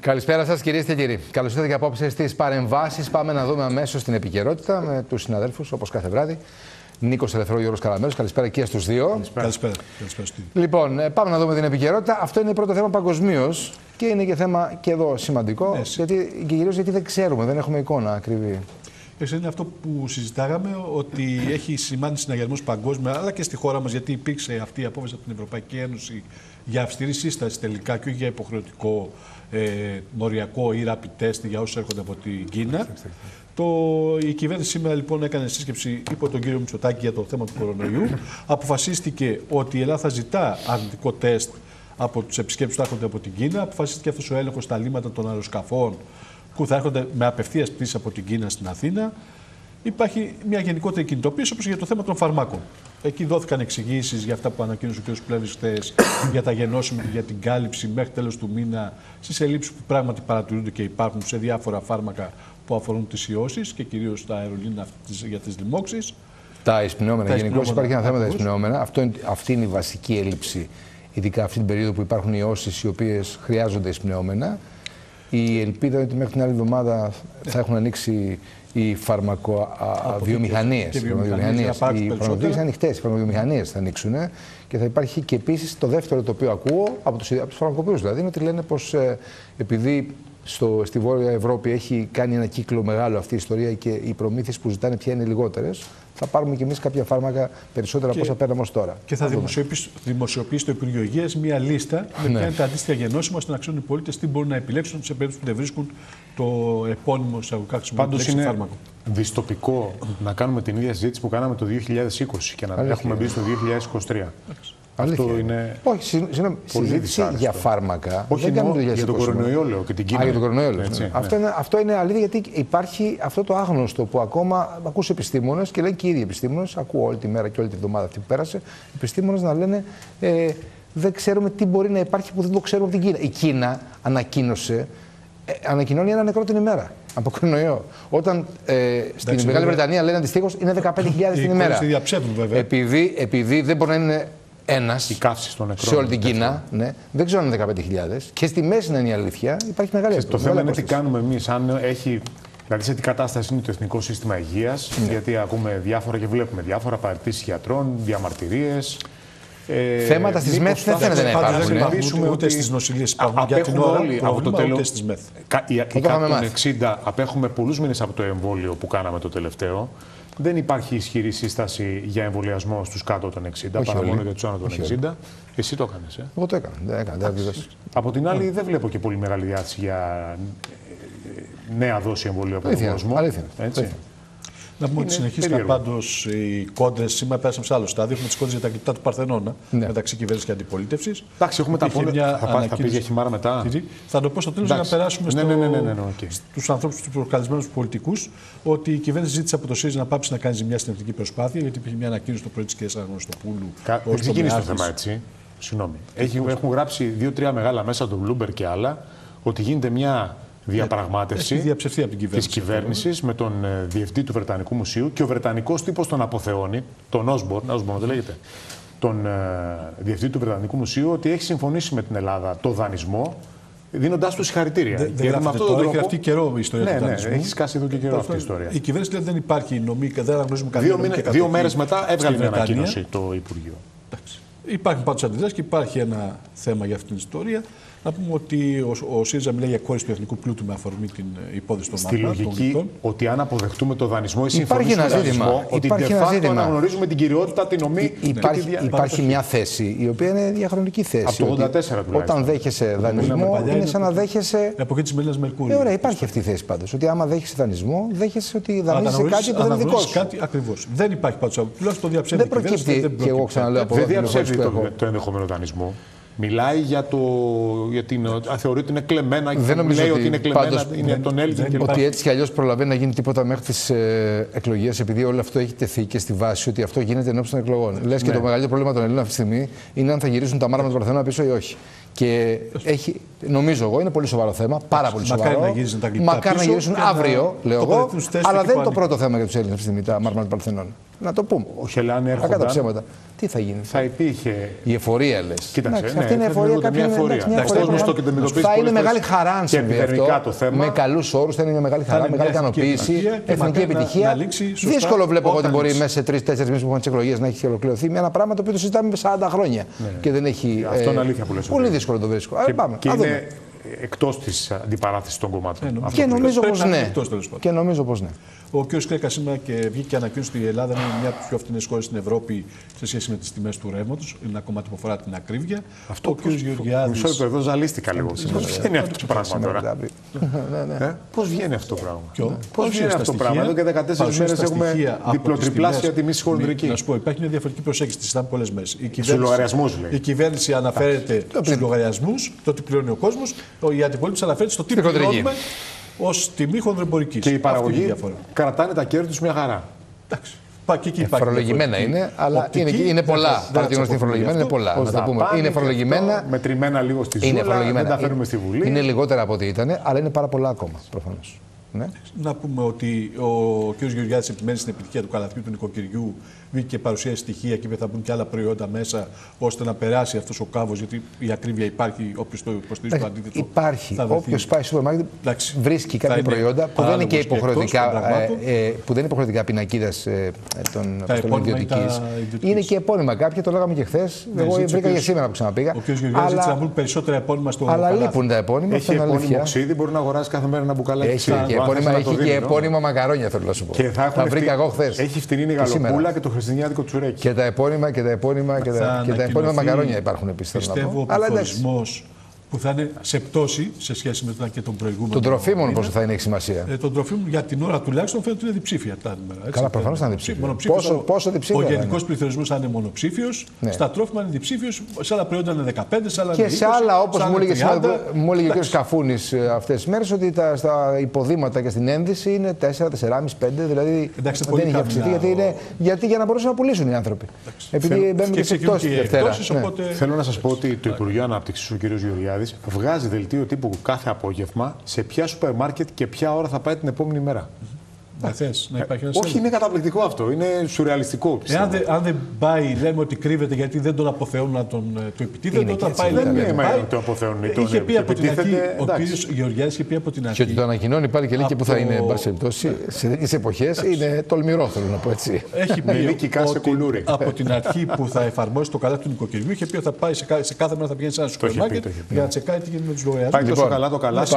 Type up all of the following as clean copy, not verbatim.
Καλησπέρα σας, κυρίες και κύριοι. Καλώς ήρθατε και απόψε στις παρεμβάσεις. Πάμε να δούμε αμέσως την επικαιρότητα με τους συναδέλφους, όπως κάθε βράδυ. Νίκος Ελευθερό, Γιώργος Καραμέλος. Καλησπέρα και στους δύο. Καλησπέρα. Λοιπόν, πάμε να δούμε την επικαιρότητα. Αυτό είναι πρώτο θέμα παγκοσμίως και είναι και θέμα και εδώ σημαντικό. Γιατί, και κυρίως γιατί δεν ξέρουμε, δεν έχουμε εικόνα ακριβή. Είναι αυτό που συζητάγαμε, ότι έχει σημάνει συναγερμούς παγκόσμια, αλλά και στη χώρα μας, γιατί υπήρξε αυτή η απόφαση από την Ευρωπαϊκή Ένωση για αυστηρή σύσταση τελικά και όχι για υποχρεωτικό μοριακό ή rapid test για όσους έρχονται από την Κίνα. Η κυβέρνηση σήμερα λοιπόν έκανε σύσκεψη υπό τον κύριο Μητσοτάκη για το θέμα του κορονοϊού. Αποφασίστηκε ότι η Ελλάδα θα ζητά αρνητικό τεστ από τους επισκέπτες που έρχονται από την Κίνα. Αποφασίστηκε αυτός ο έλεγχος στα λίμματα των αεροσκαφών που θα έρχονται με απευθείας πτήσεις από την Κίνα στην Αθήνα. Υπάρχει μια γενικότερη κινητοποίηση όπως για το θέμα των φαρμάκων. Εκεί δόθηκαν εξηγήσεις για αυτά που ανακοίνωσε ο κ. Πλεύρης χθες, για τα γενώσιμα και για την κάλυψη μέχρι τέλος του μήνα στις ελλείψεις που πράγματι παρατηρούνται και υπάρχουν σε διάφορα φάρμακα που αφορούν τις ιώσεις και κυρίως τα αερολίνα για τις λοιμώξεις. Τα εισπνεώμενα. Γενικώς υπάρχει ένα θέμα τα εισπνεώμενα. Αυτή είναι η βασική έλλειψη, ειδικά αυτή την περίοδο που υπάρχουν ιώσεις οι οποίες χρειάζονται εισπνεώμενα. Η ελπίδα είναι ότι μέχρι την άλλη εβδομάδα θα έχουν ανοίξει οι φαρμακοβιομηχανίες. Οι φαρμακοβιομηχανίες είναι ανοιχτές, οι φαρμακοβιομηχανίες θα ανοίξουν και θα υπάρχει και επίσης το δεύτερο το οποίο ακούω από τους φαρμακοποιούς. Δηλαδή είναι ότι λένε πως επειδή στη Βόρεια Ευρώπη έχει κάνει ένα κύκλο μεγάλο αυτή η ιστορία και οι προμήθειες που ζητάνε πια είναι λιγότερες, θα πάρουμε κι εμείς κάποια φάρμακα περισσότερα από όσα παίρναμε ως τώρα. Και θα δημοσιοποιήσει το Υπουργείο Υγείας μια λίστα με ποια είναι τα αντίστοιχα γενώσιμα ώστε να ξέρουν οι πολίτες τι μπορούν να επιλέξουν σε περίπτωση που δεν βρίσκουν το επώνυμο εισαγωγικά χρησιμοποιημένο φάρμακο. Δυστοπικό να κάνουμε την ίδια συζήτηση που κάναμε το 2020 και να έχουμε μπει στο 2023. Αυτό είναι. Όχι, συγγνώμη, συζήτηση για φάρμακα. Όχι, για τον κορονοϊό λέω και την Κίνα. Για τον κορονοϊό λέω. Αυτό είναι αλήθεια, γιατί υπάρχει αυτό το άγνωστο που ακόμα ακούς επιστήμονες και λένε και οι ίδιοι επιστήμονες. Ακούω όλη τη μέρα και όλη τη βδομάδα αυτή που πέρασε. Επιστήμονες να λένε δεν ξέρουμε τι μπορεί να υπάρχει που δεν το ξέρουμε από την Κίνα. Η Κίνα ανακοινώνει ένα νεκρό την ημέρα από κορονοϊό. Όταν στην Μεγάλη Βρετανία λένε αντιστοίχως είναι 15.000 την ημέρα. Επειδή δεν μπορεί να είναι ένας σε όλη την Κίνα, δεν ξέρω αν είναι 15.000 και στη μέση να είναι η αλήθεια, υπάρχει μεγάλη απόσταση. Το θέμα είναι τι κάνουμε εμείς, αν έχει, δηλαδή σε τι κατάσταση είναι το Εθνικό Σύστημα Υγείας, γιατί ακούμε διάφορα και βλέπουμε διάφορα παρατηρήσεις γιατρών, διαμαρτυρίες. Θέματα στις ΜΕΘ δεν φαίνεται να υπάρχουν. Ούτε στις νοσηλίες υπάρχουν για την ώρα, ούτε στις ΜΕΘ. Οι κάτω των 60 απέχουμε πολλούς μήνες από το εμβόλιο που κάναμε το τελευταίο. Δεν υπάρχει ισχυρή σύσταση για εμβολιασμό στους κάτω των 60, παρά μόνο για τους άνω των 60. Εσύ το έκανες. Εγώ το έκανα. Από την άλλη, δεν βλέπω και πολύ μεγάλη διάθεση για νέα δόση εμβολίου από τον κόσμο. Να πούμε ότι συνεχίστηκαν πάντως οι κόντρες. Σήμερα πέρασαμε σε άλλο στάδιο. Έχουμε τις κόντρες για τα κλειπτά του Παρθενώνα μεταξύ κυβέρνησης και αντιπολίτευσης. Εντάξει, έχουμε τα πόδια. Θα πει για χυμάρα μετά. Θα το πω στο τέλος για να περάσουμε στους ανθρώπους, τους προκαλεσμένους πολιτικούς, ότι η κυβέρνηση ζήτησε από το ΣΥΡΙΖΑ να πάψει να κάνει ζημιά στην εθνική προσπάθεια, γιατί υπήρχε μια ανακοίνωση το πρωί της κ. Αγνωστοπούλου. Δεν ξεκίνησε το θέμα έτσι. Συγγνώμη. Έχουν γράψει 2-3 μεγάλα μέσα, το Bloomberg και άλλα, ότι γίνεται μια διαπραγμάτευση της κυβέρνησης με τον διευθυντή του Βρετανικού Μουσείου και ο βρετανικός τύπος τον αποθεώνει, τον Osborne το λέγεται, τον διευθυντή του Βρετανικού Μουσείου, ότι έχει συμφωνήσει με την Ελλάδα το δανεισμό, δίνοντάς του συγχαρητήρια. Δεν γράφεται τώρα, έχει γραφτεί καιρό η ιστορία του δανεισμού. Έχει σκάσει εδώ και καιρό αυτή η ιστορία. Η κυβέρνηση λέει δεν υπάρχει νομή, δεν αναγνωρίζουμε κανένα νομή. 2 μέρες μετά έβγαλε μια ανακοίνωση το Υπουργείο. Υπάρχουν πάντως αντιδράσεις και υπάρχει ένα θέμα για αυτήν την ιστορία. Να πούμε ότι ο ΣΥΡΙΖΑ μιλάει για κόρυξη του εθνικού πλούτου με αφορμή την υπόθεση των ΜΑΠΑ. Στη λογική ότι αν αποδεχτούμε το δανεισμό, ή υπάρχει ένα ζήτημα. Ότι de facto αναγνωρίζουμε την κυριότητα, την ομή. Υπάρχει μια θέση η οποία είναι διαχρονική θέση. Από το 1984 τουλάχιστον. Όταν δέχεσαι δανεισμό, είναι σαν να δέχεσαι. Από εκεί τη Μελένα Μερκούρη. Ωραία, υπάρχει αυτή η θέση πάντως. Ότι άμα δέχεσαι δανεισμό, δέχεσαι ότι δανείζεσαι κάτι που δεν είναι δικό σου. Ακριβώς. Δεν υπάρχει πάντως. Τουλάχιστον το διαψεύδει. Δεν προκύπτει. Και εγώ ξαναλέω από δεν διαψεύδει το ενδεχόμενο δανεισμό. Μιλάει για την. Θεωρεί ότι είναι κλεμμένα. Δεν νομίζω λέει ότι είναι κλεμμένα. Είναι τον Έλληνα. Ότι έτσι κι αλλιώς προλαβαίνει να γίνει τίποτα μέχρι τις εκλογές, επειδή όλο αυτό έχει τεθεί και στη βάση ότι αυτό γίνεται ενώπιση των εκλογών. Λες και το μεγαλύτερο πρόβλημα των Ελλήνων αυτή τη στιγμή είναι αν θα γυρίσουν τα μάρα με τον Παρθενώνα πίσω ή όχι. Και νομίζω εγώ, είναι πολύ σοβαρό θέμα. Πάρα πολύ σοβαρό. Μακάρι να γυρίσουν αύριο, λέω εγώ. Αλλά δεν είναι το πρώτο θέμα για τους Έλληνες αυτή τη στιγμή, τα μάρμαρα του Παρθενών. Να το πούμε. Όχι, αλλά αν έρχονταν. Τι θα γίνει. Θα υπήρχε. Η εφορία, λες. Κοίταξε. Αυτή είναι εφορία. Θα είναι μεγάλη χαρά αν συμβεί αυτό. Με καλούς όρους θα είναι μια μεγάλη χαρά, μεγάλη ικανοποίηση, εθνική επιτυχία. Δύσκολο βλέπω εγώ ότι μπορεί μέσα σε 3-4 μήνες που έχουν τις εκλογές να έχει ολοκληρωθεί με ένα πράγμα το οποίο το συζητάμε 40 χρόνια. Και δεν έχει. Αυτό είναι αλήθεια που λες. Πολύ δύσκολο το βρίσκω. Και είναι εκτός της αντιπαράθεσης των κομμάτων. Και νομίζω πως ναι. Ο κ. Κρέκα σήμερα και βγήκε και ανακοίνωσε ότι η Ελλάδα είναι μια από τις πιο φθηνές χώρες στην Ευρώπη σε σχέση με τις τιμές του ρεύματος. Είναι ένα κομμάτι που αφορά την ακρίβεια. Αυτό ο κ. Γεωργιάδης. Μισό λεπτό, εδώ ζαλίστηκα λίγο. Πώς βγαίνει αυτό το πράγμα τώρα. Πώς βγαίνει αυτό το πράγμα. Πώς βγαίνει αυτό το πράγμα. Εδώ και 14 μέρες έχουμε διπλοτριπλάσια τιμή στη χοντρική. Να σου πω, υπάρχει μια διαφορετική προσέγγιση. Τη συζητάμε πολλές μέρες. Η κυβέρνηση αναφέρεται στους λογαριασμούς, το τι πληρώνει ο κόσμος. Η αντιπολίτευση αναφέρεται στο τι πληρώνουμε ως τιμή χονδροεμπορική. Και η παραγωγή κρατάνε τα κέρδη τους μια χαρά. Εντάξει. Φορολογημένα είναι, αλλά είναι πολλά. Παραδείγματος στην φορολογημένα είναι πολλά. Να το πούμε. Είναι φορολογημένα. Μετρημένα λίγο στη ζούλα, δεν τα φέρνουμε στη Βουλή. Είναι λιγότερα από ό,τι ήταν, αλλά είναι πάρα πολλά ακόμα προφανώς. Ναι. Να πούμε ότι ο κ. Γεωργιάδης επιμένει στην επιτυχία του καλαθιού του νοικοκυριού. Βγήκε και παρουσίασε στοιχεία και θα μπουν και άλλα προϊόντα μέσα ώστε να περάσει αυτός ο κάβος. Γιατί η ακρίβεια υπάρχει, όποιος το υποστηρίζει το αντίθετο. Υπάρχει. Όποιος πάει στο σούπερ μάρκετ βρίσκει κάποια προϊόντα που δεν είναι και υποχρεωτικά πινακίδας των ιδιωτικής. Είναι και επώνυμα κάποια, το λέγαμε και χθες. Εγώ βρήκα για σήμερα που ξαναπήγα. Ο κ. Γεωργιάδης ζήτησε να μπουν περισσότερα επώνυμα στο αλλά λείπουν τα επώνυμα. Έχει επώνυμο ξύδι, μπορεί να αγοράσει κάθε μέρα ένα μπουκαλάκι. Έχει και επώνυμα μακαρόνια, θέλω να σου πω. Τα βρήκα εγώ χθες. Έχει φτηνή γαλοπούλα και το χριστουγεννιάτικο τσουρέκι. Και τα επώνυμα μακαρόνια υπάρχουν επίσης. Πιστεύω ο πληθωρισμός που θα είναι σε πτώση σε σχέση με και τον προηγούμενο. Των τροφίμων πόσο θα είναι, έχει σημασία. Των τροφίμων για την ώρα τουλάχιστον φαίνεται ότι είναι διψήφια τα νούμερα. Καλά, προφανώς θα είναι διψήφια. Πόσο διψήφια. Ο γενικός πληθωρισμός θα είναι μονοψήφιος. Ναι. Στα τρόφιμα είναι διψήφιος. Σε άλλα προϊόντα είναι 15, σε άλλα είναι 20. Και σε άλλα, όπως μου έλεγε ο κ. Καφούνης αυτές τις μέρες, ότι στα υποδήματα και στην ένδυση είναι 4, 4,5, 5. Δηλαδή δεν έχει αυξηθεί γιατί για να μπορούσαν να πουλήσουν οι άνθρωποι. Επειδή μπαίνουν και σε πτώση τη Δευτέρα. Θέλω να σας πω ότι το Υπουργείο Ανάπτυξης, ο κ. Γεωργιάδης, βγάζει δελτίο τύπου κάθε απόγευμα σε ποια σούπερ μάρκετ και ποια ώρα θα πάει την επόμενη μέρα. Να υπάρχει όχι, είναι καταπληκτικό αυτό. Είναι σουρεαλιστικό. Αν δεν πάει, λέμε ότι κρύβεται γιατί δεν τον αποθεώνουν να το επιτίθεται. Όταν πάει, λέμε ότι το αποθεώνουν. Είχε πει από την αρχή, ο κ. Γεωργιάδης είχε πει από την αρχή. Και ότι το ανακοινώνει πάλι και λέει και πού θα είναι, εν πάση περιπτώσει, σε τέτοιες εποχές είναι τολμηρό, θέλω να πω έτσι. Έχει πει από την αρχή που θα εφαρμόσει το καλάθι του νοικοκυριού, είχε πει ότι θα πάει σε κάθε μέρα θα πηγαίνει σε ένα σούπερ μάρκετ για να τσεκάει τι γίνεται με τους λογαριασμούς. Πάει τόσο καλά το καλάθι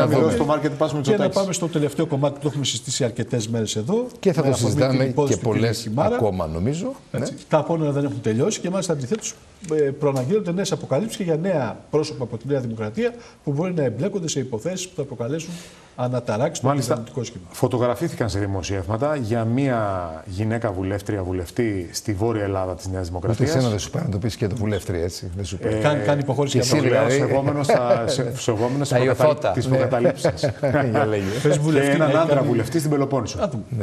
και να πάμε στο τελευταίο κομμάτι που έχουμε συζητήσει αρκετές μέρες εδώ. Και θα το συζητάμε και πολλές ακόμα, νομίζω. Τα απόνερα δεν έχουν τελειώσει και μάλιστα αντιθέτως προαναγγέλλονται νέες αποκαλύψεις και για νέα πρόσωπα από τη Νέα Δημοκρατία που μπορεί να εμπλέκονται σε υποθέσεις που θα προκαλέσουν αναταράξεις στο κυβερνητικό σχήμα. Φωτογραφήθηκαν σε δημοσιεύματα για μία γυναίκα βουλευτή στη Βόρεια Ελλάδα της Νέας Δημοκρατίας. Ούτε δεν σου πάει να το πεις και το βουλευτή, έτσι. Κάνει υποχώρηση και σεβόμενος τις προκαταλήψεις σας. Και έναν άντρα βουλευτή στην Πελοπόννησο.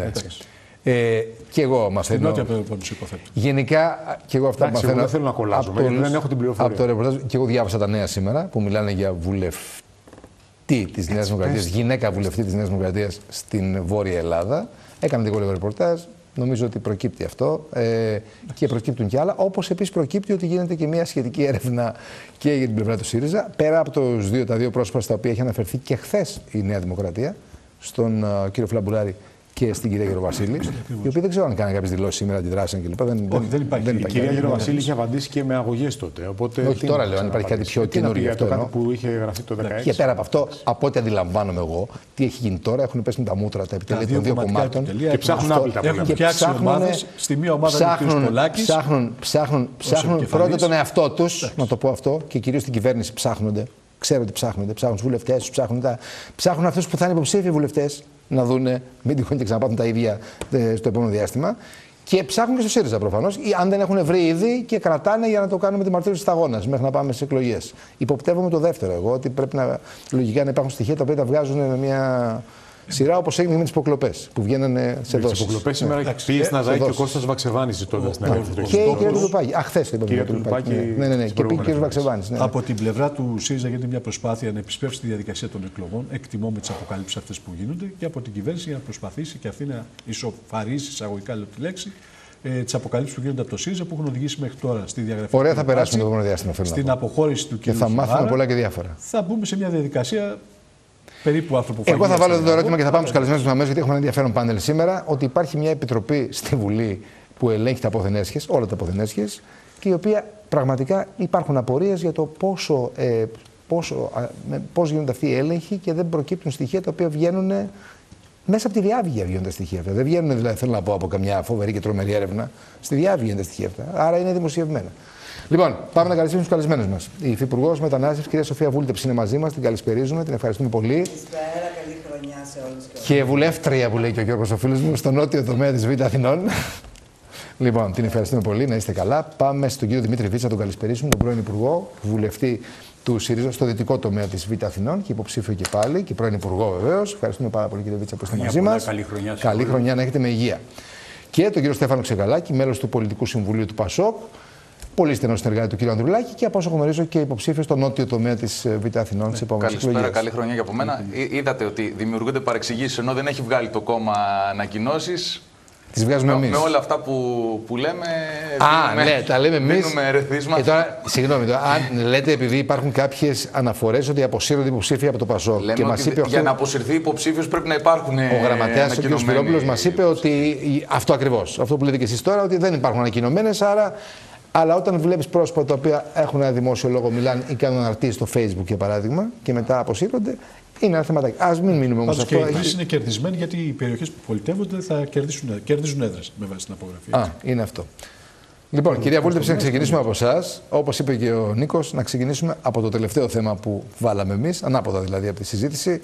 Και εγώ μαθαίνω. Νότια Πελοπόννησο, υποθέτω. Γενικά, και εγώ αυτά μαθαίνω. Δεν θέλω να κολλάζω, γιατί δεν έχω την πληροφορία. Από το ρεπορτάζ, και εγώ διάβασα τα νέα σήμερα που μιλάνε για βουλευτή της Νέας Δημοκρατίας, γυναίκα βουλευτή της Νέας Δημοκρατίας στην Βόρεια Ελλάδα. Έκανα λίγο ρεπορτάζ. Νομίζω ότι προκύπτει αυτό και προκύπτουν και άλλα. Όπως επίσης προκύπτει ότι γίνεται και μια σχετική έρευνα και για την πλευρά του ΣΥΡΙΖΑ. Πέρα από τα δύο πρόσωπα στα οποία έχει αναφερθεί και χθες η Νέα Δημοκρατία, στον κύριο Φλαμπουράρη και στην κυρία Γεροβασίλη, οι οποίοι δεν ξέρω αν κάνανε κάποιες δηλώσεις σήμερα, αντιδράσαν κλπ. Δεν υπάρχει. Η κυρία Γεροβασίλη είχε απαντήσει και με αγωγές τότε. Όχι τώρα, λέω, αν υπάρχει κάτι πιο καινούργιο αυτό. Κάτι που είχε γραφτεί το 2016. Και πέρα από αυτό, από ό,τι αντιλαμβάνομαι εγώ, τι έχει γίνει τώρα, έχουν πέσει με τα μούτρα τα επιτελεία των δύο κομμάτων. Και ψάχνουν άπλυτα πολλά. Έχουν φτιάξει ομάδες, στη μία ομάδα ψάχνουν πρώτα τον εαυτό τους, να το πω αυτό, και κυρίως την κυβέρνηση ψάχνονται. Ξέρω ότι ψάχνουν τους βουλευτές, ψάχνουν αυτούς που θα είναι υποψήφιοι βουλευτές να δούνε, μην τυχόν και ξαναπάθουν τα ίδια στο επόμενο διάστημα. Και ψάχνουν και στο ΣΥΡΙΖΑ προφανώς, ή αν δεν έχουν βρει ήδη και κρατάνε για να το κάνουμε τη μαρτύρωση της αγώνας μέχρι να πάμε στις εκλογές. Υποπτεύομαι το δεύτερο εγώ, ότι πρέπει λογικά να υπάρχουν στοιχεία τα οποία τα βγάζουν με μια σειρά όπως έγινε με τις υποκλοπές που βγαίνανε σε δόσεις. Τις υποκλοπές σήμερα πήγε στην ΑΔΑΗ και ο Κώστας Βαξεβάνης τότε στην Ελλάδα. Και η κυρία Τουλουπάκη. Χθες το είπαμε. Ναι, και πήγε ο κύριος Βαξεβάνης. Από την πλευρά του ΣΥΡΙΖΑ γίνεται μια προσπάθεια να επισπεύσει τη διαδικασία των εκλογών. Εκτιμώ με τις αποκαλύψεις αυτές που γίνονται και από την κυβέρνηση για να προσπαθήσει και αυτή να ισοφαρίσει, εισαγωγικά λέω τη λέξη, τις αποκαλύψεις που γίνονται από το ΣΥΡΙΖΑ που έχουν οδηγήσει μέχρι τώρα στη διαγραφή. Ωραία, θα περάσουμε το επόμενο διάστημα. Στην αποχώρηση του κ. Και θα μάθουμε πολλά και διάφορα. Θα μπούμε σε μια διαδικασία περίπου άνθρωπο. Εγώ θα βάλω εδώ το ερώτημα και θα πάμε στους καλεσμένους μας αμέσως, γιατί έχουμε ένα ενδιαφέρον πάνελ σήμερα. Ότι υπάρχει μια επιτροπή στη Βουλή που ελέγχει τα αποθενέσχες, όλα τα αποθενέσχες, και η οποία πραγματικά υπάρχουν απορίες για το πώς γίνονται αυτοί οι έλεγχοι και δεν προκύπτουν στοιχεία τα οποία βγαίνουν. Μέσα από τη διάβγεια βγαίνουν τα στοιχεία αυτά. Δεν βγαίνουν, δηλαδή, θέλω να πω, από καμιά φοβερή και τρομερή έρευνα. Στη διάβγεια είναι τα στοιχεία αυτά. Άρα είναι δημοσιευμένα. Λοιπόν, πάμε να καλησπίσουμε τους καλεσμένους μας. Η Υφυπουργός Μετανάστευσης, κυρία Σοφία Βούλτεψη, είναι μαζί μας. Την καλησπερίζουμε, την ευχαριστούμε πολύ. Καλησπέρα, καλή χρονιά σε όλους και όλους. Και βουλεύτρια που λέει και ο Γιώργος ο φίλος μου, στο νότιο τομέα της Β' Αθηνών. Λοιπόν, την ευχαριστούμε πολύ, να είστε καλά. Πάμε στον κύριο Δημήτρη Βίτσα, τον καλησπερίσουμε, τον πρώην Υπουργό, βουλευτή του ΣΥΡΙΖΑ στο δυτικό τομέα της Β' Αθηνών και υποψήφιο και πάλι και πρώην Υπουργό βεβαίως. Ευχαριστούμε πάρα πολύ, κύριε Βίτσα, που είστε μαζί μας. Καλή χρονιά να έχετε με υγεία. Και τον κύριο Στέφανο Ξεγαλάκη, μέλος του Πολιτικού Συμβουλίου του ΠΑΣΟΚ, πολύ στενό συνεργάτη του κύριου Ανδρουλάκη και από όσο γνωρίζω και υποψήφιο στο νότιο τομέα της Β' Αθηνών στις επόμενες εκλογές. Καλησπέρα, καλή χρονιά για από μένα. Είδατε ότι δημιουργούνται παρεξηγήσεις ενώ δεν έχει βγάλει το κόμμα ανακοινώσεις. Τις βγάζουμε εμείς. Με όλα αυτά που λέμε. Ναι, τα λέμε εμείς. Δίνουμε ερεθίσματα. Τώρα, συγγνώμη, αν λέτε επειδή υπάρχουν κάποιες αναφορές ότι αποσύρονται υποψήφοι από το ΠΑΣΟΚ. Και μας είπε για να αποσυρθεί υποψήφιος πρέπει να υπάρχουν. Ο γραμματέας, ο κ. Σπυρόπουλος, μας είπε ότι αυτό ακριβώς. Αυτό που λέτε και εσείς τώρα, ότι δεν υπάρχουν ανακοινωμένες. Αλλά όταν βλέπεις πρόσωπα τα οποία έχουν ένα δημόσιο λόγο, μιλάνε ή κάνουν αναρτήσεις στο Facebook για παράδειγμα, και μετά αποσύρονται. Είναι ένα θεματάκι. Ας μην μείνουμε όμως αυτό. Και οι είναι κερδισμένοι γιατί οι περιοχές που πολιτεύονται θα κερδίζουν έδρες με βάση την απογραφή. Είναι αυτό. Λοιπόν, κυρία Βούλτεψη, να ξεκινήσουμε από εσάς. Όπως είπε και ο Νίκος, να ξεκινήσουμε από το τελευταίο θέμα που βάλαμε εμείς, ανάποδα δηλαδή από τη συζήτηση,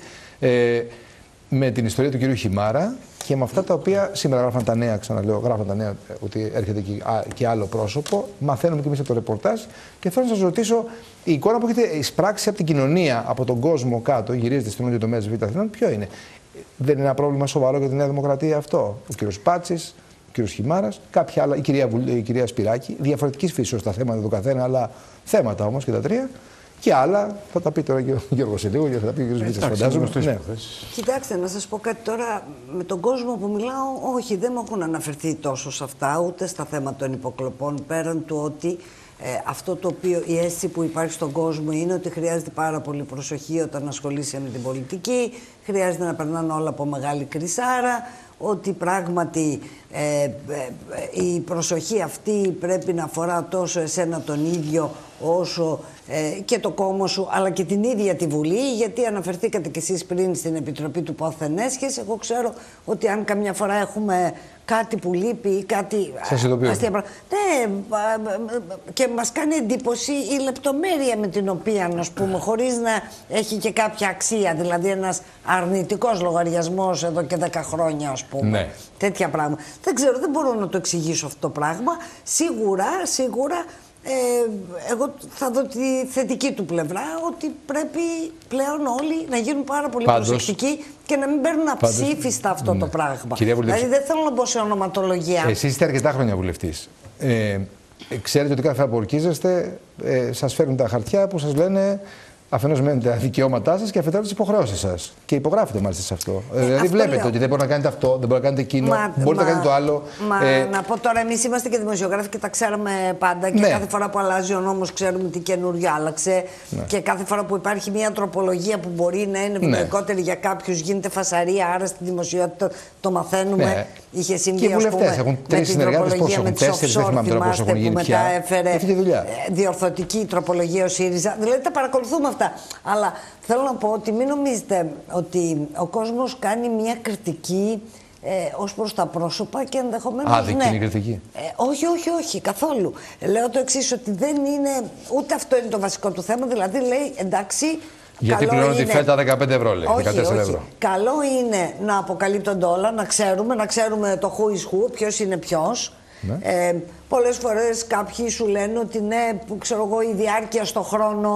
με την ιστορία του κυρίου Χιμάρα και με αυτά τα οποία σήμερα γράφαν τα νέα, ξαναλέω, γράφαν τα νέα ότι έρχεται και άλλο πρόσωπο. Μαθαίνουμε και εμείς από το ρεπορτάζ και θέλω να σας ρωτήσω, η εικόνα που έχετε εισπράξει από την κοινωνία, από τον κόσμο κάτω, γυρίζετε στην νότιο τομέα της Β' Αθηνών, ποιο είναι? Δεν είναι ένα πρόβλημα σοβαρό για τη Νέα Δημοκρατία αυτό? Ο κύριος Πάτσης, ο κύριος Χιμάρας, κάποια άλλα, η κυρία Σπυράκη, διαφορετικής φύσεως τα θέματα του καθένα, αλλά θέματα όμως και τα τρία. Και άλλα θα τα πει τώρα και ο Γιώργος σε λίγο και θα τα πει ο κύριος Βίτσας, φαντάζομαι. Ναι. Κοιτάξτε, να σας πω κάτι τώρα. Με τον κόσμο που μιλάω, όχι, δεν μου έχουν αναφερθεί τόσο σε αυτά, ούτε στα θέματα των υποκλοπών, πέραν του ότι αυτό το οποίο η αίσθηση που υπάρχει στον κόσμο είναι ότι χρειάζεται πάρα πολύ προσοχή όταν ασχολείσαι με την πολιτική, χρειάζεται να περνάνε όλα από μεγάλη κρυσάρα, ότι πράγματι η προσοχή αυτή πρέπει να αφορά τόσο εσένα τον ίδιο όσο και το κόμμα σου, αλλά και την ίδια τη Βουλή, γιατί αναφερθήκατε κι εσείς πριν στην Επιτροπή του Ποθενέσχες. Εγώ ξέρω ότι αν καμιά φορά έχουμε κάτι που λείπει ή κάτι αστεία πράγματα. Ναι, και μας κάνει εντύπωση η λεπτομέρεια με την οποία, ας πούμε, χωρίς να έχει και κάποια αξία, δηλαδή ένας αρνητικός λογαριασμός εδώ και 10 χρόνια, ας πούμε. Ναι. Τέτοια πράγματα. Δεν ξέρω, δεν μπορώ να το εξηγήσω αυτό το πράγμα. Σίγουρα, εγώ θα δω τη θετική του πλευρά, ότι πρέπει πλέον όλοι να γίνουν πάρα πολύ προσεκτικοί και να μην παίρνουν αψήφιστα αυτό το πράγμα. Δηλαδή δεν θέλω να μπω σε ονοματολογία. Εσείς είστε αρκετά χρόνια βουλευτής. Ξέρετε ότι κάθε φορά που ορκίζεστε, σας φέρνουν τα χαρτιά που σας λένε αφενός μένουν τα δικαιώματά σας και αφετέρου τις υποχρεώσεις σας. Και υπογράφετε μάλιστα σε αυτό. Δηλαδή βλέπετε ότι δεν μπορείτε να κάνετε αυτό, δεν μπορείτε να κάνετε εκείνο, μπορείτε να κάνετε το άλλο. Να πω τώρα, εμείς είμαστε και δημοσιογράφοι και τα ξέραμε πάντα. Και κάθε φορά που αλλάζει ο νόμος, ξέρουμε τι καινούριο άλλαξε. Ναι. Και κάθε φορά που υπάρχει μια τροπολογία που μπορεί να είναι ευνοϊκότερη για κάποιους, γίνεται φασαρία. Άρα στη δημοσιότητα το μαθαίνουμε. Ναι. Είχε συμβεί, και οι βουλευτές έχουν 3 συνεργάτες, πόσο έχουν, 4, δεν θυμάμαι τώρα πόσο έχουν γίνει πια. Έφερε διορθωτική τροπολογία ο ΣΥΡΙΖΑ. Δηλαδή τα παρακολουθούμε αυτά. Αλλά θέλω να πω ότι μην νομίζετε ότι ο κόσμος κάνει μια κριτική ως προς τα πρόσωπα και ενδεχομένως. Άδικη είναι η κριτική. Όχι, καθόλου. Λέω το εξής, ότι δεν είναι. Ούτε αυτό είναι το βασικό του θέμα. Δηλαδή λέει εντάξει. Γιατί πληρώνω τη φέτα 15 ευρώ, λέει. 14 ευρώ. Καλό είναι να αποκαλύπτονται όλα, να ξέρουμε το who is who, ποιος είναι ποιος. Ναι. Πολλές φορές κάποιοι σου λένε ότι ναι, που ξέρω εγώ, η διάρκεια στο χρόνο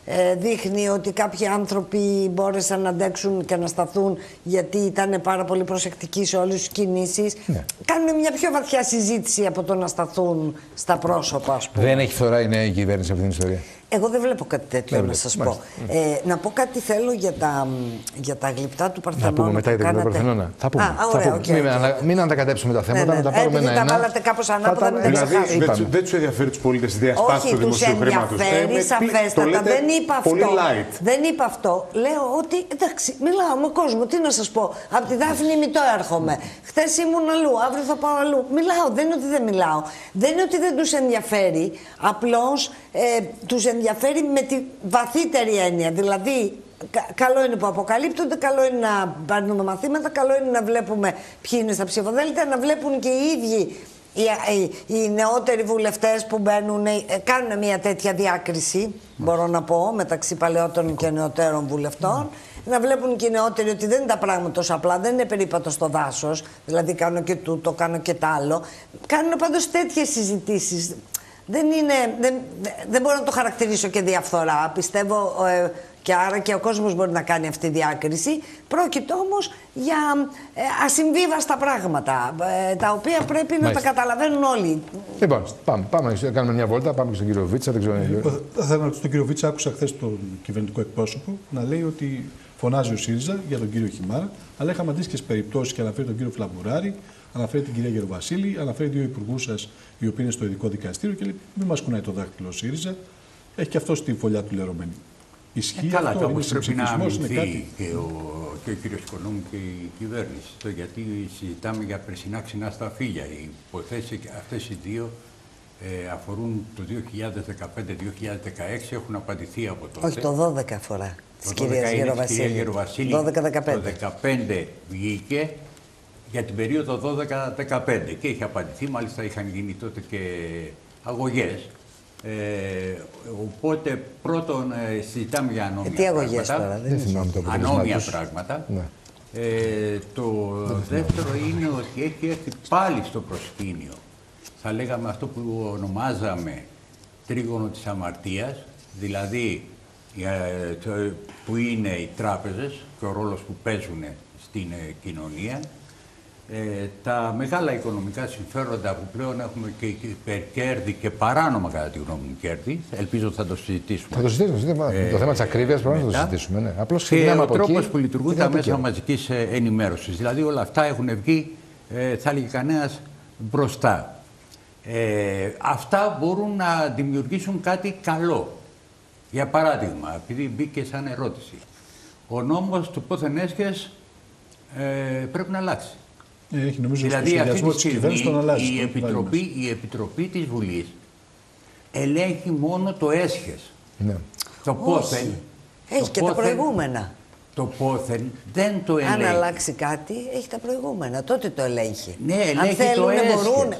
δείχνει ότι κάποιοι άνθρωποι μπόρεσαν να αντέξουν και να σταθούν γιατί ήταν πάρα πολύ προσεκτικοί σε όλες τις κινήσεις. Ναι. Κάνουν μια πιο βαθιά συζήτηση από το να σταθούν στα πρόσωπα, ας πούμε. Δεν έχει φθορά η νέα κυβέρνηση αυτή την ιστορία? Εγώ δεν βλέπω κάτι τέτοιο, να σας πω. Να πω κάτι θέλω για τα γλυπτά του Παρθενώνα. Να πούμε μετά για τα γλυπτά του Παρθενώνα. Θα πούμε. Μην ανακατέψουμε τα θέματα, να τα πάρουμε ένα-ένα. Τα βάλατε κάπως ανάποδα, μην τα ξεχάσετε. Δεν τους ενδιαφέρει τους πολίτες η διασπάθηση του δημοσίου χρήματος. Όχι, τους ενδιαφέρει σαφέστατα. Δεν είπα αυτό. Λέω ότι εντάξει, μιλάω με κόσμο. Τι να σας πω. Από τη Δάφνη Μητώ έρχομαι. Χθες ήμουν αλλού, αύριο θα πάω αλλού. Μιλάω, δεν είναι ότι δεν μιλάω. Δεν είναι ότι δεν τους ενδιαφέρει. Απλώς τους ενδιαφέρει με τη βαθύτερη έννοια. Δηλαδή, καλό είναι που αποκαλύπτονται, καλό είναι να παίρνουμε μαθήματα, καλό είναι να βλέπουμε ποιοι είναι στα ψηφοδέλτια, να βλέπουν και οι ίδιοι οι νεότεροι βουλευτές που μπαίνουν, κάνουν μια τέτοια διάκριση, μπορώ να πω, μεταξύ παλαιότερων και νεωτέρων βουλευτών. Να βλέπουν και οι νεότεροι ότι δεν είναι τα πράγματα τόσο απλά, δεν είναι περίπατο στο δάσος, δηλαδή κάνω και τούτο, κάνω και τ' άλλο. Κάνουν πάντως τέτοιες συζητήσεις. Δεν μπορώ να το χαρακτηρίσω και διαφθορά. Πιστεύω και άρα και ο κόσμος μπορεί να κάνει αυτή τη διάκριση. Πρόκειται όμως για ασυμβίβαστα πράγματα, τα οποία πρέπει να τα καταλαβαίνουν όλοι. Λοιπόν, πάμε να κάνουμε μια βόλτα, πάμε και στον κύριο Βίτσα. Θα ήθελα να ρωτήσω τον κύριο Βίτσα, άκουσα χθες τον κυβερνητικό εκπρόσωπο να λέει ότι φωνάζει ο ΣΥΡΙΖΑ για τον κύριο Χιμάρα, αλλά είχαμε αντίστοιχες περιπτώσεις και αναφέρει τον κύριο Φλαμπουράρη, αναφέρει την κυρία Γεροβασίλη, αναφέρει δύο υπουργούς σας οι οποίοι είναι στο ειδικό δικαστήριο και λέει: μην μας κουνάει το δάχτυλο ο ΣΥΡΙΖΑ, έχει και αυτό τη φωλιά του λερωμένη. Ισχύει καλά, αυτό, όπως πρέπει να αμυνθεί κάτι... και ο κύριος Οικονόμου και η κυβέρνηση. Γιατί συζητάμε για περσινά ξινά σταφύλια. Οι υποθέσεις αυτές οι δύο αφορούν το 2015-2016, έχουν απαντηθεί από τότε. Όχι, το 12 αφορά. Της κυρίας Γεροβασίλη. 12-15. Το 2015 βγήκε για την περίοδο 12-15 και είχε απαντηθεί, μάλιστα είχαν γίνει τότε και αγωγές. Οπότε πρώτον συζητάμε για ανώμια πράγματα. Ανώμια πράγματα. Ναι. Το δεύτερο είναι ότι έχει έρθει πάλι στο προσκήνιο. Θα λέγαμε αυτό που ονομάζαμε τρίγωνο της αμαρτίας, δηλαδή που είναι οι τράπεζες και ο ρόλος που παίζουν στην κοινωνία. Τα μεγάλα οικονομικά συμφέροντα που πλέον έχουμε και υπερκέρδη και παράνομα κατά τη γνώμη μου κέρδη, ελπίζω ότι θα το συζητήσουμε. Θα το συζητήσουμε. Το θέμα της ακρίβειας πρέπει να το συζητήσουμε. Ναι. Απλώς και ο τρόπος που λειτουργούν τα μέσα μαζικής ενημέρωσης. Δηλαδή όλα αυτά έχουν βγει, θα έλεγε κανένας, μπροστά. Αυτά μπορούν να δημιουργήσουν κάτι καλό. Για παράδειγμα, επειδή μπήκε σαν ερώτηση, ο νόμος του πόθεν έσχες πρέπει να αλλάξει. Έχει, νομίζω, δηλαδή αυτή τη στιγμή η Επιτροπή της Βουλής ελέγχει μόνο το έσχες. Ναι. Το πόθεν. Έχει και τα προηγούμενα. Το πόθεν δεν το ελέγχει. Αν αλλάξει κάτι, έχει τα προηγούμενα. Τότε το ελέγχει. Ναι, ελέγχει. Αν θέλουν, το έσχες. μπορούν.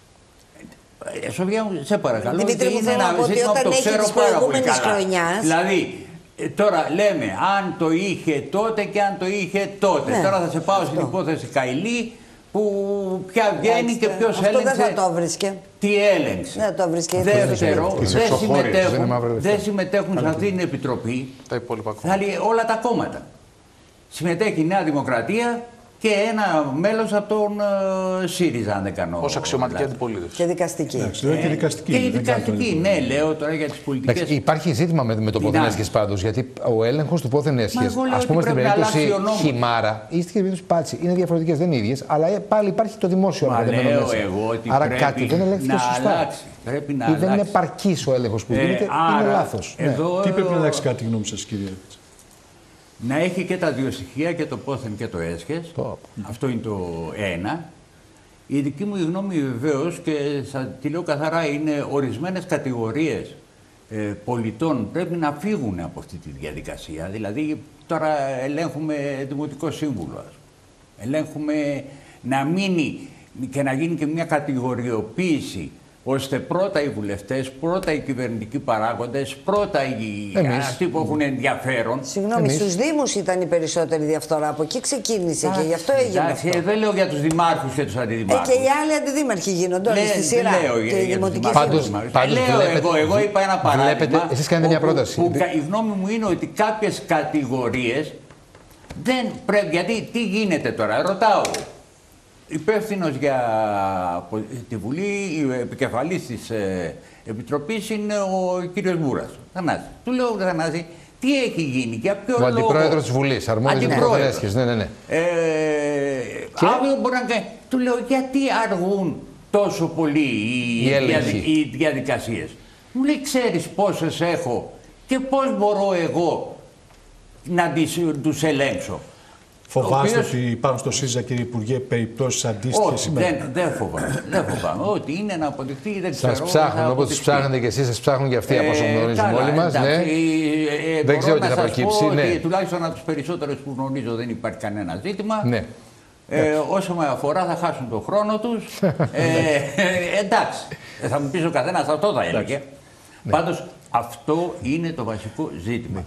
Σοφία, σε παρακαλώ. Δημήτρη, μου θέλω να πω ότι όταν έχει τις προηγούμενες χρονιάς... Δηλαδή, τώρα λέμε αν το είχε τότε και αν το είχε τότε. Ναι. Τώρα θα σε πάω στην υπόθεση Καηλή που πια βγαίνει και ποιος έλεγξε. Αυτό δεν θα το βρίσκε. Τι έλεγξε. Δεν το βρίσκε. Δεύτερο, δεν συμμετέχουν σε αυτή την επιτροπή όλα τα κόμματα. Συμμετέχει η Νέα Δημοκρατία και ένα μέλος από τον ΣΥΡΙΖΑ, αν δεν κάνω. Ως αξιωματική αντιπολίτευση. Και δικαστική. Και δικαστική, ναι, λέω τώρα για τις πολιτικές. Υπάρχει ζήτημα με το πόθεν έσχες πάντως, γιατί ο έλεγχος του πόθεν έσχες, ας πούμε στην περίπτωση Χιμάρα ή στην περίπτωση Πάτσι, είναι διαφορετικές, δεν είναι ίδιες, αλλά πάλι υπάρχει το δημόσιο ανακατεμένο μέσα. Άρα κάτι δεν ελέγχθηκε σωστά. Ή δεν είναι επαρκής ο έλεγχος που γίνεται, είναι λάθος. Τι πρέπει να αλλάξει κάτι, γνώμη σας, κύριε? Να έχει και τα δύο στοιχεία, και το πόθεν και το έσχες. Αυτό είναι το ένα. Η δική μου γνώμη βεβαίως, και τη λέω καθαρά, είναι ορισμένες κατηγορίες πολιτών πρέπει να φύγουν από αυτή τη διαδικασία. Δηλαδή τώρα ελέγχουμε δημοτικό σύμβουλο. Ελέγχουμε να μείνει και να γίνει και μια κατηγοριοποίηση ώστε πρώτα οι βουλευτές, πρώτα οι κυβερνητικοί παράγοντες, πρώτα αυτοί που έχουν ενδιαφέρον. Συγγνώμη, στους Δήμους ήταν η περισσότερη διαφθορά. Από εκεί ξεκίνησε και γι' αυτό έγινε αυτό. Δεν λέω για τους δημάρχους και τους αντιδημάρχους. Και οι άλλοι αντιδήμαρχοι γίνονται όλοι στη σειρά. Και οι δημοτικοί εγώ είπα ένα παράδειγμα. Εσείς κάνετε μια πρόταση. Η γνώμη μου είναι ότι κάποιες κατηγορίες δεν πρέπει. Γιατί τι γίνεται τώρα, ρωτάω. Υπεύθυνος για τη Βουλή, επικεφαλής της Επιτροπής είναι ο κύριος Μπούρας, Θανάση. Του λέω, Θανάση, τι έχει γίνει, για ποιο λόγο. Ο αντιπρόεδρος της Βουλής, αρμόδιος για τις ναι. Αύριο μπορεί να κάνει. Του λέω, γιατί αργούν τόσο πολύ οι διαδικασίες. Μου λέει, ξέρεις πόσες έχω και πώς μπορώ εγώ να τους ελέγξω. Φοβάστε ότι υπάρχουν στο ΣΥΡΙΖΑ, κύριε Υπουργέ, περιπτώσεις αντίστοιχες σήμερα? Δεν φοβάμαι. Ότι είναι να αποδειχθεί, δεν ξέρω. Σας ψάχνουν, όπως τους ψάχνετε και εσείς, σας ψάχνουν και αυτοί από όσο γνωρίζουμε όλοι μας. Δεν ξέρω τι θα προκύψει. Τουλάχιστον από τους περισσότερους που γνωρίζω δεν υπάρχει κανένα ζήτημα. Όσο με αφορά θα χάσουν τον χρόνο τους. Εντάξει, θα μου πει ο καθένας αυτό θα έλεγε. Πάντως αυτό είναι το βασικό ζήτημα.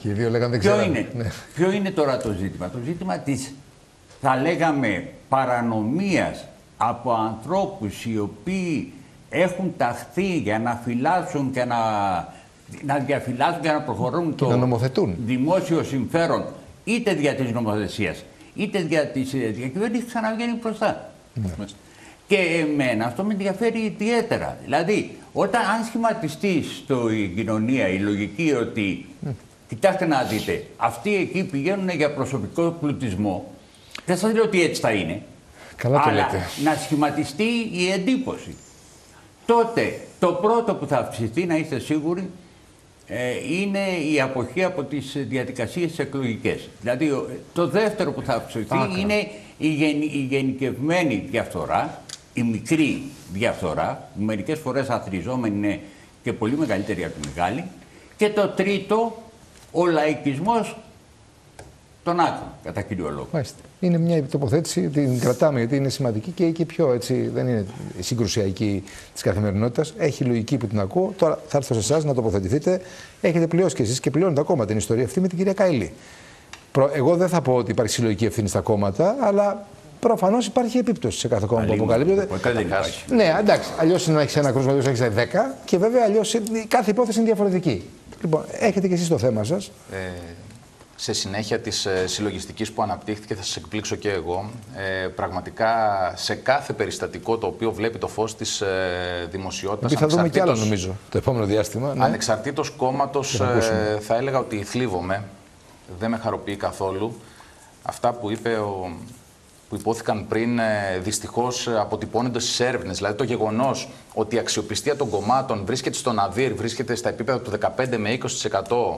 Ποιο είναι τώρα το ζήτημα? Το ζήτημα της, θα λέγαμε, παρανομίας από ανθρώπους οι οποίοι έχουν ταχθεί για να φυλάσσουν και να διαφυλάσσουν και να προχωρούν το δημόσιο συμφέρον, είτε δια της νομοθεσίας είτε δια της διακυβέρνησης, ξαναβγαίνει μπροστά. Και εμένα αυτό με ενδιαφέρει ιδιαίτερα. Δηλαδή, αν σχηματιστεί στην κοινωνία η λογική ότι, κοιτάξτε να δείτε, αυτοί εκεί πηγαίνουν για προσωπικό πλουτισμό, δεν σας λέω ότι έτσι θα είναι, αλλά να σχηματιστεί η εντύπωση. Τότε το πρώτο που θα αυξηθεί, να είστε σίγουροι, είναι η αποχή από τις διαδικασίες εκλογικές. Δηλαδή, το δεύτερο που θα αυξηθεί είναι η γενικευμένη διαφθορά, η μικρή διαφθορά, μερικές φορές αθροιζόμενη είναι και πολύ μεγαλύτερη από τη μεγάλη. Και το τρίτο, ο λαϊκισμός των άκρων, κατά κύριο λόγο. Μάλιστα. Είναι μια τοποθέτηση, την κρατάμε γιατί είναι σημαντική και πιο έτσι, δεν είναι συγκρουσιακή της καθημερινότητας. Έχει λογική που την ακούω. Τώρα θα έρθω σε εσάς να τοποθετηθείτε. Έχετε πληρώσει κι εσείς και πληρώνετε ακόμα την ιστορία αυτή με την κυρία Καηλή. Εγώ δεν θα πω ότι υπάρχει συλλογική ευθύνη στα κόμματα, αλλά προφανώς υπάρχει επίπτωση σε κάθε κόμμα που αποκαλύπτεται. Ναι, εντάξει. Αλλιώς είναι να έχει ένα κρούσμα, αλλιώς έχει 10 και βέβαια αλλιώς κάθε υπόθεση είναι διαφορετική. Λοιπόν, έχετε κι εσείς το θέμα σας. Σε συνέχεια της συλλογιστικής που αναπτύχθηκε, θα σας εκπλήξω και εγώ, πραγματικά σε κάθε περιστατικό το οποίο βλέπει το φως της δημοσιότητας... Θα δούμε κι άλλο νομίζω το επόμενο διάστημα. Ναι. Ανεξαρτήτως κόμματος, θα έλεγα ότι θλίβομαι, δεν με χαροποιεί καθόλου. Αυτά που είπε που υπόθηκαν πριν, δυστυχώς αποτυπώνονται στις έρευνες. Δηλαδή το γεγονός ότι η αξιοπιστία των κομμάτων βρίσκεται στον αδύρ, βρίσκεται στα επίπεδα του 15 με 20%,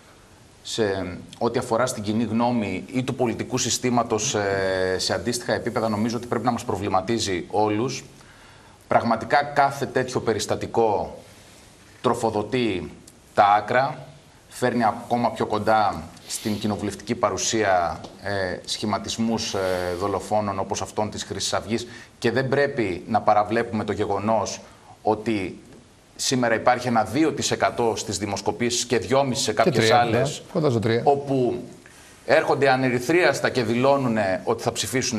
σε ό,τι αφορά στην κοινή γνώμη ή του πολιτικού συστήματος σε αντίστοιχα επίπεδα, νομίζω ότι πρέπει να μας προβληματίζει όλους. Πραγματικά κάθε τέτοιο περιστατικό τροφοδοτεί τα άκρα, φέρνει ακόμα πιο κοντά στην κοινοβουλευτική παρουσία σχηματισμούς δολοφόνων όπως αυτών της Χρυσής Αυγής και δεν πρέπει να παραβλέπουμε το γεγονός ότι σήμερα υπάρχει ένα 2% στις δημοσκοπήσεις και 2,5% σε κάποιες άλλες, όπου έρχονται ανερυθρίαστα και δηλώνουν ότι θα ψηφίσουν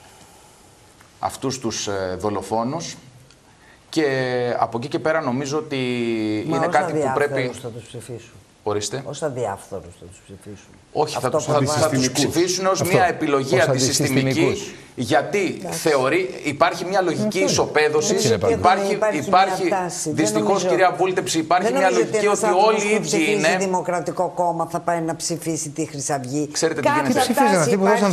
αυτούς τους δολοφόνους. Και από εκεί και πέρα νομίζω ότι είναι κάτι που πρέπει... θα τους ψηφίσουν. Ορίστε. Ως αδιάφθορους θα τους ψηφίσουν. Όχι, θα τους ψηφίσουν ως μια επιλογή αντισυστημική, γιατί υπάρχει μια λογική ισοπαίδωση. Υπάρχει δυστυχώς, κυρία Βούλτεψη, υπάρχει μια λογική ότι όλοι οι ίδιοι είναι. Το Δημοκρατικό Κόμμα θα πάει να ψηφίσει τη Χρυσή Αυγή. Ξέρετε τι γίνεται. Ψηφίζαν αυτοί που δώσαν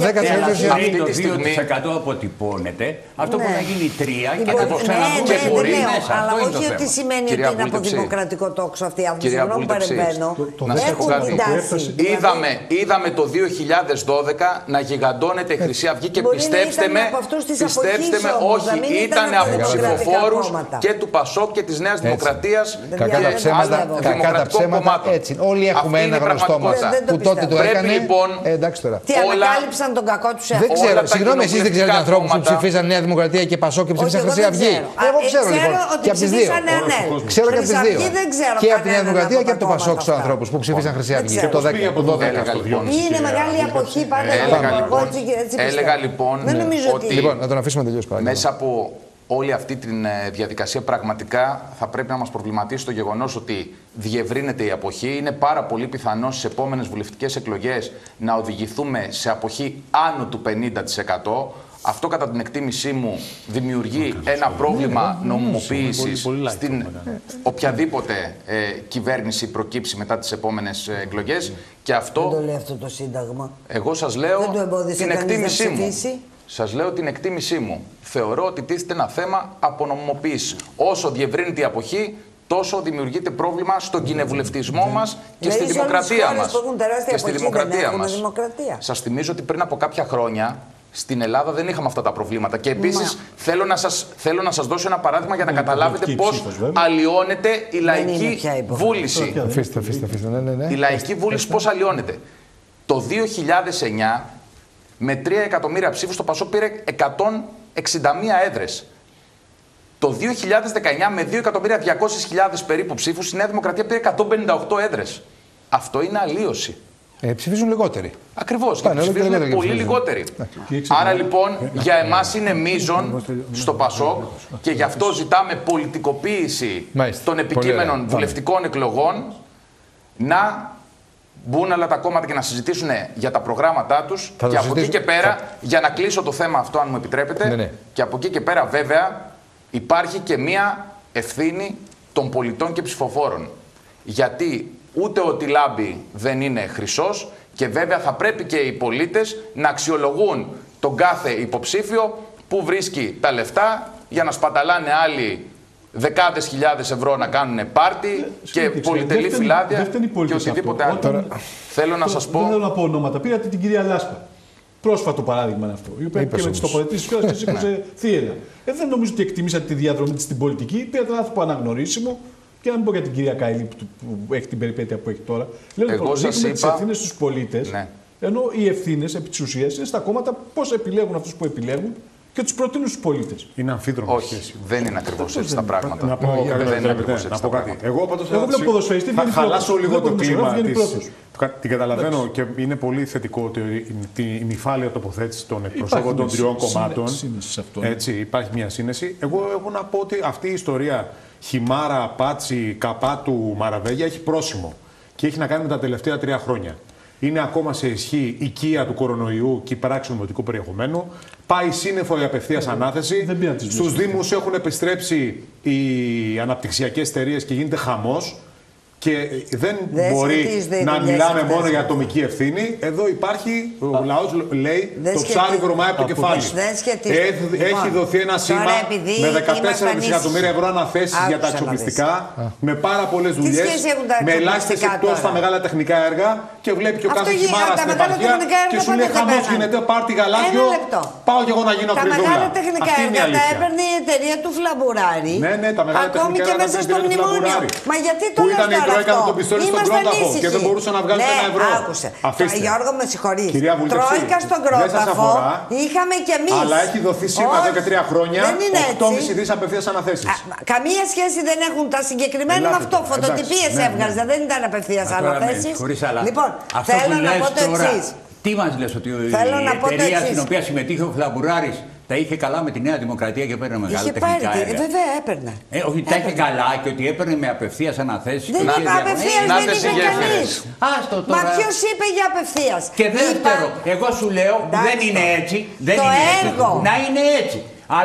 10% το 2% αποτυπώνεται. Αυτό μπορεί να γίνει 3% και θα το ξαναδούμε και μπορεί μέσα. Αλλά όχι ότι σημαίνει ότι είναι από δημοκρατικό τόξο αυτοί οι άνθρωποι. Συγγνώμη, παρεμβαίνω. Να σας πω κάτι. Είδαμε το 2012 να γιγαντώνεται η Χρυσή Αυγή και πιστέψτε όχι, ήταν από ψηφοφόρους και του ΠΑΣΟΚ και της Νέας Δημοκρατίας και δημοκρατικών κομμάτων. Όλοι έχουμε ένα γνωστό μας που τότε το έκανε. Τι ανακάλυψαν τον κακό τους εαυτό. Δεν ξέρω, συγγνώμη, εσείς δεν ξέρετε ανθρώπους που ψηφίσαν Νέα Δημοκρατία και ΠΑΣΟΚ και ψήφισαν Χρυσή Αυγή. Εγώ ξέρω λοιπόν και από τις δύο. Ξέρω και από τις δύο. Και από τη Νέα Δημοκρατία και από το ΠΑΣΟΚ στους ανθρώπους που ψήφισαν Χρυσή Αυγή. Το 10. Είναι μεγάλη αποχή πάντα. Έλεγα λοιπόν ότι να τον αφήσουμε τελείως πάλι. Μέσα από όλη αυτή τη διαδικασία πραγματικά θα πρέπει να μας προβληματίσει το γεγονός ότι διευρύνεται η αποχή. Είναι πάρα πολύ πιθανό στις επόμενες βουλευτικές εκλογές να οδηγηθούμε σε αποχή άνω του 50%. Αυτό κατά την εκτίμησή μου δημιουργεί ένα πρόβλημα νομιμοποίησης στην οποιαδήποτε κυβέρνηση προκύψει μετά τις επόμενες εκλογές. Και αυτό, δεν το λέει αυτό το Σύνταγμα. Εγώ σας λέω την εκτίμησή μου. Σας λέω την εκτίμησή μου. Θεωρώ ότι τίθεται ένα θέμα απονομιμοποίησης. Όσο διευρύνεται η αποχή, τόσο δημιουργείται πρόβλημα στον κοινοβουλευτισμό μας και στη δημοκρατία μας. Και στη δημοκρατία μας. Σας θυμίζω ότι πριν από κάποια χρόνια στην Ελλάδα δεν είχαμε αυτά τα προβλήματα. Και επίσης θέλω να σας δώσω ένα παράδειγμα για να καταλάβετε πώς αλλοιώνεται η λαϊκή βούληση. Η λαϊκή βούληση πώς αλλοιώνεται. Το 2009 με 3 εκατομμύρια ψήφους το ΠΑΣΟΚ πήρε 161 έδρες. Το 2019 με 2.200.000 περίπου ψήφους η Νέα Δημοκρατία πήρε 158 έδρες. Αυτό είναι αλλίωση. Ψηφίζουν λιγότεροι. Ακριβώς, ψηφίζουν πολύ λιγότεροι. Άρα λοιπόν για εμάς είναι μείζον στο ΠΑΣΟΚ και γι' αυτό ζητάμε πολιτικοποίηση των επικείμενων βουλευτικών εκλογών, να μπουν όλα τα κόμματα και να συζητήσουν για τα προγράμματά τους και από εκεί και πέρα, για να κλείσω το θέμα αυτό αν μου επιτρέπετε, και από εκεί και πέρα βέβαια υπάρχει και μία ευθύνη των πολιτών και ψηφοφόρων. Γιατί ούτε ο Τιλάμπη δεν είναι χρυσός και βέβαια θα πρέπει και οι πολίτες να αξιολογούν τον κάθε υποψήφιο που βρίσκει τα λεφτά για να σπαταλάνε άλλοι δεκάδες χιλιάδες ευρώ να κάνουν πάρτι και πολυτελή φυλάδια και οτιδήποτε άλλο. Θέλω να σας πω... Δεν θέλω να πω ονόματα. Πήρατε την κυρία Λάσπα. Πρόσφατο παράδειγμα είναι αυτό. Η οποία και με τις τοποθετήσεις κιόλας και σήκωσε θύελλα. Δεν νομίζω ότι εκτιμήσατε τη διαδρομή της στην πολιτική. Πήρατε έναν άνθρωπο αναγνωρίσιμο. Και να μην πω για την κυρία Καηλή που έχει την περιπέτεια που έχει τώρα. Λέω ότι ρίχνουμε τις ευθύνες στους πολίτες, ενώ οι ευθύνες επί της ουσίας είναι στα κόμματα πώς επιλέγουν αυτούς που επιλέγουν και τους προτείνουν στους πολίτες. Είναι αμφίδρομο. Όχι, δεν είναι ακριβώς έτσι τα πράγματα. Να πω κάτι. Εγώ πάντως θα χαλάσω λίγο το κλίμα της. Την καταλαβαίνω και είναι πολύ θετικό ότι η νυφάλια τοποθέτηση των εκπροσώπων των τριών κομμάτων. Έτσι, υπάρχει μια σύνεση. Εγώ έχω να πω ότι αυτή η ιστορία Χιμάρα, Πάτσι, Καπάτου, Μαραβέγια έχει πρόσημο και έχει να κάνει με τα τελευταία 3 χρόνια. Είναι ακόμα σε ισχύ η οικία του κορονοϊού και η πράξη νομοτικού περιεχομένου. Πάει σύννεφο η απευθείας ανάθεση. Στους Δήμους έχουν επιστρέψει οι αναπτυξιακές εταιρείες και γίνεται χαμός. Και δεν μπορεί να μιλάμε μόνο για ατομική ευθύνη. Εδώ υπάρχει, ο λαός λέει, το ψάρι βρωμάει από το κεφάλι. Έχει δοθεί ένα σήμα με 14 δισεκατομμύρια ευρώ αναθέσεις για τα εξοπλιστικά, με πάρα πολλές δουλειές, με ελάχιστες εκτός στα μεγάλα τεχνικά έργα και βλέπει και ο κάθε Χιμάρα στην επαρχία και σου λέει χαμός γίνεται, πάρτι γαλάζιο, πάω και εγώ να γίνω κρυδούλα. Τα μεγάλα τεχνικά έργα τα έπαιρνε η εταιρεία του Φλαμπουράρη, ακόμη και μέσα στο μνημόνιο. Μα γιατί το λέω τώρα? Έκανε το πιστόλι στον Κρόταφο και δεν μπορούσε να βγάλει ένα ευρώ. Άκουσε. Γιώργο, με συγχωρείς. Τρόικα στον Κρόταφο είχαμε κι εμείς. Αλλά έχει δοθεί σήμερα εδώ και 3 χρόνια 8,5 δις απευθείας αναθέσεις. Καμία σχέση δεν έχουν τα συγκεκριμένα με αυτό. Φωτοτυπίες έβγαζε, δεν ήταν απευθείας αναθέσεις. Λοιπόν, θέλω να πω το εξής. Τι μας λες, ότι η εταιρεία στην οποία συμμετείχε ο Φλαμπουράρης τα είχε καλά με τη Νέα Δημοκρατία και έπαιρνε μεγάλα τεχνικά έργα? Βέβαια έπαιρνε. Όχι, τα είχε καλά και ότι έπαιρνε με απευθείας αναθέσεις. Δεν είπε απευθείας, δεν είπε κανείς. Μα ποιος είπε για απευθείας? Και δεύτερο, εγώ σου λέω που δεν είναι έτσι. Δεν είναι έτσι. Να είναι έτσι. Αλλά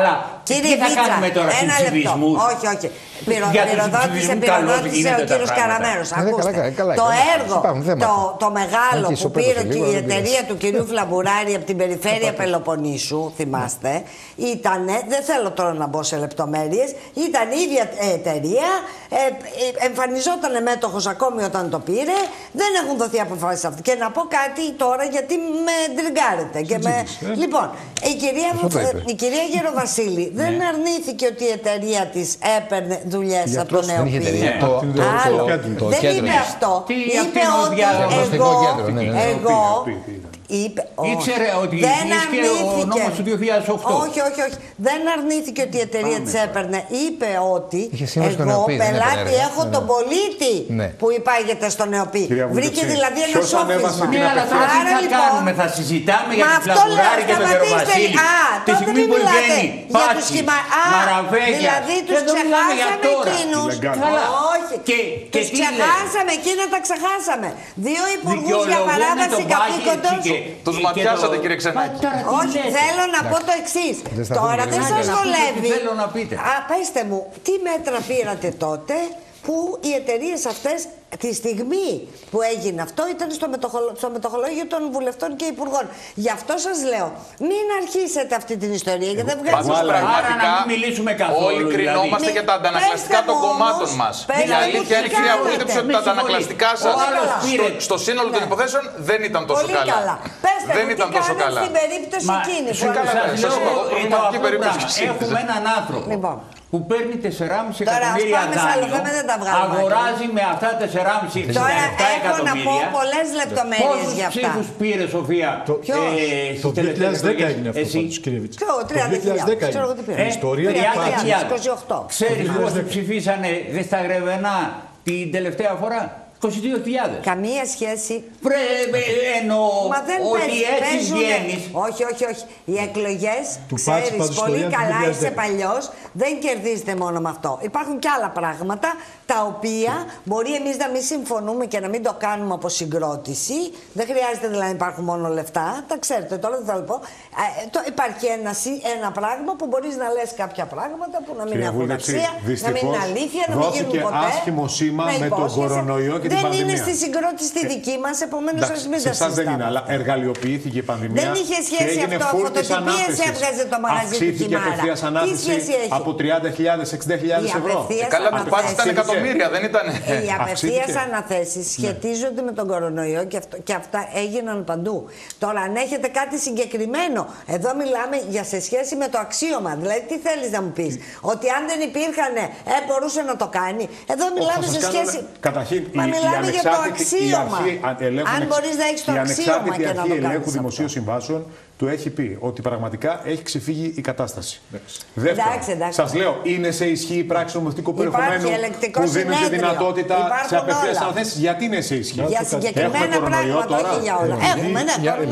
Κύριε Βίτσα, ένα λεπτό. Όχι. Πυροδότησε ο κύριος Καραμέρος. Ακούστε, το έργο, το μεγάλο που πήρε και η εταιρεία του κυρίου Φλαμπουράρη από την περιφέρεια Πελοποννήσου, θυμάστε, ήταν, δεν θέλω τώρα να μπω σε λεπτομέρειες, ήταν η ίδια εταιρεία, εμφανιζόταν μέτοχος ακόμη όταν το πήρε, δεν έχουν δοθεί αποφάσεις αυτές. Και να πω κάτι τώρα γιατί με ντριγκάρετε. Λοιπόν, η κυρία Γεροβασίλη δεν αρνήθηκε ότι η εταιρεία της έπαιρνε δουλειές από τον ΕΟΠΗ. Δεν είπε αυτό. Είπε ότι εγώ ήξερε ότι ίσχυε ο νόμος του 2008. Όχι. Δεν αρνήθηκε ότι η εταιρεία της έπαιρνε. Είπε ότι εγώ πελάτη έχω τον πολίτη που υπάγεται στον ΕΟΠΗ. Βρήκε δηλαδή ένα σόφισμα. Αλλά τώρα τι θα κάνουμε, θα συζητάμε για την Φλαμπουράρη και τον Γεροβασίλη. Τη στιγμή που βγαίνει Πάσχη, Μαραβέγια. Δηλαδή τους ξεχάσαμε εκείνους. Όχι. Τους ξεχάσαμε, εκείνα τα ξεχάσαμε. Δύο υπουργούς για παράβαση καθήκοντος. Τους ματιάσατε, κύριε Ξενάκη. Όχι, θέλω να πω το εξής. Τώρα δεν σας βολεύει. Πέστε μου, τι μέτρα πήρατε τότε που οι εταιρείες αυτές τη στιγμή που έγινε αυτό ήταν στο μετοχολόγιο των βουλευτών και υπουργών. Γι' αυτό σας λέω, μην αρχίσετε αυτή την ιστορία γιατί δεν βγάζει νόημα. Άρα να μην μιλήσουμε καθόλου. Όλοι κρινόμαστε για τα αντανακλαστικά των κομμάτων μας. Η αλήθεια είναι, κυρία Βούλτεψη, ότι τα αντανακλαστικά σας στο σύνολο των υποθέσεων δεν ήταν τόσο καλά. Δεν ήταν τόσο καλά. Στην περίπτωση εκείνη. Έχουμε έναν άνθρωπο που παίρνει 4,5 εκατομμύρια δάνειο, αγοράζει με αυτά 4,5 Τώρα έχω να πω πολλές λεπτομέρειες για αυτά. Πόσους ψήφους πήρε, Σοφία, το 2010 έγινε αυτό, κύριε Βίτσα. Το 30.000. Ιστορία 28. Ξέρεις πόσοι ψηφίσανε στα Γρεβενά την τελευταία φορά? 22.000. Καμία σχέση. Εννοώ ότι έτσι βγαίνεις. Όχι. Οι εκλογές, ξέρεις πολύ καλά, είσαι παλιός, δεν κερδίζετε μόνο με αυτό. Υπάρχουν και άλλα πράγματα τα οποία μπορεί εμείς να μην συμφωνούμε και να μην το κάνουμε από συγκρότηση. Δεν χρειάζεται δηλαδή να υπάρχουν μόνο λεφτά. Τα ξέρετε τώρα, δεν θα το πω. Υπάρχει ένα πράγμα που μπορείς να λες κάποια πράγματα που να μην έχουν αξία, να μην είναι αλήθεια, να μην γίνουν ποτέ. Δόθηκε άσχημο σήμα με τον κορονοϊό και την πανδημία. Δεν είναι στη συγκρότηση τη δική μας, επομένως ας μην τα συζητάμε. δεν είναι, αλλά εργαλειοποιήθηκε η πανδημία. Δεν είχε σχέση αυτό. Φωτοτυπίες έβγαζε το μαγαζί του Κιμάρα. Αυξήθηκε απευθείας ανάθεση από 30.000-60.000 ευρώ. Καλά, του πάτησε τα εκατομμύρια, δεν ήταν. Οι απευθείας αναθέσεις σχετίζονται με τον κορονοϊό και αυτά έγιναν παντού. Τώρα, αν έχετε κάτι συγκεκριμένο, εδώ μιλάμε για σε σχέση με το αξίωμα. Δηλαδή, τι θέλεις να μου πεις, ότι αν δεν υπήρχαν, μπορούσε να το κάνει. Εδώ μιλάμε σε σχέση. Καταρχήν, μιλάμε για το αξίωμα. Αν μπορείς να έχεις το αξίωμα και να το κάνεις. Η ανεξάρτητη αρχή ελέγχου δημοσίων συμβάσεων του έχει πει ότι πραγματικά έχει ξεφύγει η κατάσταση. Δεύτερον, σας λέω, είναι σε ισχύ η πράξη νομοθετικού περιεχομένου που δίνει τη δυνατότητα σε απευθείας αναθέσεις. Γιατί είναι σε ισχύ? Για συγκεκριμένα πράγματα, όχι για όλα. Έχουμε,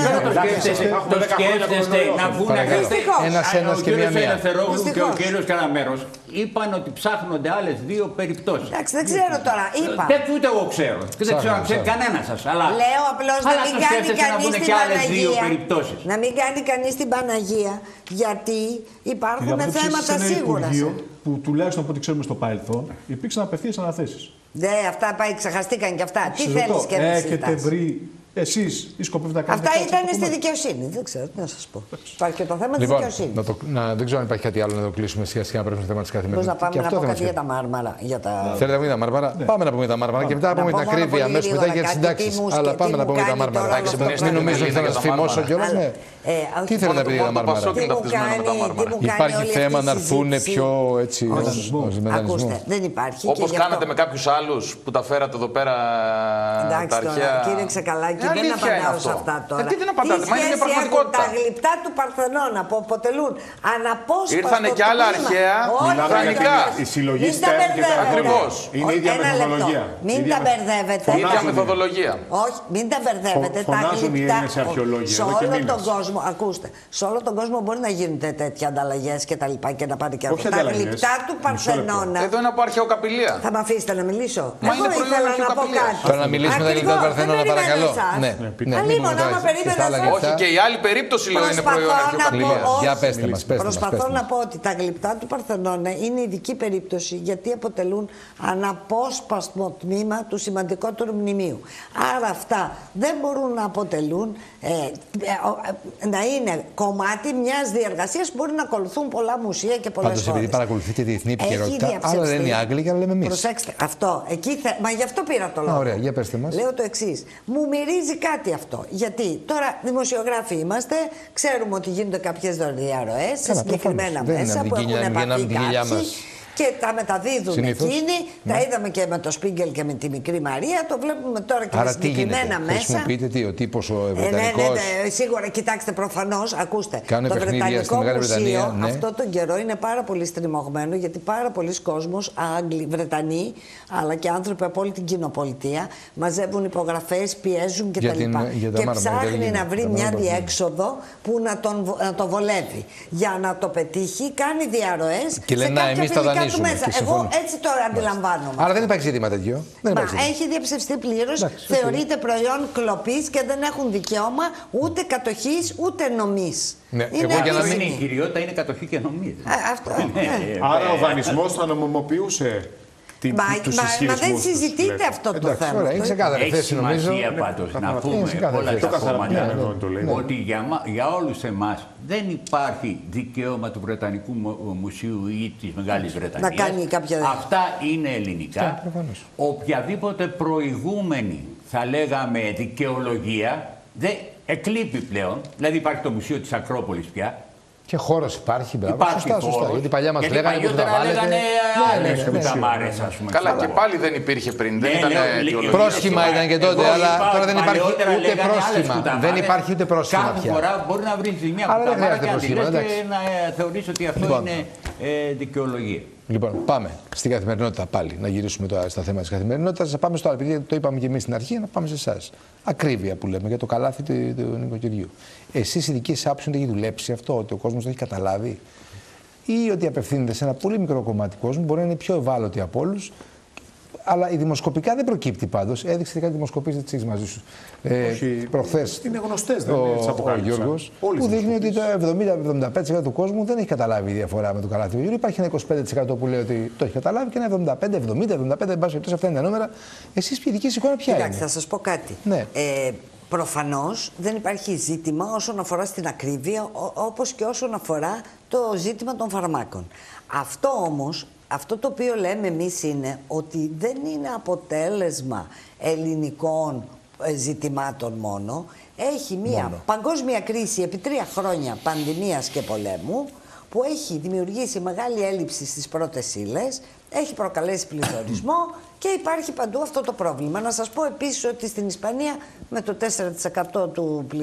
το σκέφτεστε να βγουν ένας και μία μία. Και ο κύριος Καραμέρος είπαν ότι ψάχνονται άλλες δύο περιπτώσεις. Εντάξει, δεν ξέρω τώρα. Είπα. Ούτε εγώ ξέρω. Δεν ξέρω αν ξέρει κανένα σας. Λέω απλώς να μην κάνει κανείς την Παναγία. Να μην κάνει κανείς την Παναγία, γιατί υπάρχουν θέματα σίγουρα. Που τουλάχιστον από ό,τι ξέρουμε στο παρελθόν υπήρξαν απευθείας αναθέσεις. Ναι, αυτά ξεχαστήκαν και αυτά. Τι θέλεις και να έχετε βρει εσείς ή σκοπεύετε να κάνετε? Αυτά ήταν στη δικαιοσύνη. Δεν ξέρω τι να σας πω. Υπάρχει και το θέμα της δικαιοσύνης. Δεν ξέρω αν υπάρχει κάτι άλλο να το κλείσουμε σιγά-σιγά να πρέπει στο θέμα της καθημερινής. Πώς να πάμε να πω κάτι για τα Μάρμαρα. Θέλετε να πούμε για τα Μάρμαρα? Πάμε να πούμε για τα Μάρμαρα και μετά να πούμε την ακρίβεια αμέσως μετά για τις συντάξεις. Αλλά πάμε να πούμε για τα Μάρμαρα. Μην νομίζω ότι θα σας φημώσω κιόλας. Τι θέλετε να πείτε για τα Μάρμαρα? Υπάρχει θέμα να έρθουν πιο έτσι ως μετανισμό? Δεν υπάρχει. Όπως κάνατε με κάποιους άλλους που τα φέρατε εδώ πέρα τα αρχαία. Κύριε Ξεκαλάκη, δεν απαντάω σε αυτά τώρα. Τι δεν απαντάτε, μα είναι μια πραγματικότητα. Τα γλυπτά του Παρθενώνα που αποτελούν αναπόσπαστο. Ήρθανε και άλλα αρχαία δανεικά. Η συλλογή στέρν και τα ακριβώς. Είναι η ίδια μεθοδολογία. Μην τα μπερδεύετε. Η ίδια μεθοδολογία. Όχι, μην τα μπερδεύετε. Φωνάζουν οι Έλληνες αρχαιολόγοι. Σε όλο τον κόσμο, ακούστε, σε όλο τον κόσμο μπορεί να γίνονται τέτοια ανταλλαγές και τα λοιπά και να πάρει και αυτά. Τα γλυπτά του Παρθενώνα. Εδώ είναι από αρχαιοκαπηλεία. Θα με αφήσετε να μιλήσω? Μα είναι προϊόν αρχαιοκαπηλείας. Τώρα να μιλήσουμε τα γλυπτά του Παρθενώνα, παρακαλώ. Αλλήμον, άμα περίμενα. Όχι, και η άλλη περίπτωση λέω είναι προϊόν αρχαιοκρατίας. Προσπαθώ να πω ότι τα γλυπτά του Παρθενώνα είναι ειδική περίπτωση γιατί αποτελούν αναπόσπαστο τμήμα του σημαντικότερου μνημείου. Άρα αυτά δεν μπορούν να αποτελούν, να είναι κομμάτι μιας διεργασίας που μπορεί να ακολουθούν πολλά μουσεία και πολλές χώρες. Επειδή παρακολουθείτε διεθνή επικαιρότητα, άλλα λένε οι Άγγλοι και άλλα λέμε εμείς. Προσέξτε, αυτό. Μα γι' αυτό πήρα το λόγο. Ωραία, για πέστε μας. Λέω το εξής. Μου μυρίζει κάτι αυτό. Γιατί τώρα δημοσιογράφοι είμαστε, ξέρουμε ότι γίνονται κάποιες διαρροές σε συγκεκριμένα μέσα που έχουν επαφή κάποιοι. Και τα μεταδίδουν εκείνοι. Τα είδαμε και με το Σπίγκελ και με τη Μικρή Μαρία. Το βλέπουμε τώρα και με συγκεκριμένα μέσα. Χρησιμοποιείτε τι, ο τύπος ο Βρετανικός. Ναι, σίγουρα. Κοιτάξτε, προφανώς, ακούστε. Κάνουν το Βρετανικό Μουσείο ναι. αυτό τον καιρό είναι πάρα πολύ στριμωγμένο γιατί πάρα πολλοί κόσμος, Άγγλοι, Βρετανοί, αλλά και άνθρωποι από όλη την κοινοπολιτεία μαζεύουν υπογραφές, πιέζουν κτλ. Και ψάχνει να βρει μια διέξοδο που να το βολεύει. Για να το πετύχει, κάνει διαρροές. Και λένε εμείς θα δανείσουμε. Εγώ έτσι το αντιλαμβάνομαι. Άρα δεν υπάρχει ζήτημα τέτοιο. Έχει διαψευστεί πλήρως. Θεωρείται προϊόν κλοπής και δεν έχουν δικαίωμα ούτε κατοχής ούτε νομής. Ναι. Είναι η κυριότητα, είναι κατοχή και νομή. Άρα ο δανεισμός θα νομιμοποιούσε. Μα δεν συζητείτε αυτό το θέμα. Έχει σημασία πάντως να πούμε όλα τα κόμματα ότι για όλους εμάς δεν υπάρχει δικαίωμα του Βρετανικού Μουσείου ή της Μεγάλης Βρετανίας. Να κάνει κάποια... Αυτά είναι ελληνικά. Οποιαδήποτε προηγούμενη, θα λέγαμε, δικαιολογία δεν εκλείπει πλέον. Δηλαδή υπάρχει το Μουσείο της Ακρόπολης πια. Και χώρος υπάρχει, μπράβο. Σωστά. Γιατί παλιά μας λέγανε ότι θα βάλετε. Άλλες κουταμάρες, ας πούμε. Καλά, και πάλι δεν υπήρχε πριν. Δεν ήταν αιτιολογία. Πρόσχημα ήταν και τότε, αλλά τώρα δεν υπάρχει ούτε πρόσχημα. Δεν υπάρχει ούτε πρόσχημα πια. Κάθε φορά μπορεί να βρεις μια κουταμάρα και αντιλές και να θεωρείς ότι αυτό είναι δικαιολογία. Λοιπόν, πάμε στην καθημερινότητα πάλι. Να γυρίσουμε τώρα στα θέματα της καθημερινότητας. Να πάμε στο άλλο, επειδή το είπαμε και εμείς στην αρχή, να πάμε σε εσάς. Ακρίβεια που λέμε για το καλάθι του νοικοκυριού. Εσείς η δική σας άποψη έχει δουλέψει αυτό, ότι ο κόσμος το έχει καταλάβει, ή ότι απευθύνεται σε ένα πολύ μικρό κομμάτι κόσμου, μπορεί να είναι πιο ευάλωτοι από όλους. Αλλά η δημοσκοπικά δεν προκύπτει πάντως. Έδειξε κάτι δημοσκοπήσεις της μαζί σου. Προχθές. Είναι γνωστές, ο Γιώργος. Που δείχνει ότι το 70-75% του κόσμου δεν έχει καταλάβει η διαφορά με το καλάθι του νοικοκυριού. Υπάρχει ένα 25% που λέει ότι το έχει καταλάβει και ένα 75-70-75%. Εν πάση περιπτώσει, αυτά είναι τα νούμερα. Εσείς η δική σας εικόνα ποια είναι? Κοιτάξτε, θα σας πω κάτι. Ναι. Προφανώς δεν υπάρχει ζήτημα όσον αφορά στην ακρίβεια, όπως και όσον αφορά το ζήτημα των φαρμάκων. Αυτό όμως, αυτό το οποίο λέμε εμείς είναι ότι δεν είναι αποτέλεσμα ελληνικών ζητημάτων μόνο. Έχει μια παγκόσμια κρίση επί 3 χρόνια πανδημίας και πολέμου που έχει δημιουργήσει μεγάλη έλλειψη στις πρώτες ύλες, έχει προκαλέσει πληθωρισμό και υπάρχει παντού αυτό το πρόβλημα. Να σας πω επίσης ότι στην Ισπανία με το 4%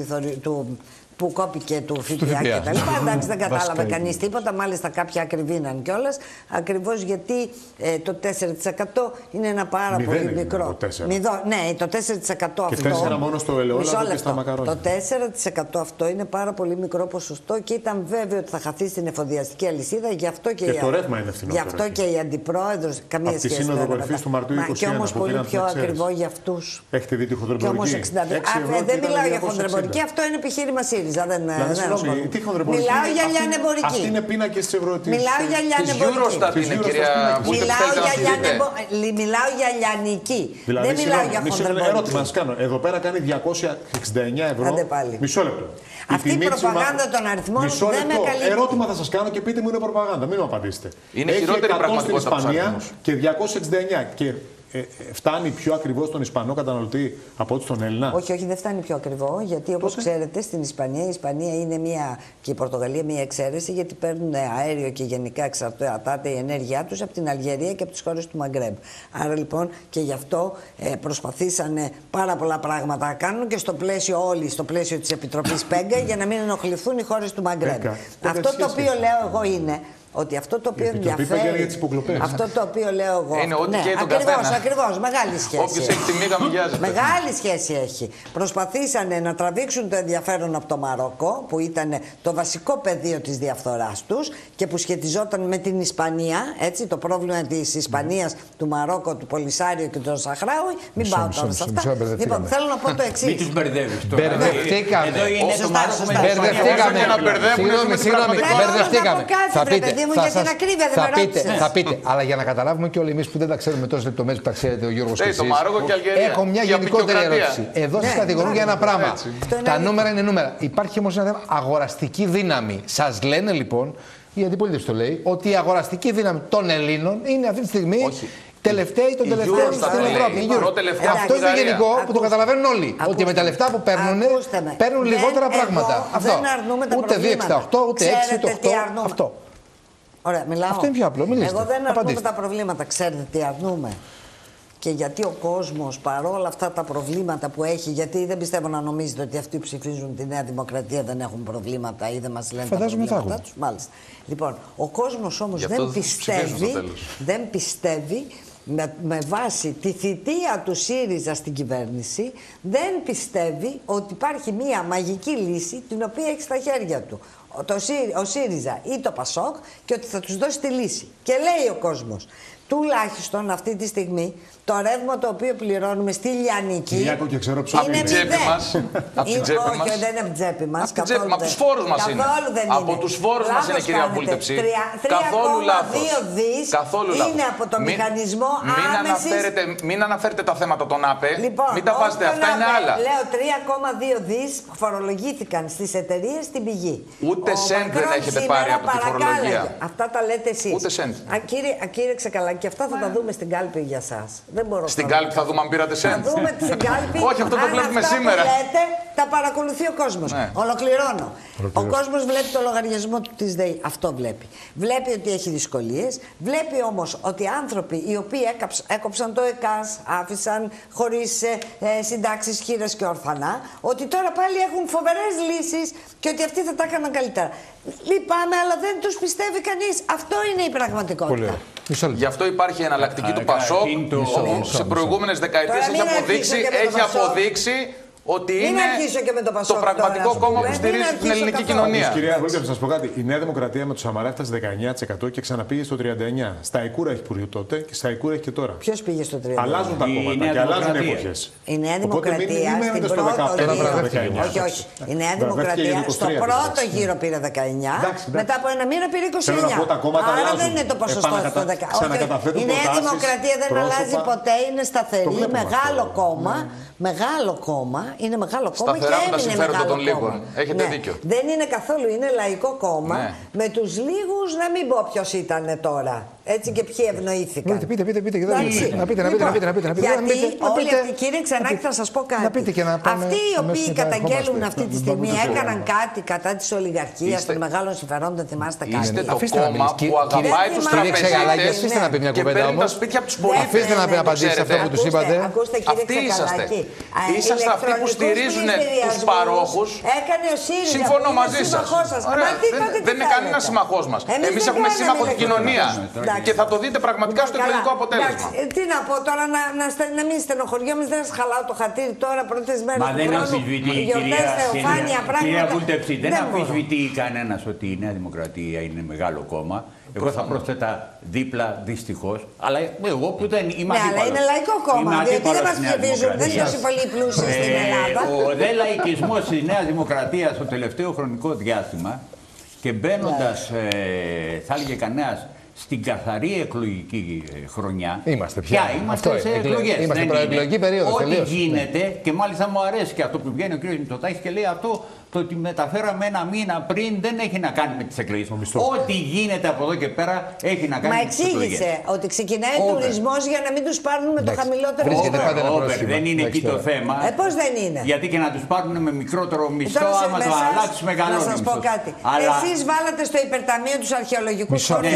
που κόπηκε του ΦΠΑ και τα λοιπά. Εντάξει, δεν κατάλαβε κανείς τίποτα. Μάλιστα, κάποιοι ακριβήναν κιόλας. Ακριβώς γιατί το 4% είναι ένα πάρα πολύ μικρό. Ναι, το 4% αυτό. Και 4 μόνο στο ελαιόλαδο και στα μακαρόνια. Το 4% αυτό είναι πάρα πολύ μικρό ποσοστό και ήταν βέβαιο ότι θα χαθεί στην εφοδιαστική αλυσίδα. Γι' αυτό και το ρεύμα είναι φθηνότερο. Γι' αυτό και η αντιπρόεδρος. Καμία σχέση δεν έχει. Κορυφής του Μαρτίου 2021. Και όμως πολύ πιο ακριβό για αυτούς. Έχετε δει τη χοντρεμπορική? Δεν μιλάω για χοντρεμπορική, αυτό είναι επιχείρημα ΣΥΡΙΖΑ. Τι χοντρεμπορική? Μιλάω για λιανεμπορική. Αυτή είναι πίνακες της Ευρωτικής. Μιλάω για λιανεμπορική. Μιλάω για λιανική. Δεν μιλάω για χοντρεμπορική. Ερώτημα σας κάνω. Εδώ πέρα κάνει 269 ευρώ. Μισό λεπτό. Αυτή η προπαγάνδα των αριθμών δεν με καλύπτει. Ερώτημα θα σας κάνω και πείτε μου είναι προπαγάνδα. Μην μου απαντήσετε. Είναι χειρότερη πραγματικότητα στην Ισπανία και 269. Και φτάνει πιο ακριβό στον Ισπανό καταναλωτή από ό,τι στον Έλληνα? Όχι, δεν φτάνει πιο ακριβό, γιατί όπως ξέρετε στην Ισπανία, η Ισπανία είναι και η Πορτογαλία μια εξαίρεση, γιατί παίρνουν αέριο και γενικά εξαρτάται η ενέργειά τους από την Αλγερία και από τις χώρες του Μαγκρέμπ. Άρα λοιπόν και γι' αυτό προσπαθήσανε πάρα πολλά πράγματα να κάνουν και στο πλαίσιο της Επιτροπής ΠΕΓΚΑ για να μην ενοχληθούν οι χώρες του Μαγκρέμπ. Αυτό το οποίο λέω εγώ είναι ότι αυτό το οποίο ενδιαφέρει. Αυτό το οποίο λέω εγώ. Είναι ό,τι και τον καθένα. Ακριβώς. Μεγάλη σχέση. Όποιος έχει τη μίγα μοιάζεται. Μεγάλη σχέση έχει. Προσπαθήσανε να τραβήξουν το ενδιαφέρον από το Μαρόκο, που ήταν το βασικό πεδίο της διαφθοράς τους και που σχετιζόταν με την Ισπανία. Έτσι, το πρόβλημα της Ισπανίας, του Μαρόκο, του Πολυσάριο και του Σαχράουι. Μην πάω τώρα σε αυτά. Λοιπόν, θέλω να πω το εξής. Μην τους μπερδεύεις τώρα. Μπερδευτήκαμε. Εδώ είναι το Μαρόκο με Συγγνώμη, μπερδευτήκαμε. Θα πείτε, αλλά για να καταλάβουμε και όλοι εμείς που δεν τα ξέρουμε τόσες λεπτομέρειες που τα ξέρετε ο Γιώργος και εσείς. Έχω μια γενικότερη ερώτηση. Εδώ σας κατηγορούν για ένα πράγμα. Τα νούμερα είναι νούμερα. Υπάρχει όμως ένα θέμα, αγοραστική δύναμη. Σας λένε λοιπόν, η αντιπολίτευση το λέει, ότι η αγοραστική δύναμη των Ελλήνων είναι αυτή τη στιγμή τελευταίοι των τελευταίων στην Ευρώπη. Αυτό είναι γενικό που το καταλαβαίνουν όλοι. Ότι με τα λεφτά που παίρνουν λιγότερα πράγματα. Αυτό. Ούτε 2,68, ούτε 6, ούτε 8. Αυτό. Ωραία, μιλάω. Αυτό είναι πιο απλό. Εγώ δεν αρνούμε τα προβλήματα. Ξέρετε τι αρνούμε? Και γιατί ο κόσμος, παρόλα αυτά τα προβλήματα που έχει, γιατί δεν πιστεύω να νομίζετε ότι αυτοί που ψηφίζουν τη Νέα Δημοκρατία δεν έχουν προβλήματα ή δεν μας λένε τα προβλήματά τους. Μάλιστα. Λοιπόν, ο κόσμος όμως δεν πιστεύει με βάση τη θητεία του ΣΥΡΙΖΑ στην κυβέρνηση, δεν πιστεύει ότι υπάρχει μία μαγική λύση την οποία έχει στα χέρια του ο ΣΥΡΙΖΑ ή το ΠΑΣΟΚ και ότι θα τους δώσει τη λύση. Και λέει ο κόσμος, τουλάχιστον αυτή τη στιγμή, το ρεύμα το οποίο πληρώνουμε στη Λιανική είναι από την τσέπη μας. Όχι, δεν είναι από την τσέπη μας. Από τους φόρους μας είναι. Από τους φόρους μας είναι, κυρία Βούλτεψη. Καθόλου λάθος. 3,2 δις είναι από το μηχανισμό άμεσης. Μην αναφέρετε τα θέματα των ΑΠΕ. Μην τα βάζετε, αυτά είναι άλλα. Λέω 3,2 δις φορολογήθηκαν στις εταιρείες στην πηγή. Ούτε σέντ δεν έχετε πάρει από τη φορολογία. Αυτά τα λέτε εσείς. Ούτε σέντ. Κύριε Ξεκαλάκη, αυτά θα τα δούμε στην κάλπη για σας. Στην κάλπη θα δούμε αν πήρατε σέντ. Θα δούμε στην κάλπη. Όχι, αυτό το βλέπουμε σήμερα. Που λέτε, τα παρακολουθεί ο κόσμος. Ναι. Ολοκληρώνω. Ο κόσμος βλέπει το λογαριασμό του της ΔΕΗ. Αυτό βλέπει. Βλέπει ότι έχει δυσκολίες. Βλέπει όμως ότι άνθρωποι οι οποίοι έκοψαν το ΕΚΑΣ, άφησαν χωρίς συντάξεις χείρες και ορφανά, ότι τώρα πάλι έχουν φοβερές λύσεις και ότι αυτοί θα τα έκαναν καλύτερα. Λυπάμαι, αλλά δεν τους πιστεύει κανείς. Αυτό είναι η πραγματικότητα. Γι' αυτό υπάρχει εναλλακτική του ΠΑΣΟΚ, όπου σε προηγούμενες δεκαετίες έχει αποδείξει ότι είναι το πραγματικό κόμμα που στηρίζει την ελληνική κοινωνία. Κυρία Βούλτεψη, να σας πω κάτι. Η Νέα Δημοκρατία με το Σαμαρά έφτασε 19% και ξαναπήγε στο 39%. Στα Εκούρα έχει πουρεί τότε και στα Εκούρα έχει και τώρα. Ποιος πήγε στο 39%? Αλλάζουν τα κόμματα και αλλάζουν εποχές. Η Νέα Δημοκρατία στην πρώτο γύρο. Όχι. Η Νέα Δημοκρατία στο πρώτο γύρο πήρε 19%. Μετά από ένα μήνα πήρε 29%. Άρα δεν είναι το ποσοστό στο 10%. Η Νέα Δημοκρατία δεν αλλάζει ποτέ. Είναι σταθερή, μεγάλο κόμμα. Μεγάλο κόμμα, είναι μεγάλο κόμμα και έμεινε μεγάλο κόμμα. Έχετε δίκιο. Δεν είναι καθόλου, είναι λαϊκό κόμμα, με τους λίγους, να μην πω ποιος ήταν τώρα. Έτσι και ποιοι ευνοήθηκαν. Πείτε. Να πείτε. Γιατί όλοι αυτοί, κύριε Ξανάκη, θα σας πω κάτι. Αυτοί οι οποίοι καταγγέλουν αυτή τη στιγμή έκαναν κάτι κατά της ολιγαρχίας, των μεγάλων συμφερόντων, θυμάστε κάτι. Είστε το κόμμα που αγαπάει τους τραπεζίτες και παίρνει τα σπίτια από τους πολίτες. Αφήστε να απαντήσετε αυτό που τους είπατε. Αυτοί είσαστε. Είσαστε αυτοί που στηρίζουν τους παρόχους. Έκανε ο ΣΥΡΙΖΑ. Συμφωνώ μαζί σας. Δεν είναι κανένας σύμμαχός μας. Εμείς έχουμε σύμμαχο την κοινωνία. Και θα το δείτε πραγματικά στο εκλογικό αποτέλεσμα. Τι να πω τώρα, να μην στενοχωριόμαστε, δεν σας χαλάω το χατήρι τώρα, πρώτες μέρες του χρόνου. Μα δεν αμφισβητεί, κυρία Βούλτεψη, δεν αμφισβητεί κανένας ότι η Νέα Δημοκρατία είναι μεγάλο κόμμα. Εγώ θα πρόσθετα δίπλα, δυστυχώς. Αλλά εγώ που δεν είμαι αντίπαλος. Ναι, αλλά είναι λαϊκό κόμμα. Διότι δεν μας ψηφίζουν, δεν είναι τόσο πολύ πλούσιοι στην Ελλάδα. Ο δε λαϊκισμός της Νέας Δημοκρατίας στο τελευταίο χρονικό διάστημα και μπαίνοντας, θα έλεγε κανένας, στην καθαρή εκλογική χρονιά. Είμαστε πια. Είμαστε σε εκλογές. Είμαστε προεκλογική περίοδο. Ό,τι γίνεται, και μάλιστα μου αρέσει και αυτό που βγαίνει ο κ. Μητσοτάκης και λέει αυτό, το ότι μεταφέραμε ένα μήνα πριν δεν έχει να κάνει με τις εκλογές. Ό,τι γίνεται από εδώ και πέρα έχει να κάνει με τις εκλογές. Μα εξήγησε ότι ξεκινάει ο τουρισμός για να μην τους πάρουν με το χαμηλότερο μισθό. Δεν είναι εκεί το θέμα. Πώς δεν είναι? Γιατί και να τους πάρουν με μικρότερο μισθό, άμα το αλλάξει μεγαλώνει. Να σας πω κάτι. Εσείς βάλατε στο υπερταμείο τους αρχαιολογικούς χώρους και τράγατε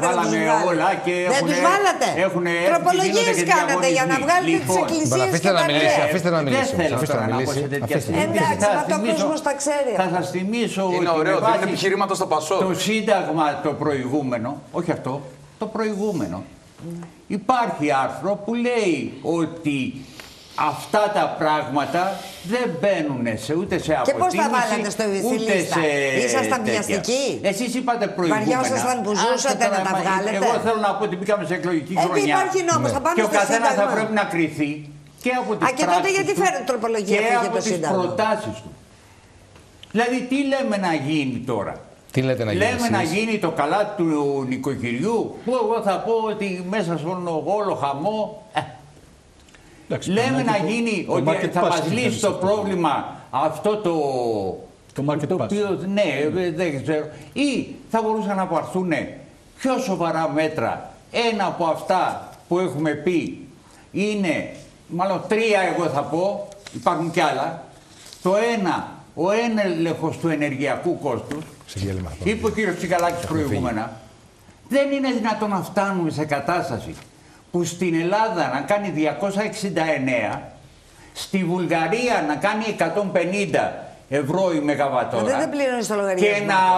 βάλαμε όλα και δεν τους βάλατε. Τροπολογίες κάνατε για να βγάλετε τις εκκλησίες και τα νέα. Αφήστε να μιλήσει. Δεν θέλω να πω σε τέτοια στιγμή. Εντάξει, μα το κόσμος τα ξέρει. Θα σας θυμίσω είναι ότι ωραίο, δίνει επιχειρήματα στο Πασόκ. το Σύνταγμα το προηγούμενο, όχι αυτό, το προηγούμενο, υπάρχει άρθρο που λέει ότι αυτά τα πράγματα δεν μπαίνουν ούτε σε αποτίμηση, και πώς τα βάλατε στο λίστα, ήσασταν βιαστικοί, εσείς είπατε προηγούμενα. Βαριόσασταν που ζούσατε να τα βγάλετε. Εγώ θέλω να πω ότι μπήκαμε σε εκλογική χρονιά υπάρχει νόμος, θα πάμε και ο στο καθένας θα Σύνταγμα. πρέπει να κριθεί και από τις και τότε γιατί φέρνει τροπολογία και από από τις προτάσεις του. Δηλαδή τι λέμε να γίνει τώρα. Τι λέτε να γίνει? Λέμε να γίνει το καλά του νοικοκυριού, που εγώ θα πω ότι μέσα στον όλο χαμό. Εντάξει, λέμε να γίνει ότι θα μας λύσει το πρόβλημα αυτό το οποίο, ναι, δεν ξέρω. Ή θα μπορούσαν να πάρθουν πιο σοβαρά μέτρα. Ένα από αυτά που έχουμε πει είναι, μάλλον τρία εγώ θα πω, υπάρχουν κι άλλα. Το ένα, ο έλεγχος του ενεργειακού κόστους. Είπε ο κύριος Τσικαλάκης προηγούμενα, δεν είναι δυνατόν να φτάνουμε σε κατάσταση που στην Ελλάδα να κάνει 269, στη Βουλγαρία να κάνει 150 ευρώ η μεγαβατόρα και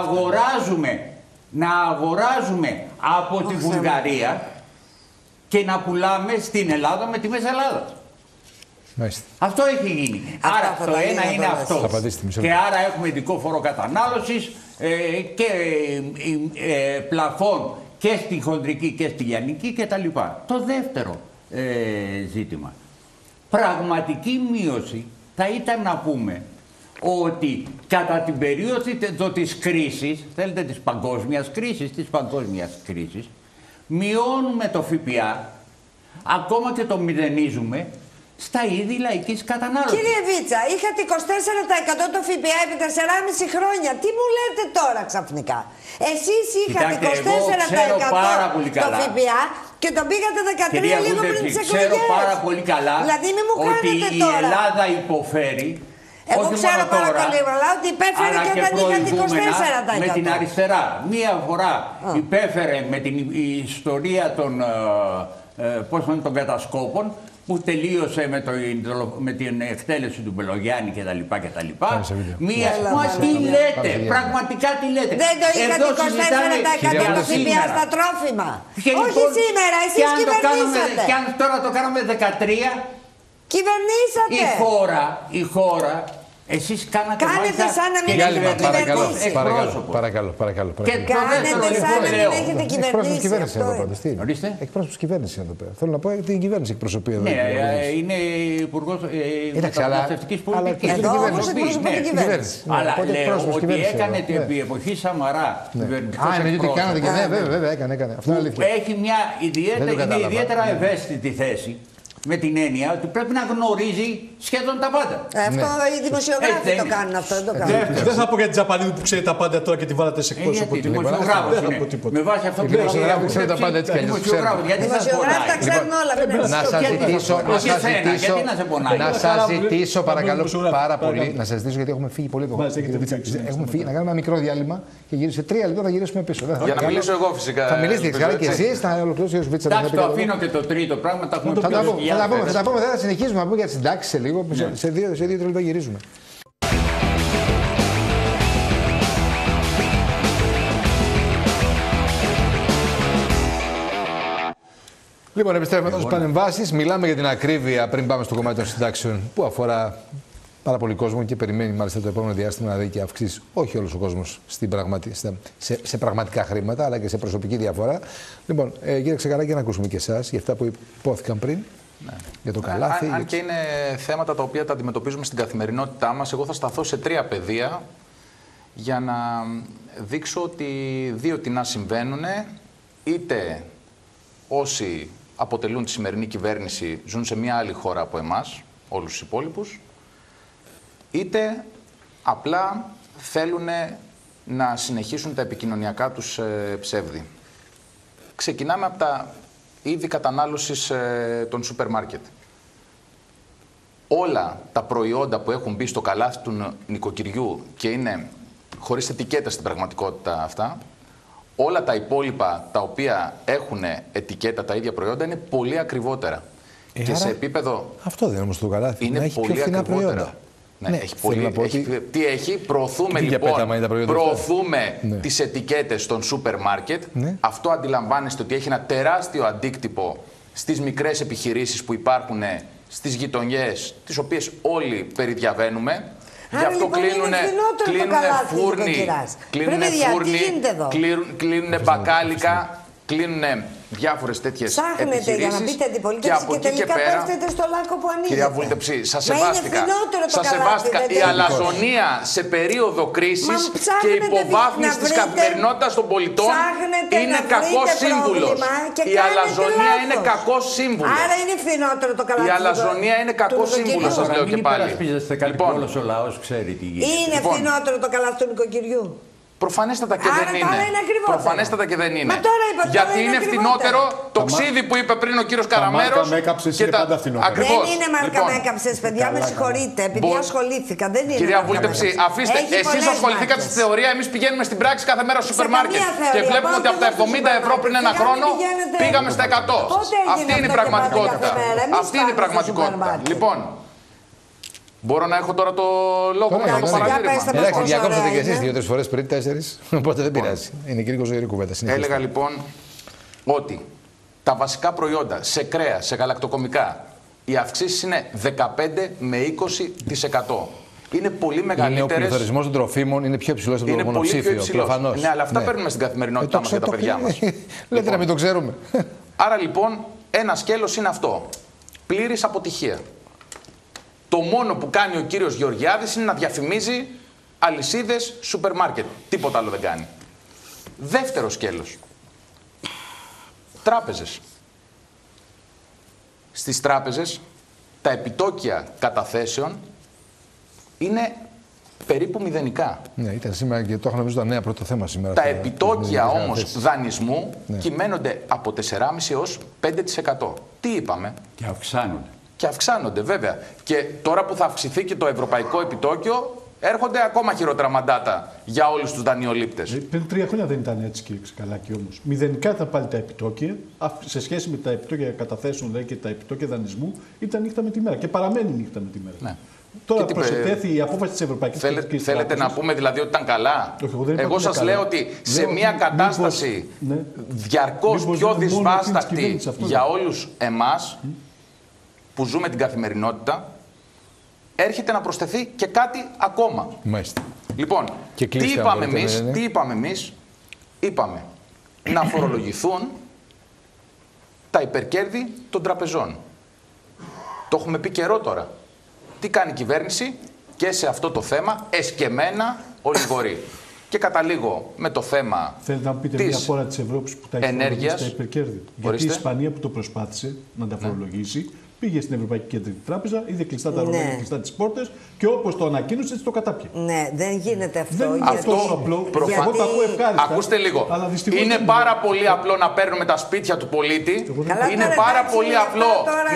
να αγοράζουμε από τη Βουλγαρία και να πουλάμε στην Ελλάδα με τιμές Ελλάδας. Αυτό έχει γίνει. Άρα το ένα είναι αυτό. Και άρα έχουμε ειδικό φόρο κατανάλωσης και πλαφόν και στη χοντρική και στη λιανική κτλ. Το δεύτερο ζήτημα. Πραγματική μείωση θα ήταν να πούμε ότι κατά την περίοδο της κρίσης, θέλετε της παγκόσμιας κρίσης, μειώνουμε το ΦΠΑ, ακόμα και το μηδενίζουμε, στα είδη λαϊκής κατανάλωσης. Κύριε Βίτσα, είχατε 24% το ΦΠΑ επί 4,5 χρόνια. Τι μου λέτε τώρα ξαφνικά? Εσείς είχατε 24% το ΦΠΑ και το πήγατε 13 λίγο πριν τις εκλογές. Ξέρω πάρα πολύ καλά δηλαδή, μη μου ότι η Ελλάδα υποφέρει. Εγώ ξέρω πάρα πολύ καλά ότι υπέφερε και όταν είχατε 24%. Με την αριστερά. Μία φορά υπέφερε με την ιστορία των κατασκόπων, που τελείωσε με την εκτέλεση του Μπελογιάννη κτλ. Μα τι λέτε, πραγματικά τι λέτε. Δεν το είχατε 24% το ΦΠΑ στα τρόφιμα. Όχι σήμερα, εσείς κυβερνήσατε. Και αν τώρα το κάνουμε 13, κυβερνήσατε. Η χώρα, εσείς κάνατε σαν να μην έχετε κυβερνήσει. Παρακαλώ. Και κάνετε σαν να μην έχετε κυβερνήσει. Εκπρόσωπος της κυβέρνησης εδώ πέρα. Θέλω να πω την κυβέρνηση εκπροσωπεί εδώ. Ναι, είναι υπουργός μεταναστευτικής πολιτικής. Εδώ όμως εκπροσωπεί την κυβέρνηση. Αλλά λέω ότι έκανε την εποχή Σαμαρά κυβερνητικός εκπρόσωπος. Βέβαια, έκανε. Έχει μια ιδιαίτερα ευαίσθητη θέση. Με την έννοια ότι πρέπει να γνωρίζει σχεδόν τα πάντα. Αυτό οι δημοσιογράφοι το κάνουν αυτό, δεν το κάνουν. Δεν θα πω για την Τζαπανίδου που ξέρει τα πάντα τώρα και τη βάλατε σε εκπρόσωπο. Δημοσιογράφος είναι. Με βάση αυτό που δημοσιογράφοι ξέρει τα πάντα έτσι κι αλλιώς. Δημοσιογράφοι τα ξέρουν όλα. Να σας ζητήσω παρακαλώ πάρα πολύ, να σας ζητήσω γιατί έχουμε φύγει πολύ από έχουμε φύγει, να κάνουμε ένα μικρό διάλειμμα και γύρω σε 3 λεπτά θα γυρίσουμε πίσω. Για να μιλήσω εγώ φυσικά. Θα μιλήσετε και εσείς, θα ολοκληρώσει ο Σβίτσα. Εντάξει, το αφήνω και το τρίτο πράγμα, τα έχουμε πει. Θα τα πούμε, θα συνεχίσουμε να πούμε για τις συντάξεις σε λίγο. Σε 2-3 λεπτά γυρίζουμε. Λοιπόν, επιστρέφουμε εδώ στις παρεμβάσεις. Μιλάμε για την ακρίβεια πριν πάμε στο κομμάτι των συντάξεων που αφορά πάρα πολύ κόσμο και περιμένει μάλιστα το επόμενο διάστημα να δει και αυξήσεις. Όχι όλος ο κόσμος σε πραγματικά χρήματα, αλλά και σε προσωπική διαφορά. Λοιπόν, κύριε Ξεκαράκη, να ακούσουμε και εσάς για αυτά που υπόθηκαν πριν. Ναι. Για το καλάθι. Αν και είναι θέματα τα οποία τα αντιμετωπίζουμε στην καθημερινότητά μας, εγώ θα σταθώ σε 3 πεδία για να δείξω ότι 2 τινά συμβαίνουν, είτε όσοι αποτελούν τη σημερινή κυβέρνηση ζουν σε μια άλλη χώρα από εμάς, όλους τους υπόλοιπους, είτε απλά θέλουν να συνεχίσουν τα επικοινωνιακά τους ψεύδι. Ξεκινάμε από τα είδη κατανάλωσης των σούπερ μάρκετ. Όλα τα προϊόντα που έχουν μπει στο καλάθι του νοικοκυριού και είναι χωρίς ετικέτα στην πραγματικότητα αυτά, όλα τα υπόλοιπα τα οποία έχουν ετικέτα τα ίδια προϊόντα είναι πολύ ακριβότερα. Και άρα, σε επίπεδο. Αυτό δεν είναι όμως το καλάθι. Είναι έχει πολύ πιο φθηνά ακριβότερα. προϊόντα. Ναι, έχει πολύ. Τι έχει, προωθούμε τις ετικέτες των σούπερ μάρκετ. Ναι. Αυτό αντιλαμβάνεστε ότι έχει ένα τεράστιο αντίκτυπο στις μικρές επιχειρήσεις που υπάρχουν στις γειτονιές, τις οποίες όλοι περιδιαβαίνουμε. Γι' αυτό κλείνουν μπακάλικα, κλείνουν διάφορες τέτοιες επιχειρήσεις. Ψάχνετε για να μπείτε αντιπολίτευση και τελικά πέφτετε στο λάκκο που ανοίγετε. Κυρία Βούλτεψη, σας σεβάστηκα. Η αλαζονία σε περίοδο κρίσης και υποβάθμιση της καθημερινότητας των πολιτών είναι κακός σύμβουλος. Η αλαζονία είναι κακός σύμβουλος. Άρα είναι φθηνότερο το καλάθι. Η αλαζονία είναι κακός σύμβουλος, σας λέω και πάλι. Όλος ο λαός ξέρει τι γίνεται. Είναι φθηνότερο το καλάθι του νοικοκυριού. Προφανέστατα και δεν είναι. Προφανέστατα και δεν είναι. Μα τώρα είπα, γιατί είναι φθηνότερο το ξύδι που είπε πριν ο κύριος Καραμέρος. Μάρκα μέκαψες είναι πάντα φθηνότερο. Ακριβώς. Δεν είναι μάρκα μέκαψες, παιδιά, με συγχωρείτε. Επειδή ασχολήθηκα. Δεν είναι. Κυρία Βούλτεψη, αφήστε. Εσείς ασχοληθήκατε στη θεωρία, εμείς πηγαίνουμε στην πράξη κάθε μέρα στο σούπερ μάρκετ. Και βλέπουμε ότι από τα 70 ευρώ πριν ένα χρόνο πήγαμε στα 100. Αυτή είναι η πραγματικότητα. Αυτή είναι η πραγματικότητα. Λοιπόν. Μπορώ να έχω τώρα το λόγο για το παρατήρημα. Εντάξει, διακόψατε και εσείς 2-3 φορές πριν, 4, οπότε δεν πειράζει. Είναι και ζωηρή κουβέντα. Έλεγα λοιπόν ότι τα βασικά προϊόντα σε κρέας, σε γαλακτοκομικά, οι αυξήσεις είναι 15 με 20%. Είναι πολύ μεγαλύτερες. Ο πληθωρισμός των τροφίμων είναι πιο υψηλός από το μονοψήφιο. Προφανώς. Ναι, αλλά αυτά παίρνουμε στην καθημερινότητά μας για τα παιδιά μας. Λέτε να μην το ξέρουμε. Άρα λοιπόν ένα σκέλος είναι αυτό. Πλήρης αποτυχία. Το μόνο που κάνει ο κύριος Γεωργιάδης είναι να διαφημίζει αλυσίδες σούπερ μάρκετ. Τίποτα άλλο δεν κάνει. Δεύτερο σκέλος. Τράπεζες. Στις τράπεζες τα επιτόκια καταθέσεων είναι περίπου μηδενικά. Ναι, ήταν σήμερα και το έχω νομίζω τα νέα πρώτο θέμα σήμερα. Τα επιτόκια όμως δανεισμού κυμαίνονται από 4,5% έως 5%. Τι είπαμε? Και αυξάνονται. Και αυξάνονται βέβαια. Και τώρα που θα αυξηθεί και το ευρωπαϊκό επιτόκιο, έρχονται ακόμα χειρότερα μαντάτα για όλους τους δανειολήπτες. Πριν 3 χρόνια δεν ήταν έτσι, κύριε Ξεκαλάκη, όμως. Μηδενικά ήταν πάλι τα επιτόκια. Σε σχέση με τα επιτόκια καταθέσεων δηλαδή, και τα επιτόκια δανεισμού, ήταν νύχτα με τη μέρα. Και παραμένει νύχτα με τη μέρα. Ναι. Τώρα προσετέθη η απόφαση της Ευρωπαϊκής Κεντρικής Τράπεζας. Θέλετε να πούμε δηλαδή ότι ήταν καλά? Εγώ σας λέω ότι σε μια κατάσταση διαρκώς πιο δυσβάσταχτη για όλους εμάς, που ζούμε την καθημερινότητα, έρχεται να προσθεθεί και κάτι ακόμα. Μάλιστα. Λοιπόν, τι είπαμε εμείς? Είπαμε να φορολογηθούν τα υπερκέρδη των τραπεζών. Το έχουμε πει καιρό τώρα. Τι κάνει η κυβέρνηση και σε αυτό το θέμα εσκεμμένα ολιγορεί. Και καταλήγω με το θέμα θέλετε να πείτε μια χώρα της Ευρώπης που τα έχει φορολογήσει τα υπερκέρδη? Γιατί η Ισπανία που το προσπάθησε να τα φορολογήσει, πήγε στην Ευρωπαϊκή Κεντρική Τράπεζα, είδε κλειστά τα ρολόγια, κλειστά τις πόρτες και όπως το ανακοίνωσε, έτσι το κατάπιε. Ναι, δεν γίνεται αυτό. Δεν είναι αυτό απλό. Εγώ το ακούω ευχάριστα. Ακούστε λίγο. Είναι πάρα πολύ απλό να παίρνουμε τα σπίτια του πολίτη. Είναι πάρα πολύ απλό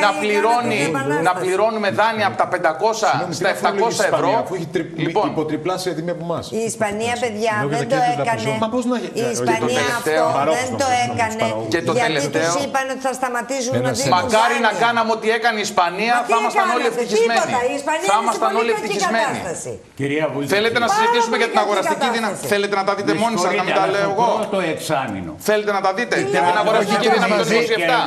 να πληρώνουμε δάνεια από τα 500 στα 700 ευρώ. Αφού έχει υποτριπλάσια τιμή από εμάς. Η Ισπανία, παιδιά, δεν το έκανε. Η Ισπανία αυτό δεν το έκανε. Γιατί τους είπαν ότι θα σταματήσουν να δίνουν. Μακάρι να κάναμε ό,τι έκανε η Ισπανία, θα ήμασταν όλοι ευτυχισμένοι. Θα ήμασταν όλοι ευτυχισμένοι. Θέλετε να συζητήσουμε για την αγοραστική δύναμη? Θέλετε να τα δείτε μόνοι σας, να μην τα λέω εγώ? Θέλετε να τα δείτε για την αγοραστική δύναμη το 27?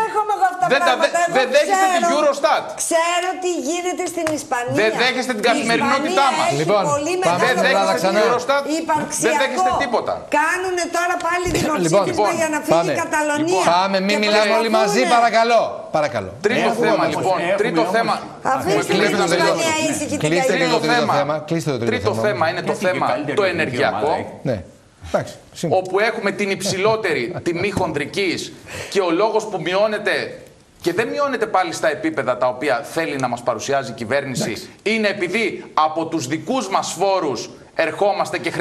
Δεν δέχεστε την Eurostat. Ξέρω τι γίνεται στην Ισπανία. Δεν δέχεστε την καθημερινότητά μας. Δεν δέχεστε την Eurostat. Δεν δέχεστε τίποτα. Κάνουν τώρα πάλι δημοψήφισμα για να φύγει η Καταλωνία. Πάμε, μην μιλάμε όλοι μαζί, παρακαλώ. Παρακαλώ. Τρίτο θέμα λοιπόν. Τρίτο θέμα. Τρίτο θέμα είναι το θέμα το ενεργειακό. Όπου έχουμε την υψηλότερη τιμή χονδρικής και ο λόγος που μειώνεται και δεν μειώνεται πάλι στα επίπεδα τα οποία θέλει να μας παρουσιάζει η κυβέρνηση είναι επειδή από τους δικούς μας φόρους ερχόμαστε και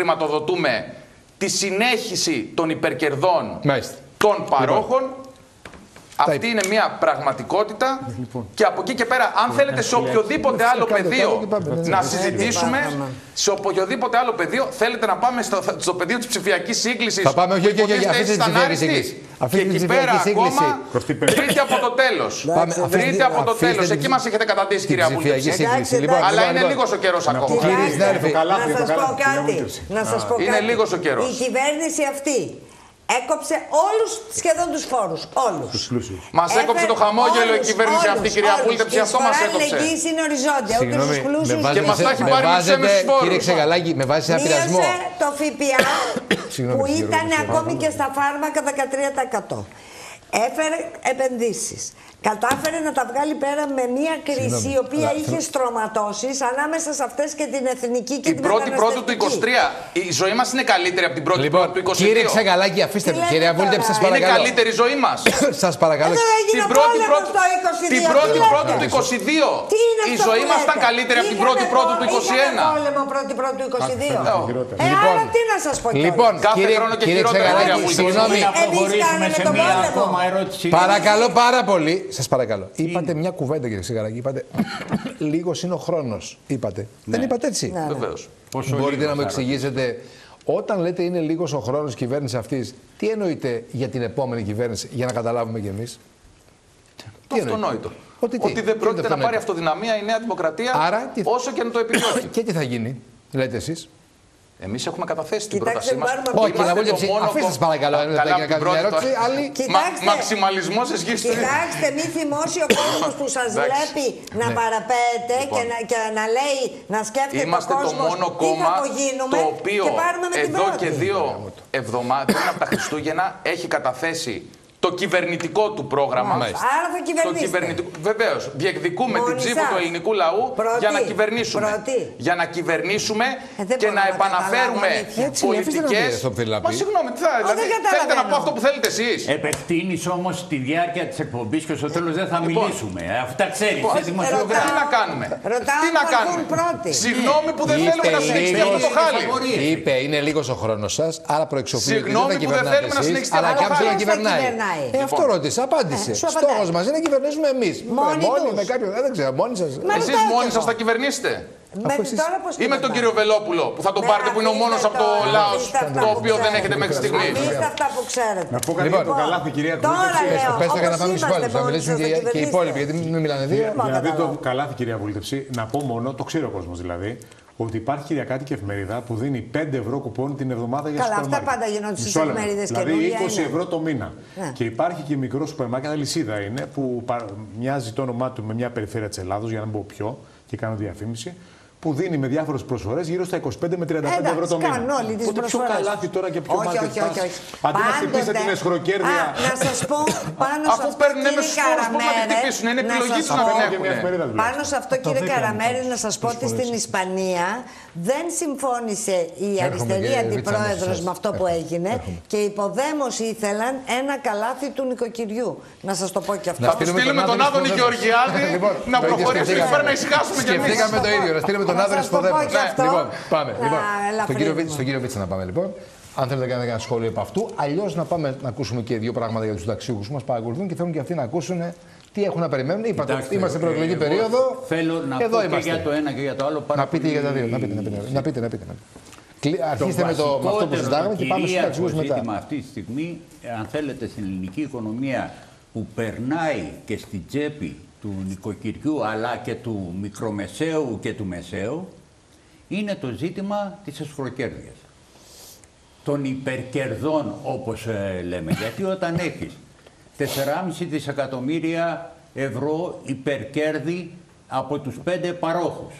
χρηματοδοτούμε τη συνέχιση των υπερκερδών των παρόχων. Αυτή είναι μια πραγματικότητα και από εκεί και πέρα, αν θέλετε σε οποιοδήποτε άλλο πεδίο να συζητήσουμε, σε οποιοδήποτε άλλο πεδίο, θέλετε να πάμε στο πεδίο της ψηφιακής σύγκλησης. Θα πάμε, όχι, αυτή τη ψηφιακή σύγκληση. Και εκεί πέρα ακόμα, τρίτη από το τέλος. Τρίτη από το τέλος. Εκεί μας έχετε καταντήσει, κυρία Βούλτεψη. Αλλά είναι λίγος ο καιρός ακόμα. Να σας πω κάτι. Είναι λίγος ο καιρός. Η κυβέρνηση αυτή έκοψε σχεδόν τους φόρους. Όλους. Μας έκοψε το χαμόγελο η κυβέρνηση αυτή, κυρία Βούλτεψη. Αυτό μας έκοψε. Η είναι οριζόντια. Ούτε στους πλούσιους. Και μας τα έχει πάρει με τους έμεσους φόρους. Κύριε Ξεγαλάκη, με βάση ένα πειρασμό. Μείωσε το ΦΠΑ που ήταν ακόμη και στα φάρμακα 13%. Έφερε επενδύσεις. Κατάφερε να τα βγάλει πέρα με μια κρίση η οποία είχε στρωματώσεις ανάμεσα σε αυτές και την εθνική και την πρώτη πρώτου του 23. Η ζωή μας είναι καλύτερη από την πρώτη πρώτου του 22. Κύριε Ξεγαλάκη, αφήστε με. Κύριε Βούλτεψη, σας παρακαλώ. Είναι καλύτερη η ζωή μας. Σας παρακαλώ. Την πρώτη πρώτου του 22. Η ζωή μας ήταν καλύτερη από την πρώτη πρώτου του 21. Πόλεμο πρώτη πρώτου του 22. Άρα τι να σας πω τώρα. Λοιπόν, κάθε χρόνο και χειρότερα. Συγγνώμη. Παρακαλώ πάρα πολύ. Σας παρακαλώ. Είπατε μια κουβέντα, κύριε Ξεγαλάκη. Είπατε λίγος είναι ο χρόνος. Είπατε. Δεν είπατε έτσι. Βεβαίως. Μπορείτε να μου εξηγήσετε, όταν λέτε είναι λίγος ο χρόνος κυβέρνησης αυτής, τι εννοείτε για την επόμενη κυβέρνηση, για να καταλάβουμε κι εμείς. Το αυτονόητο. Ότι δεν πρόκειται να πάρει αυτοδυναμία η Νέα Δημοκρατία, όσο και να το επιδιώκει. Και τι θα γίνει, λέτε εσείς. Εμείς έχουμε καταθέσει την πρότασή μας. Όχι, να Βούλτεψη, αφήστε σας παρακαλώ να κάνει μια ερώτηση. Μαξιμαλισμός σε σχέση. Κοιτάξτε, μη θυμώσει ο κόσμος που σας βλέπει να παραπέτε και να λέει, να σκέφτεται είμαστε ο κόσμος το μόνο τι κόμμα θα απογίνουμε το οποίο και πάρουμε με την εδώ πρώτη. και 2 εβδομάδες από τα Χριστούγεννα έχει καταθέσει το κυβερνητικό του πρόγραμμα. Άρα θα κυβερνήσετε. Βεβαίως. Διεκδικούμε την ψήφο του ελληνικού λαού για να κυβερνήσουμε. Για να κυβερνήσουμε και να επαναφέρουμε πολιτικές. Μα συγγνώμη, τι θα θέλετε να πω αυτό που θέλετε εσείς. Επεκτείνεις όμως τη διάρκεια της εκπομπής και στο τέλος δεν θα μιλήσουμε. Αυτά ξέρεις. Τι να κάνουμε. Τι να κάνουμε. Συγγνώμη που δεν θέλουμε να συνεχιστεί αυτό το χάλι. Είπε είναι λίγος ο χρόνος σας, άρα προεξοφλείτε. Συγγνώμη που δεν θέλουμε να συνεχιστεί αυτό το χάλι. Αλλά κυβερνάει. Αυτό ρώτησε, απάντησε. Στόχος μας είναι να κυβερνήσουμε εμείς. Μόνοι με κάποιον, δεν ξέρω, μόνοι σας. Εσείς μόνοι σας θα κυβερνήσετε. Ή με τον κύριο Βελόπουλο που θα τον πάρετε, που είναι ο μόνος από το Λάος το οποίο δεν έχετε μέχρι στιγμή. Αφήστε αυτά που ξέρετε. Να πω κάτι για το καλάθι, κυρία Βούλτεψη. Πέστε για να πάμε στους υπόλοιπους, να μιλήσουν και οι υπόλοιποι, γιατί μην μιλάνε δύο. Για να δείτε το καλάθι, κυρία Βούλτεψη, να πω μόνο, το ξέρει ο κόσμος δηλαδή, ότι υπάρχει κυριακάτικη εφημερίδα που δίνει 5 ευρώ κουπόνι την εβδομάδα για σούπερ μάρκετ. Καλά, αυτά πάντα γίνονται στις εφημερίδες. Δηλαδή 20 ευρώ το μήνα. Και υπάρχει και μικρό σούπερ μάρκετ, αλυσίδα είναι, που μοιάζει το όνομά του με μια περιφέρεια της Ελλάδος, για να μην πω πιο, και κάνω διαφήμιση, που δίνει με διάφορες προσφορές γύρω στα 25 με 35 ευρώ το μήνα. Οπότε πιο καλάθι τώρα και πιο μάρκετ πας. Αντί να χτυπήσετε την εσχροκέρδεια. Να σας πω πάνω σε αυτό, κύριε Καραμέρη, είναι επιλογή τους να την πάνω σε αυτό, κύριε Καραμέρη, να σας πω ότι στην Ισπανία δεν συμφώνησε η αριστερή αντιπρόεδρος με αυτό που έγινε και υποδέμως ήθελαν ένα καλάθι του νοικοκυριού. Να σας το πω και αυτό. Θα του στείλουμε τον Άδωνη Γεωργιάδη να προχωρήσει και να ησυχάσουμε κι εμείς. Σκεφτήκαμε το ίδιο, να στείλουμε τον Άδωνη υποδέμως. Λοιπόν, πάμε. Στον κύριο Βίτσα να πάμε λοιπόν. Αν θέλετε να κάνετε ένα σχόλιο από αυτού, αλλιώς να πάμε να ακούσουμε και 2 πράγματα για τους συνταξιούχους που μας παρακολουθούν και θέλουν και αυτοί να ακούσουν τι έχουν να περιμένουν. Είπατε, είμαστε προεκλογική περίοδο. Θέλω να πω και για το ένα και για το άλλο. Να πείτε για τα δύο. Να πείτε. Αρχίστε με αυτό που συζητάγαμε και πάμε στους συνταξιούχους μετά. Το ζήτημα αυτή τη στιγμή, αν θέλετε, στην ελληνική οικονομία που περνάει και στην τσέπη του νοικοκυριού αλλά και του μικρομεσαίου και του μεσαίου, είναι το ζήτημα της εσχροκέρδειας. Των υπερκερδών, όπως λέμε. Γιατί όταν έχεις 4,5 δισεκατομμύρια ευρώ υπερκέρδη από τους 5 παρόχους,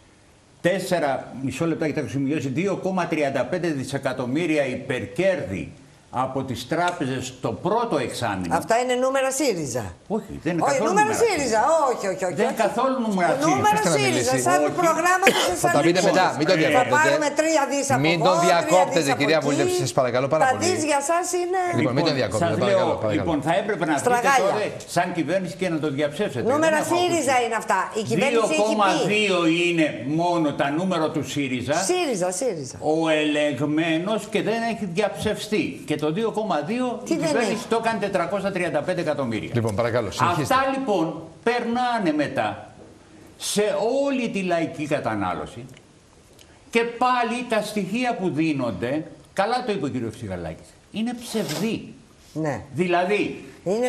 4,5 λεπτά και θα σημειώσει 2,35 δισεκατομμύρια υπερκέρδη από τις τράπεζες το πρώτο εξάμηνο. Αυτά είναι νούμερα ΣΥΡΙΖΑ. Όχι, δεν είναι καθόλου νούμερα ΣΥΡΙΖΑ. Όχι. Δεν είναι καθόλου νούμερα ΣΥΡΙΖΑ. Νούμερα ΣΥΡΙΖΑ, σαν προγράμματα της Θα τα πείτε μετά, μην το διακόπτετε. Θα πάρουμε 3 δις από εδώ, μην τον διακόπτετε, κυρία Βούλτεψη, σας παρακαλώ πάρα πολύ. Τα δις για σας είναι... Λοιπόν, μην τον διακόπτετε, παρακαλώ. Λοιπόν, θα έπρεπε να βρείτε τότε σαν κυβέρνηση και να το διαψεύσετε. Νούμερα ΣΥΡΙΖΑ είναι αυτά. Η κυβέρνηση έχει πει. 2,2 είναι μόνο τα νούμερα του ΣΥΡΙΖΑ. ΣΥΡΙΖΑ. Ο ελεγμένος και δεν έχει διαψευστεί. Και το 2,2 η κυβέρνηση το έκανε 435 εκατομμύρια. Λοιπόν, παρακαλώ, συνεχίστε. Αυτά λοιπόν περνάνε μετά σε όλη τη λαϊκή κατανάλωση και πάλι τα στοιχεία που δίνονται, καλά το είπε ο κ. Ψυχαλάκης, είναι ψευδή. Ναι. Δηλαδή,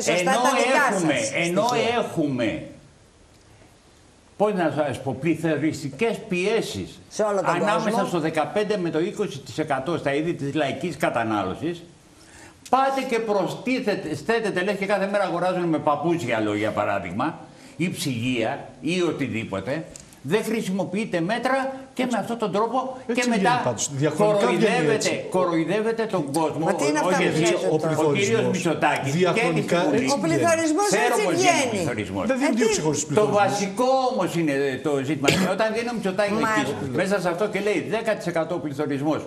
ενώ έχουμε πώς να σας πω, πληθωριστικές πιέσεις ανάμεσα στο 15 με το 20% στα είδη της λαϊκής κατανάλωσης, πάτε και προσθέτετε, λες και κάθε μέρα αγοράζουν με παπούτσια, για παράδειγμα, ή ψυγεία ή οτιδήποτε, δεν χρησιμοποιείτε μέτρα και με αυτόν τον τρόπο έτσι και μετά κοροϊδεύετε τον κόσμο. Ο κύριος Μητσοτάκης και ο πληθωρισμός έτσι βγαίνει. Το βασικό όμως είναι το ζήτημα. Όταν βγαίνει ο Μητσοτάκης μέσα σε αυτό και λέει 10% πληθωρισμός,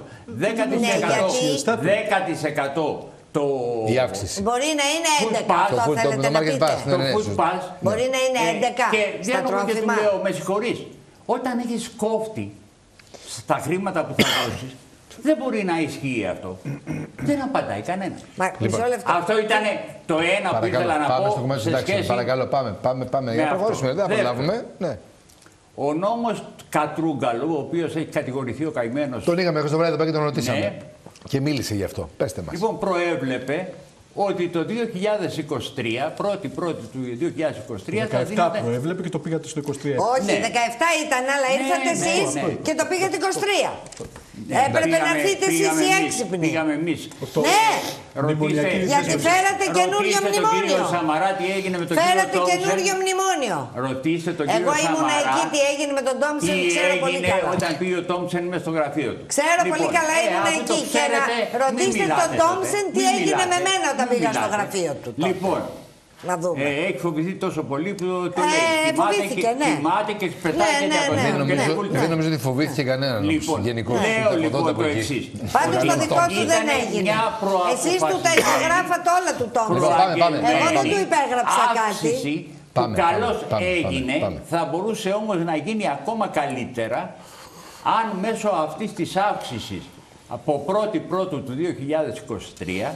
10% η αύξηση. Μπορεί να είναι 11, αυτό θέλετε να πείτε. Το food pass. Μπορεί να είναι 11 και στα τρόφιμα. Και του λέω, με συγχωρείς, όταν έχεις κόφτη στα χρήματα που θα δώσεις, δεν μπορεί να ισχύει αυτό. Δεν απαντάει κανένα. Αυτό ήταν το ένα που ήθελα να πω σε σχέση... Παρακαλώ, πάμε. Για να προχωρήσουμε, δεν θα προλάβουμε. Ο νόμος Κατρούγκαλου, ο οποίος έχει κατηγορηθεί ο καημένος... Τον είχαμε στο βράδυ εδώ πέρα και τον ρωτήσαμε. Και μίλησε γι' αυτό. Πέστε μας. Λοιπόν, προέβλεπε ότι το 2023, πρώτη του 2023 θα δίνεται... 17 προέβλεπε και το πήγατε στο 23. Όχι, 17 ήταν, αλλά ήρθατε εσείς και το πήγατε 23. Έπρεπε να έρθετε εσείς οι έξυπνοι. Πήγαμε εμείς. Ναι, γιατί φέρατε καινούριο μνημόνιο. Φέρατε καινούριο μνημόνιο. Ρωτήστε τον κύριο Εγώ ήμουν Σαμαρά εκεί, τι έγινε με τον Τόμψεν, ξέρω πολύ καλά. Όταν πήγε ο Τόμψεν μες στο γραφείο του. Ξέρω πολύ καλά, ήμουν εκεί. Και να ρωτήστε τον Τόμψεν τι έγινε με μένα όταν πήγα στο γραφείο του. Λοιπόν, έχει φοβηθεί τόσο πολύ που το λέει. Θυμάται και πετάει και δεν νομίζω ότι φοβήθηκε κανέναν. Γενικώς. Λέω λοιπόν το εξής. Πάντως το δικό του δεν έγινε. Εσείς του τα υπεγράφατε όλα του Τόμψεν. Εγώ δεν του υπέγραψα κάτι. Που καλώς έγινε, θα μπορούσε όμως να γίνει ακόμα καλύτερα αν μέσω αυτής της αύξησης από 1η Πρώτου του 2023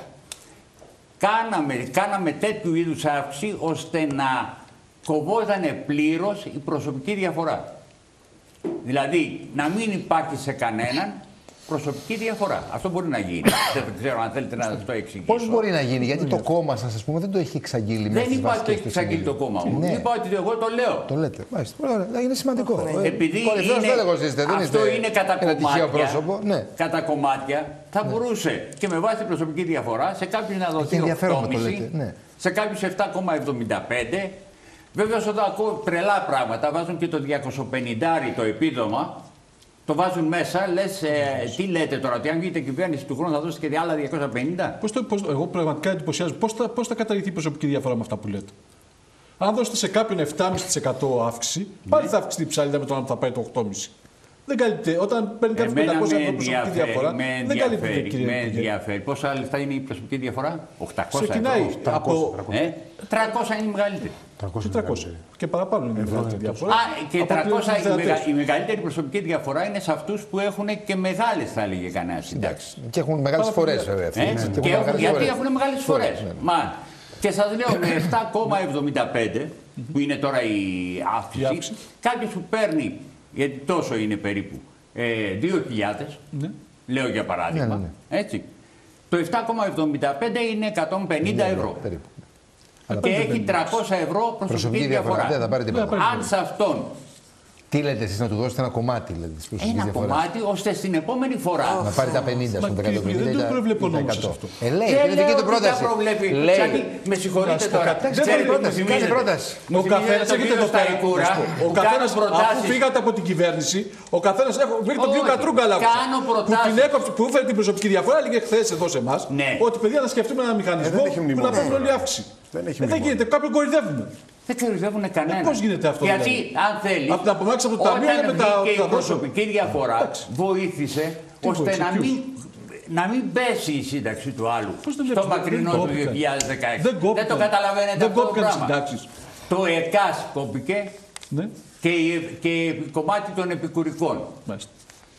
κάναμε τέτοιου είδους αύξηση ώστε να κοβόταν πλήρως η προσωπική διαφορά. Δηλαδή να μην υπάρχει σε κανέναν προσωπική διαφορά. Αυτό μπορεί να γίνει. Δεν ξέρω αν θέλετε να το εξηγήσω. Πώς μπορεί να γίνει, γιατί το κόμμα σας, ας πούμε, δεν το έχει εξαγγείλει μέσα. Δεν είπα ότι το έχει εξαγγείλει το κόμμα μου. Ναι. Είπα ότι εγώ το λέω. Το λέτε. Μάλιστα. Ωραία, είναι σημαντικό. Επειδή αυτό είναι κατά κομμάτια, θα μπορούσε και με βάση την προσωπική διαφορά σε κάποιους να δοθεί 8,5, σε κάποιους 7,75. Βέβαια, όταν ακούω τρελά πράγματα, βάζουν και το 250 το επίδομα. Το βάζουν μέσα, λες, τι λέτε τώρα, ότι αν βγείτε κυβέρνηση του χρόνου θα δώσετε και άλλα 250. Εγώ πραγματικά εντυπωσιάζω. Πώς θα καταργηθεί η προσωπική διαφορά με αυτά που λέτε. Αν δώσετε σε κάποιον 7,5% αύξηση, πάλι θα αυξηθεί η ψαλίδα με το αν θα πάει το 8,5%. Δεν καλύπτει. Όταν παίρνει κάποιο 500 ευρώ προσωπική διαφορά, δεν καλύπτει. Με ενδιαφέρει. Πόσα λεφτά είναι η προσωπική διαφορά, 800 ξεκινάει ευρώ. Από 300 είναι η μεγαλύτερη. 300. Και παραπάνω είναι η μεγαλύτερη διαφορά. Και 300 η μεγαλύτερη προσωπική διαφορά είναι σε αυτούς που έχουν και μεγάλες, θα έλεγε κανένα συντάξει. Και έχουν μεγάλες φορές, βέβαια. Γιατί έχουν μεγάλες φορές. Και σας λέω με 7,75 που είναι τώρα η αύξηση, κάποιος που παίρνει, γιατί τόσο είναι περίπου, 2.000, λέω για παράδειγμα, έτσι, το 7,75 είναι 150 ευρώ. Και έχει 300 ευρώ προσωπική διαφορά. Αν σε αυτόν... Τι λέτε εσείς, να του δώσετε ένα κομμάτι, λέτε, της προσωπικής διαφοράς. Ένα κομμάτι, ώστε στην επόμενη φορά... Να πάρει τα 50, στον 150 ή δεν το προβλέπει ο νόμος αυτό. Λέει, είναι δική του πρόταση. Λέει. Με συγχωρείτε τώρα. Κάνει πρόταση. Ο καθένας, έχετε εδώ πέρα. Ο καθένας, αφού φύγατε από την κυβέρνηση, ο καθένας, βρήκε τον κύριο Κατρούγκαλα που έφερε την προσωπική διαφορά, έλεγε χθες εδώ σε εμάς, ότι παιδιά να σκεφτούμε ένα μηχανισμό που να παίρνουν όλη αύξηση. Δεν γίνεται, κάποιον κορυδεύουμε. Δεν κορυδεύουν κανέναν. Πώς γίνεται αυτό? Γιατί, αν θέλει, όταν βγήκε η προσωπική διαφορά, βοήθησε ώστε να μην πέσει η σύνταξη του άλλου στο μακρινό του 2016. Δεν το καταλαβαίνετε αυτό το πράγμα. Το ΕΚΑΣ κόπηκε και κομμάτι των επικουρικών.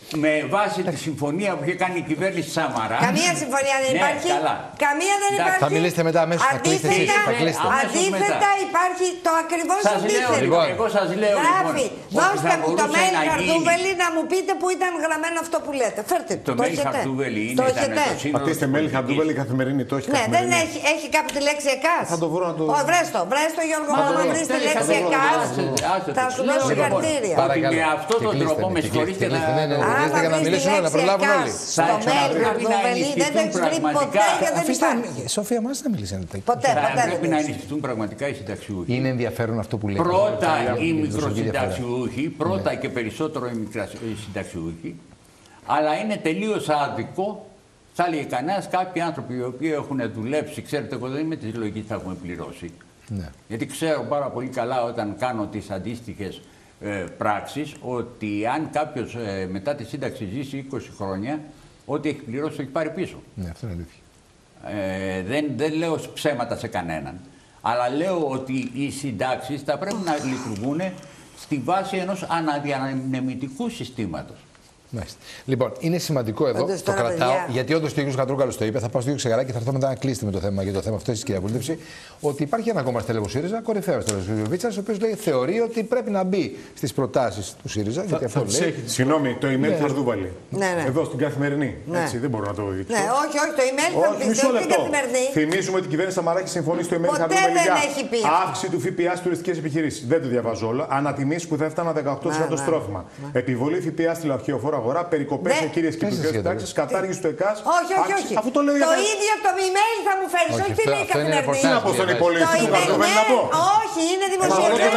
με βάση τη συμφωνία που είχε κάνει η κυβέρνηση Σαμαρά. Καμία συμφωνία δεν υπάρχει. Καλά. Καμία δεν υπάρχει. Θα μιλήσετε μετά αμέσως. Αντίθετα υπάρχει το ακριβώς αντίθετο. Εγώ σας λέω γράφει. Δώστε μου το mail Χαρτούβελη να μου πείτε που ήταν γραμμένο αυτό που λέτε. Φέρτε το. Το mail Χαρτούβελη είναι. Πατήστε mail Χαρτούβελη καθημερινή. Το έχει δεν έχει κάποιο τη λέξη ΕΚΑΣ. Θα το βρω να το. Βρέστο Γιώργο μου, άμα βρεις τη λέξη ΕΚΑΣ θα σου δώσω συγχαρητήρια. Με αυτόν τον τρόπο με συγχωρείτε να μιλήσουν να προλάβουν όλοι. Στο mail Χαρτούβελη δεν το έχεις βρει ποτέ και δεν υπάρχει. Σοφία, μας να μιλήσετε. Ποτέ. Πρέπει να ενισχυθούν πραγματικά οι συνταξιούχοι. Είναι ενδιαφέρον αυτό που λέτε. Πρώτα οι μικροσυνταξιούχοι, πρώτα και περισσότερο οι συνταξιούχοι, αλλά είναι τελείως άδικο, θα έλεγε κανένας, κάποιοι άνθρωποι οι οποίοι έχουν δουλέψει, ξέρετε, εγώ δεν είμαι της λογικής θα έχουμε πληρώσει. Ναι. Γιατί ξέρω πάρα πολύ καλά όταν κάνω τις αντίστοιχες πράξεις, ότι αν κάποιος μετά τη σύνταξη ζήσει 20 χρόνια, ό,τι έχει πληρώσει το έχει πάρει πίσω. Ναι, αυτό είναι Δεν αλήθεια. δεν λέω ψέματα σε κανέναν. Αλλά λέω ότι οι συντάξεις θα πρέπει να λειτουργούν στη βάση ενός αναδιανεμητικού συστήματος. Μάλιστα. Λοιπόν, είναι σημαντικό εδώ, το κρατάω, γιατί όντως και ο κ. Χατρούγκαλος το είπε. Θα πάω στο κ. Ξεγαράκη και θα έρθω μετά να κλείσετε με το θέμα, για το θέμα αυτό, εσείς, κυρία Βούλτεψη, ότι υπάρχει ένα ακόμα στέλεχος ΣΥΡΙΖΑ, κορυφαίος τέλος ο κ. Βίτσας, ο οποίος θεωρεί ότι πρέπει να μπει στις προτάσεις του ΣΥΡΙΖΑ. Γιατί αυτό λέει. Συγγνώμη, το email Χαρδούβαλη. Εδώ στην Καθημερινή. Έτσι, δεν μπορώ να το δείξω. Ναι, όχι, το email θα πει στην Καθημερινή. Θυμίζουμε ότι η κυβέρνηση Σαμαρά έχει συμφωνήσει στο email Χαρδούβαλη για αύξηση του ΦΠΑ στις τουριστικές επιχειρήσεις. Δεν το διαβάζω όλα. Ανατιμήσεις που θα έφταναν 18% στρόφιμα. Επιβολή ΦΠΑ στη λαχιοφόρα αγορά, περικοπές σε κύριες κοινωνικές τάξεις, κατάργηση του ΕΚΑΣ. Όχι. Αφού το λέω το ίδιο το email θα μου φέρεις, όχι την Καθημερινή. Τι να πω στον υπολογιστή του Χαρδούβαλη να πω. Όχι, είναι δημοσιογραφικό. Δεν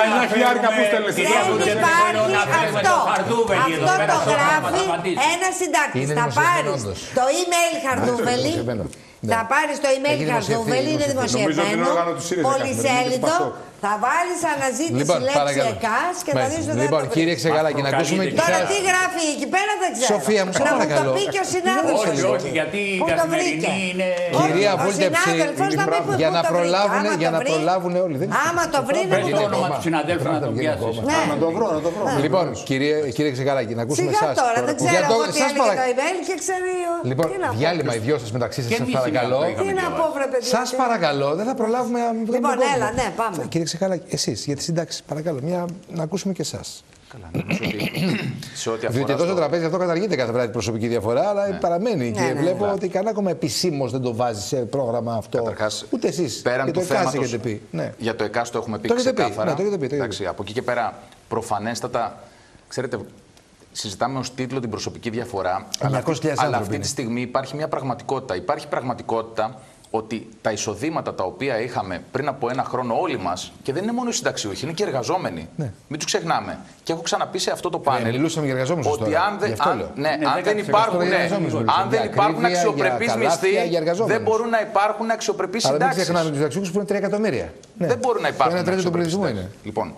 υπάρχει αυτό. Αυτό το γράφει ένα συντάκτης. Θα πάρεις το email Χαρδούβελη. Θα πάρεις το email Χαρδούβελη, είναι δημοσιευμένο. Πολυσέλιδο. Θα βάλεις αναζήτηση λέξη ΕΚΑΣ και θα δεις ότι δεν Λοιπόν, κύριε Ξεγαράκη, να ακούσουμε και τώρα τι γράφει εκεί πέρα δεν ξέρω. Σοφία μου, να μου το πει και ο συνάδελφος. Όχι, γιατί η Καθημερινή είναι. Κυρία Βούλτεψη, για να προλάβουν όλοι. Άμα το βρει, να μου το όνομα του συναδέλφου να το πιάσεις. Να το βρω. Λοιπόν, κύριε Ξεγαράκη, να ακούσουμε εσάς. Σιγά τώρα, δεν ξέρω εγώ τι έλεγε το email και ξέρει. Λοιπόν, διάλειμμα οι δυο σας μεταξύ σας, σας παρακαλώ. Τι να πω, βρε παιδιά. Σας παρακαλώ, δεν θα προλάβουμε. Λοιπόν, έλα, ναι, πάμε. Εσείς για τις συντάξεις, παρακαλώ, να ακούσουμε και εσάς. Καλά, νομίζω ότι σε ό,τι αφορά. Διότι εδώ στο τραπέζι αυτό καταργείται κάθε βράδυ προσωπική διαφορά, αλλά παραμένει. Και βλέπω ότι κανένα ακόμα επισήμως δεν το βάζει σε πρόγραμμα αυτό. Καταρχάς, ούτε εσείς. Πέραν του θέματος, ναι. Για το ΕΚΑΣ το έχουμε πει ξεκάθαρα. Το έχετε πει. Εντάξει, από εκεί και πέρα, προφανέστατα, ξέρετε, συζητάμε ως τίτλο την προσωπική διαφορά. Αλλά αυτή τη στιγμή υπάρχει μια πραγματικότητα. Υπάρχει πραγματικότητα ότι τα εισοδήματα τα οποία είχαμε πριν από ένα χρόνο όλοι μας, και δεν είναι μόνο οι συνταξιούχοι, είναι και οι εργαζόμενοι. Ναι. Μην τους ξεχνάμε. Και έχω ξαναπεί σε αυτό το πάνελ. Μιλούσαμε για εργαζόμενους ότι αν δεν υπάρχουν αξιοπρεπείς μισθοί, δεν μπορούν να υπάρχουν αξιοπρεπείς συντάξεις. Αλλά μην ξεχνάμε τους συνταξιούχους που είναι 3 εκατομμύρια. Δεν μπορούν να υπάρχουν. Ένα τρίτο του πληθυσμού είναι. Λοιπόν,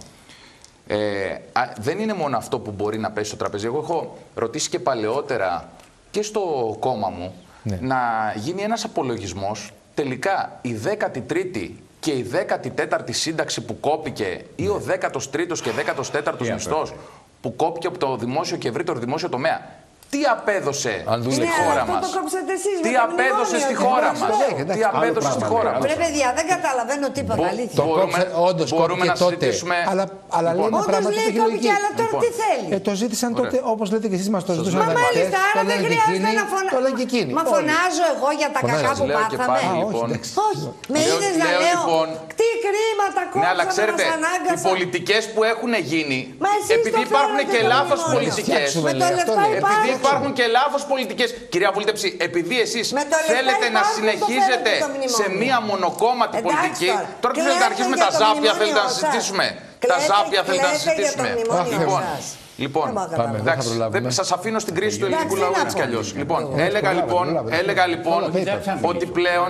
δεν είναι μόνο αυτό που μπορεί να πέσει στο τραπέζι. Εγώ έχω ρωτήσει και παλαιότερα και στο κόμμα μου να γίνει ένας απολογισμός. Τελικά η 13η και η 14η σύνταξη που κόπηκε ή ο 13ος και 14ος μισθός που κόπηκε από το δημόσιο και ευρύτερο δημόσιο τομέα, τι απέδωσε στη χώρα μας. Τι απέδωσε στη χώρα μας. Τι απέδωσε στη χώρα μας. Ρε παιδιά, δεν καταλαβαίνω τίποτα. Αλήθεια. Μπορούμε να συζητήσουμε. Αλλά λέει ένα πράγμα που έχει λογική. Αλλά τώρα τι θέλει. Το ζήτησαν τότε, όπως λέτε και εσείς μας το ζητούσαν. Μα μάλιστα, άρα δεν χρειάζεται να φωνάζω. Μα φωνάζω εγώ για τα κακά που πάθαμε. Όχι. Με είδες να λέω. Τι κρίματα κόψαμε, μας ανάγκασαν. Οι πολιτικές που έχουν γίνει, επειδή υπάρχουν και λάθος πολιτικές. Επειδή υπάρχουν και λάθος πολιτικές. Κυρία Βούλτεψη, επειδή εσείς θέλετε να συνεχίζετε σε μία μονοκόμματη πολιτική, τώρα θέλετε να αρχίσουμε τα ζάπια, θέλετε να συζητήσουμε. Τα ζάπια θέλετε να συζητήσουμε. Λοιπόν, σας αφήνω στην κρίση του ελληνικού λαού έτσι κι αλλιώς. Λοιπόν, έλεγα λοιπόν ότι πλέον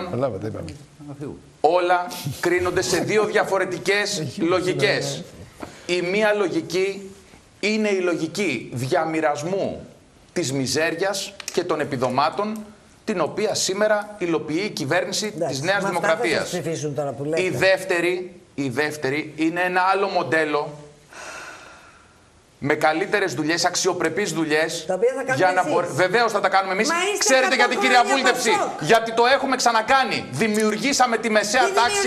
όλα κρίνονται σε δύο διαφορετικές λογικές. Η μία λογική είναι η λογική διαμοιρασμού της μιζέριας και των επιδομάτων, την οποία σήμερα υλοποιεί η κυβέρνηση της Νέας Δημοκρατίας. Η δεύτερη είναι ένα άλλο μοντέλο με καλύτερες δουλειές, αξιοπρεπείς δουλειές. Τα οποία θα κάνουμε Βεβαίως θα τα κάνουμε εμείς. Ξέρετε γιατί, κυρία Βούλτεψη? Γιατί το έχουμε ξανακάνει. Δημιουργήσαμε τη μεσαία τάξη.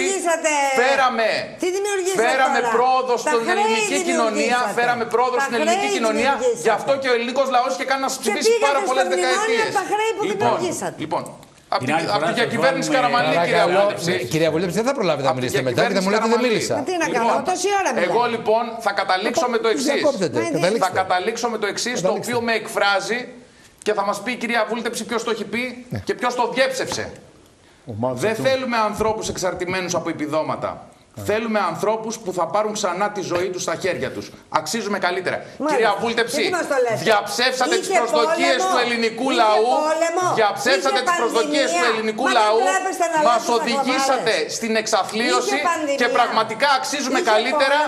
Φέραμε πρόοδο στην ελληνική κοινωνία. Φέραμε πρόοδο στην ελληνική κοινωνία. Γι' αυτό και ο ελληνικός λαός είχε κάνει να σας ψηφίσει πάρα πολλές δεκαετίες. Λοιπόν. Από τη διακυβέρνηση Καραμανλή, κυρία Βούλτεψη. Κυρία Βούλτεψη, δεν θα προλάβετε να μιλήσετε μετά και θα μου λέτε δεν μίλησα. Τι να κάνω, τόση ώρα μιλάω. Εγώ λοιπόν θα καταλήξω με το εξής. Θα καταλήξω με το εξής, το οποίο με εκφράζει και θα μας πει η κυρία Βούλτεψη ποιος το έχει πει και ποιος το διέψευσε. Δεν θέλουμε ανθρώπους εξαρτημένους από επιδόματα. Θέλουμε ανθρώπους που θα πάρουν ξανά τη ζωή τους στα χέρια τους. Αξίζουμε καλύτερα. Κυρία Βούλτεψη, διαψεύσατε τις προσδοκίες του ελληνικού λαού. Διαψεύσατε τις προσδοκίες του ελληνικού λαού. Μας οδηγήσατε στην εξαθλίωση και πραγματικά αξίζουμε καλύτερα.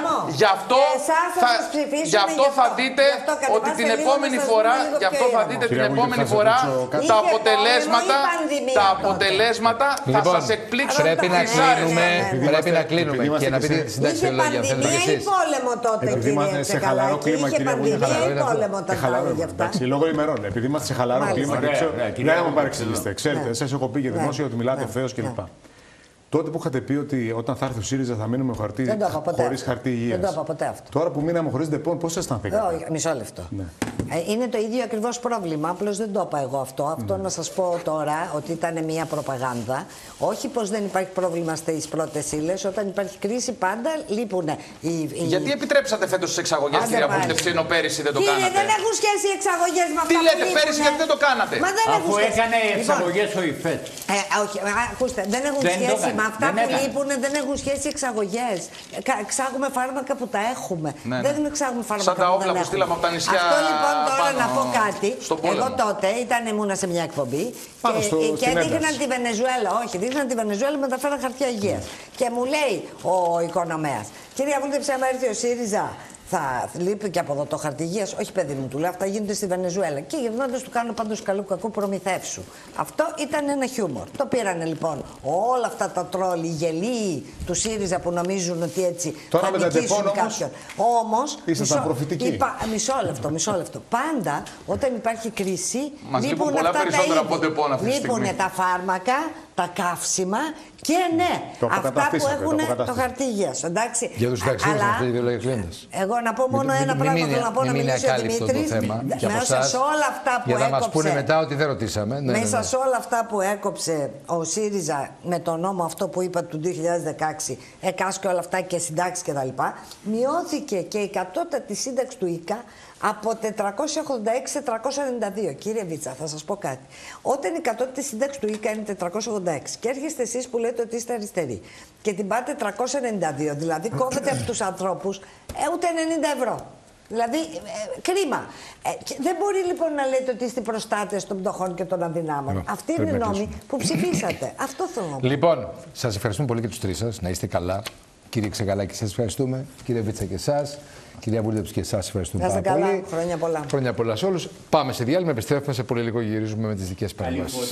Γι' αυτό θα δείτε ότι την επόμενη φορά τα αποτελέσματα θα σας εκπλήξουν. Πρέπει να κλείνουμε. Και να πείτε τη συνταξιολόγια, αν θέλετε κι εσείς. Είχε πόλεμο τότε, επειδή είμαστε σε χαλαρό κλίμα, κυρία Βούλτεψη. Λόγω ημερών. Επειδή είμαστε σε χαλαρό κλίμα και ξέρω. Δεν μου παρεξηγήσετε. Ξέρετε, σας έχω πει και δημόσια ότι μιλάτε ευθέως κλπ. Τότε που είχατε πει ότι όταν θα έρθει ο ΣΥΡΙΖΑ θα μείνουμε χωρίς χαρτί υγείας. Δεν το είπα ποτέ αυτό. Τώρα που μείναμε χωρίς ΔΕΠΟΝ, πώς αισθανθήκατε? Μισό λεπτό. Είναι το ίδιο ακριβώς πρόβλημα, απλώς δεν το είπα εγώ αυτό. Αυτό να σας πω τώρα ότι ήταν μια προπαγάνδα. Όχι πως δεν υπάρχει πρόβλημα στις πρώτες ύλες. Όταν υπάρχει κρίση πάντα λείπουν. Γιατί επιτρέψατε φέτος τις εξαγωγές, κυρία Βούλτεψη, ενώ πέρυσι δεν το κάνατε? Κύριε, δεν έχουν σχέση οι εξαγωγές με αυτά. Τι λέτε, πέρυσι γιατί δεν το κάνατε? Αφού έκανε εξαγωγές ο ΙΦΕΤ. Όχι, ακούστε, δεν έχουν σχέση με αυτά που λείπουν, δεν έχουν σχέση οι εξαγωγές. Εξάγουμε φάρμακα που τα έχουμε. Δεν εξάγουμε φάρμακα που τα όπλα που στείλαμε από τα νησιά. Αυτό λοιπόν τώρα να πω κάτι. Εγώ τότε ήμουνα σε μια εκπομπή και δείχναν τη Βενεζουέλα. Όχι, δείχναν τη Βενεζουέλα, μεταφέραν χαρτιά υγείας. Και μου λέει ο οικονομέας, κυρία Βούλτεψη, άμα έρθει ο ΣΥΡΙΖΑ, θα λείπει και από εδώ το χαρτί υγείας? Όχι, παιδί μου, του λέω, αυτά γίνονται στη Βενεζουέλα. Και γυρνώντας του κάνω πάντως καλού κακού προμηθεύσου. Αυτό ήταν ένα χιούμορ. Το πήρανε λοιπόν όλα αυτά τα τρόλοι, οι γελοί του ΣΥΡΙΖΑ που νομίζουν ότι έτσι τώρα θα νικήσουν κάποιον. Όμως, μισό λεπτό. Πάντα όταν υπάρχει κρίση, λείπουν αυτά λείπουν τα φάρμακα, τα καύσιμα και αυτά που έχουν το χαρτί υγείας. Εντάξει. Για τους ταξίδες αυτοί οι ιδεολογικοί κλίντες. Εγώ να πω μόνο ένα πράγμα θέλω να πω, να μιλήσει ο Δημήτρης. Μέσα σε όλα αυτά που έκοψε. Για να μας πούνε μετά ότι δεν ρωτήσαμε. Μέσα σε όλα αυτά που έκοψε ο ΣΥΡΙΖΑ με τον νόμο αυτό που είπα του 2016, ΕΚΑΣ και όλα αυτά και συντάξεις κτλ. Μειώθηκε και η κατώτατη σύνταξη του ΙΚΑ από 486 σε 392. Κύριε Βίτσα, θα σας πω κάτι. Όταν η κατώτατη σύνταξη του ΙΚΑ είναι 486 και έρχεστε εσείς που λέτε ότι είστε αριστεροί και την πάτε 392, δηλαδή κόβετε από τους ανθρώπους ούτε 90 ευρώ. Δηλαδή, κρίμα. Δεν μπορεί λοιπόν να λέτε ότι είστε προστάτες των πτωχών και των αδυνάμων. Αυτή είναι η νόμη που ψηφίσατε. Αυτό θέλω να πω. Λοιπόν, σας ευχαριστούμε πολύ και τους τρεις σας. Να είστε καλά. Κύριε Ξεγαλάκη, σας ευχαριστούμε. Κύριε Βίτσα και εσάς. Κυρία Βούλτεψη και εσάς ευχαριστούμε πάρα πολύ. Χρόνια πολλά. Χρόνια πολλά σε όλους. Πάμε σε διάλειμμα. Επιστρέφουμε σε πολύ λίγο. Γυρίζουμε με τις δικές παρεμβάσεις.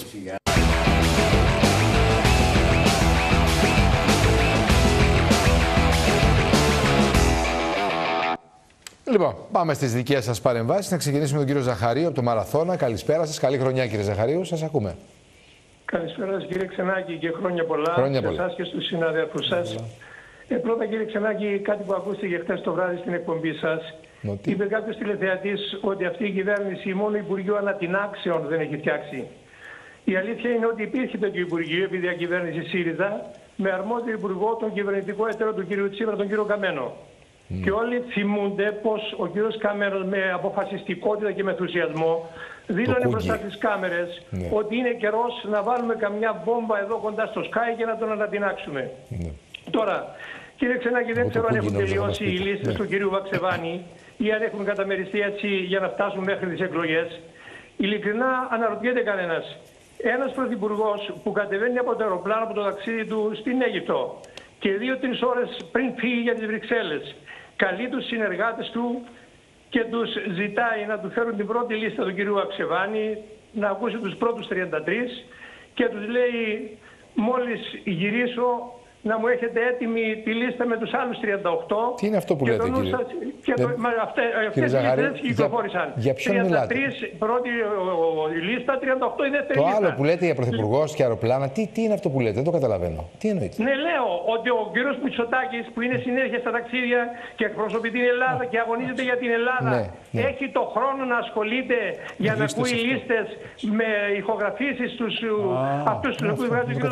Λοιπόν, πάμε στις δικές σας παρεμβάσεις. Να ξεκινήσουμε με τον κύριο Ζαχαρίου από το Μαραθώνα. Καλησπέρα σας. Καλή χρονιά, κύριε Ζαχαρίου. Σας ακούμε. Καλησπέρα σας, κύριε Ξενάκη, και χρόνια πολλά. Χρόνια σε εσάς και στους συναδέλφους σας. Πρώτα, κύριε Ξενάκη, κάτι που ακούστηκε χθες το βράδυ στην εκπομπή σας. Είπε κάποιος τηλεθεατής ότι αυτή η κυβέρνηση μόνο Υπουργείο Ανατινάξεων δεν έχει φτιάξει. Η αλήθεια είναι ότι υπήρχε τέτοιο Υπουργείο επί διακυβέρνηση ΣΥΡΙΖΑ με αρμόδιο υπουργό τον κυβερνητικό εταίρο του κ. Τσίπρα, τον κ. Καμένο. Και όλοι θυμούνται πως ο κ. Καμένος με αποφασιστικότητα και με ενθουσιασμό δήλωνε μπροστά στις κάμερες ότι είναι καιρός να βάλουμε καμιά βόμβα εδώ κοντά στο Sky και να τον ανατινάξουμε. Τώρα, κύριε Ξενάκη, δεν ξέρω αν έχουν τελειώσει οι λίστες του κυρίου Βαξεβάνη ή αν έχουν καταμεριστεί έτσι για να φτάσουν μέχρι τις εκλογές. Ειλικρινά αναρωτιέται κανένας. Ένας πρωθυπουργός που κατεβαίνει από το αεροπλάνο από το ταξίδι του στην Αίγυπτο και 2-3 ώρες πριν φύγει για τις Βρυξέλλες, καλεί τους συνεργάτες του και τους ζητάει να του φέρουν την πρώτη λίστα του κυρίου Βαξεβάνη, να ακούσει τους πρώτους 33 και τους λέει μόλις γυρίσω να μου έχετε έτοιμη τη λίστα με τους άλλους 38. Τι είναι αυτό που λέτε, κύριε? Αυτές οι λίστες κυκλοφόρησαν. Για ποιον 33 μιλάτε? πρώτη λίστα, 38 η δεύτερη λίστα. Το άλλο που λέτε για πρωθυπουργός και αεροπλάνα, τι είναι αυτό που λέτε? Δεν το καταλαβαίνω. Τι εννοείτε? Ναι, λέω ότι ο κύριος Μητσοτάκης που είναι συνέχεια στα ταξίδια και εκπροσωπεί την Ελλάδα και αγωνίζεται για την Ελλάδα, έχει το χρόνο να ασχολείται για να ακούει λίστες με ηχογραφήσεις στους αυτούς τους οποίους βγάζει ο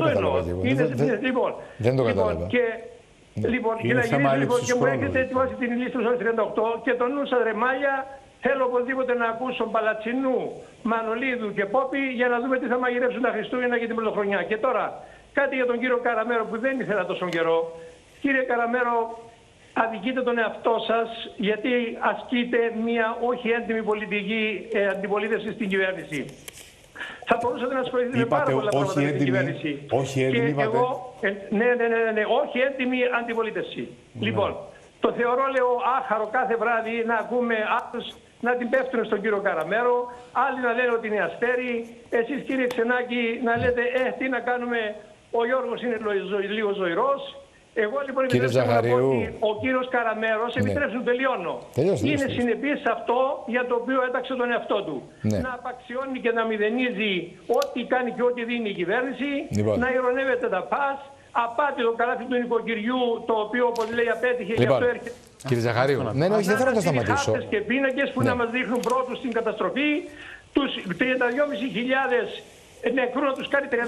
κ. Δεν το κατάλαβα. Λοιπόν, και μου έχετε ετοιμάσει την λίστα στους 38 και τον νου σας, ρε Μάλια, θέλω οπωσδήποτε να ακούσω Παλατσινού, Μανολίδου και Πόπη για να δούμε τι θα μαγειρεύσουν τα Χριστούγεννα για την πρωτοχρονιά. Και τώρα, κάτι για τον κύριο Καραμέρο που δεν ήθελα τόσο καιρό. Κύριε Καραμέρο, αδικείτε τον εαυτό σας γιατί ασκείτε μια όχι έντιμη πολιτική αντιπολίτευση στην κυβέρνηση. Θα μπορούσατε να ασχοληθείτε με πάρα πολλά πράγματα με την κυβέρνηση. Όχι έντιμη, και εγώ, ναι, όχι έντιμη αντιπολίτευση. Ναι. Λοιπόν, το θεωρώ, λέω, άχαρο κάθε βράδυ να ακούμε άλλους να την πέφτουν στον κύριο Καραμέρο, άλλοι να λένε ότι είναι αστέρι, εσείς κύριε Ξενάκη να λέτε τι να κάνουμε, ο Γιώργος είναι λίγο ζωηρός. Εγώ λοιπόν επιτρέψτε να πω ότι ο κύριος Καραμέρος, επιτρέψτε να τελειώνω, είναι συνεπής σε αυτό για το οποίο έταξε τον εαυτό του. Ναι. Να απαξιώνει και να μηδενίζει ό,τι κάνει και ό,τι δίνει η κυβέρνηση, να ειρωνεύεται τα πας, απάτη το καλάθι του νοικοκυριού, το οποίο όπως λέει απέτυχε και αυτό έρχεται. Κύριε Ζαχαρίου, ναι, όχι, δεν θέλω να σταματήσω. Χάρτες και πίνακες που να μας δείχνουν πρώτους στην καταστροφή, τους 32.500 νεκρού να τους κάνει 35.000,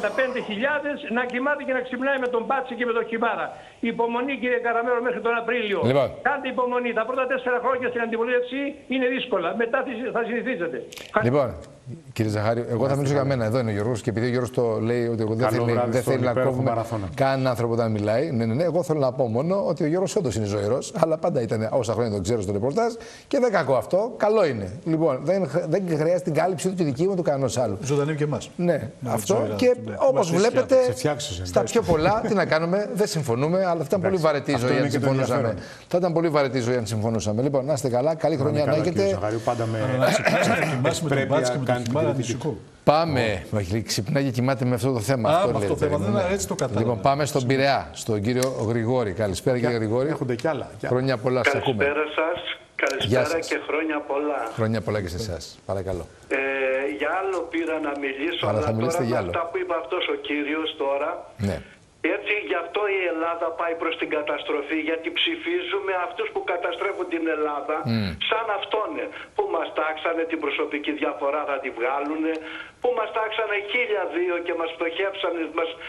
να κοιμάται και να ξυπνάει με τον Μπάτσι και με τον Χιμάρα. Υπομονή, κύριε Καραμέρο, μέχρι τον Απρίλιο. Λοιπόν. Κάντε υπομονή. Τα πρώτα 4 χρόνια στην αντιπολίτευση είναι δύσκολα. Μετά θα συνηθίζετε. Λοιπόν, κύριε Ζαχάριου, εγώ θα μιλήσω για μένα. Εδώ είναι ο Γιώργος και επειδή ο Γιώργος το λέει ότι εγώ δεν θέλει να κόβουμε κανέναν άνθρωπο όταν μιλάει. Ναι, εγώ θέλω να πω μόνο ότι ο Γιώργος όντως είναι ζωηρός, αλλά πάντα ήταν όσα χρόνια τον ξέρω στο ρεπορτάζ και δεν κακό αυτό. Καλό είναι. Λοιπόν, δεν χρειάζεται την κάλυψη του τη δική μου του κανένας άλλου. Ζωντανεύει και εμάς. Ναι, αυτό και όπως βλέπετε στα πιο πολλά τι να κάνουμε, δεν συμφωνούμε, αλλά θα ήταν πολύ βαρετή η ζωή αν συμφωνούσαμε. Θα ήταν πολύ βαρετή η ζωή αν συμφωνούσαμε. Λοιπόν, να είστε καλά, καλή χρονιά να έχετε. Πάμε. Ξυπνάει και κοιμάται με αυτό το θέμα. Αυτό το θέμα δεν έτσι το κατάλαβα. Λοιπόν, πάμε στον Πειραιά, στον κύριο Γρηγόρη. Καλησπέρα, κύριε Γρηγόρη. Έχονται κι άλλα. Χρόνια πολλά, σας ακούμε. Καλησπέρα σας. Καλησπέρα και χρόνια πολλά. Χρόνια πολλά και σε εσάς. Παρακαλώ. Για άλλο πήρα να μιλήσω, αλλά τώρα με αυτά που είπε αυτός ο κύριος τώρα, ναι. Έτσι γι' αυτό η Ελλάδα πάει προς την καταστροφή, γιατί ψηφίζουμε αυτούς που καταστρέφουν την Ελλάδα, σαν αυτόν που μας τάξανε την προσωπική διαφορά θα τη βγάλουνε, που μας τάξανε 1002 και μας φτωχεύσανε,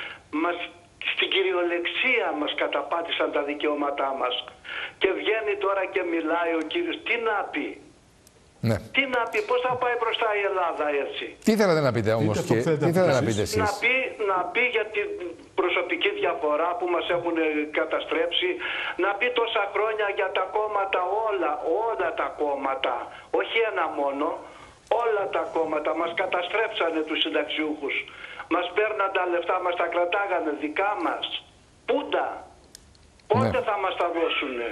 στην κυριολεξία μας καταπάτησαν τα δικαιώματά μας. Και βγαίνει τώρα και μιλάει ο κύριος, τι να πει. Ναι. Τι να πει, πώς θα πάει μπροστά η Ελλάδα έτσι. Τι θέλετε να πείτε όμως και τι θέλετε να πείτε εσείς. Να πει για την προσωπική διαφορά που μας έχουν καταστρέψει, να πει τόσα χρόνια για τα κόμματα όλα τα κόμματα, όχι ένα μόνο, όλα τα κόμματα μας καταστρέψανε τους συνταξιούχους. Μας παίρναν τα λεφτά, μας τα κρατάγανε δικά μας. Πούντα. Πότε θα μας τα δώσουνε.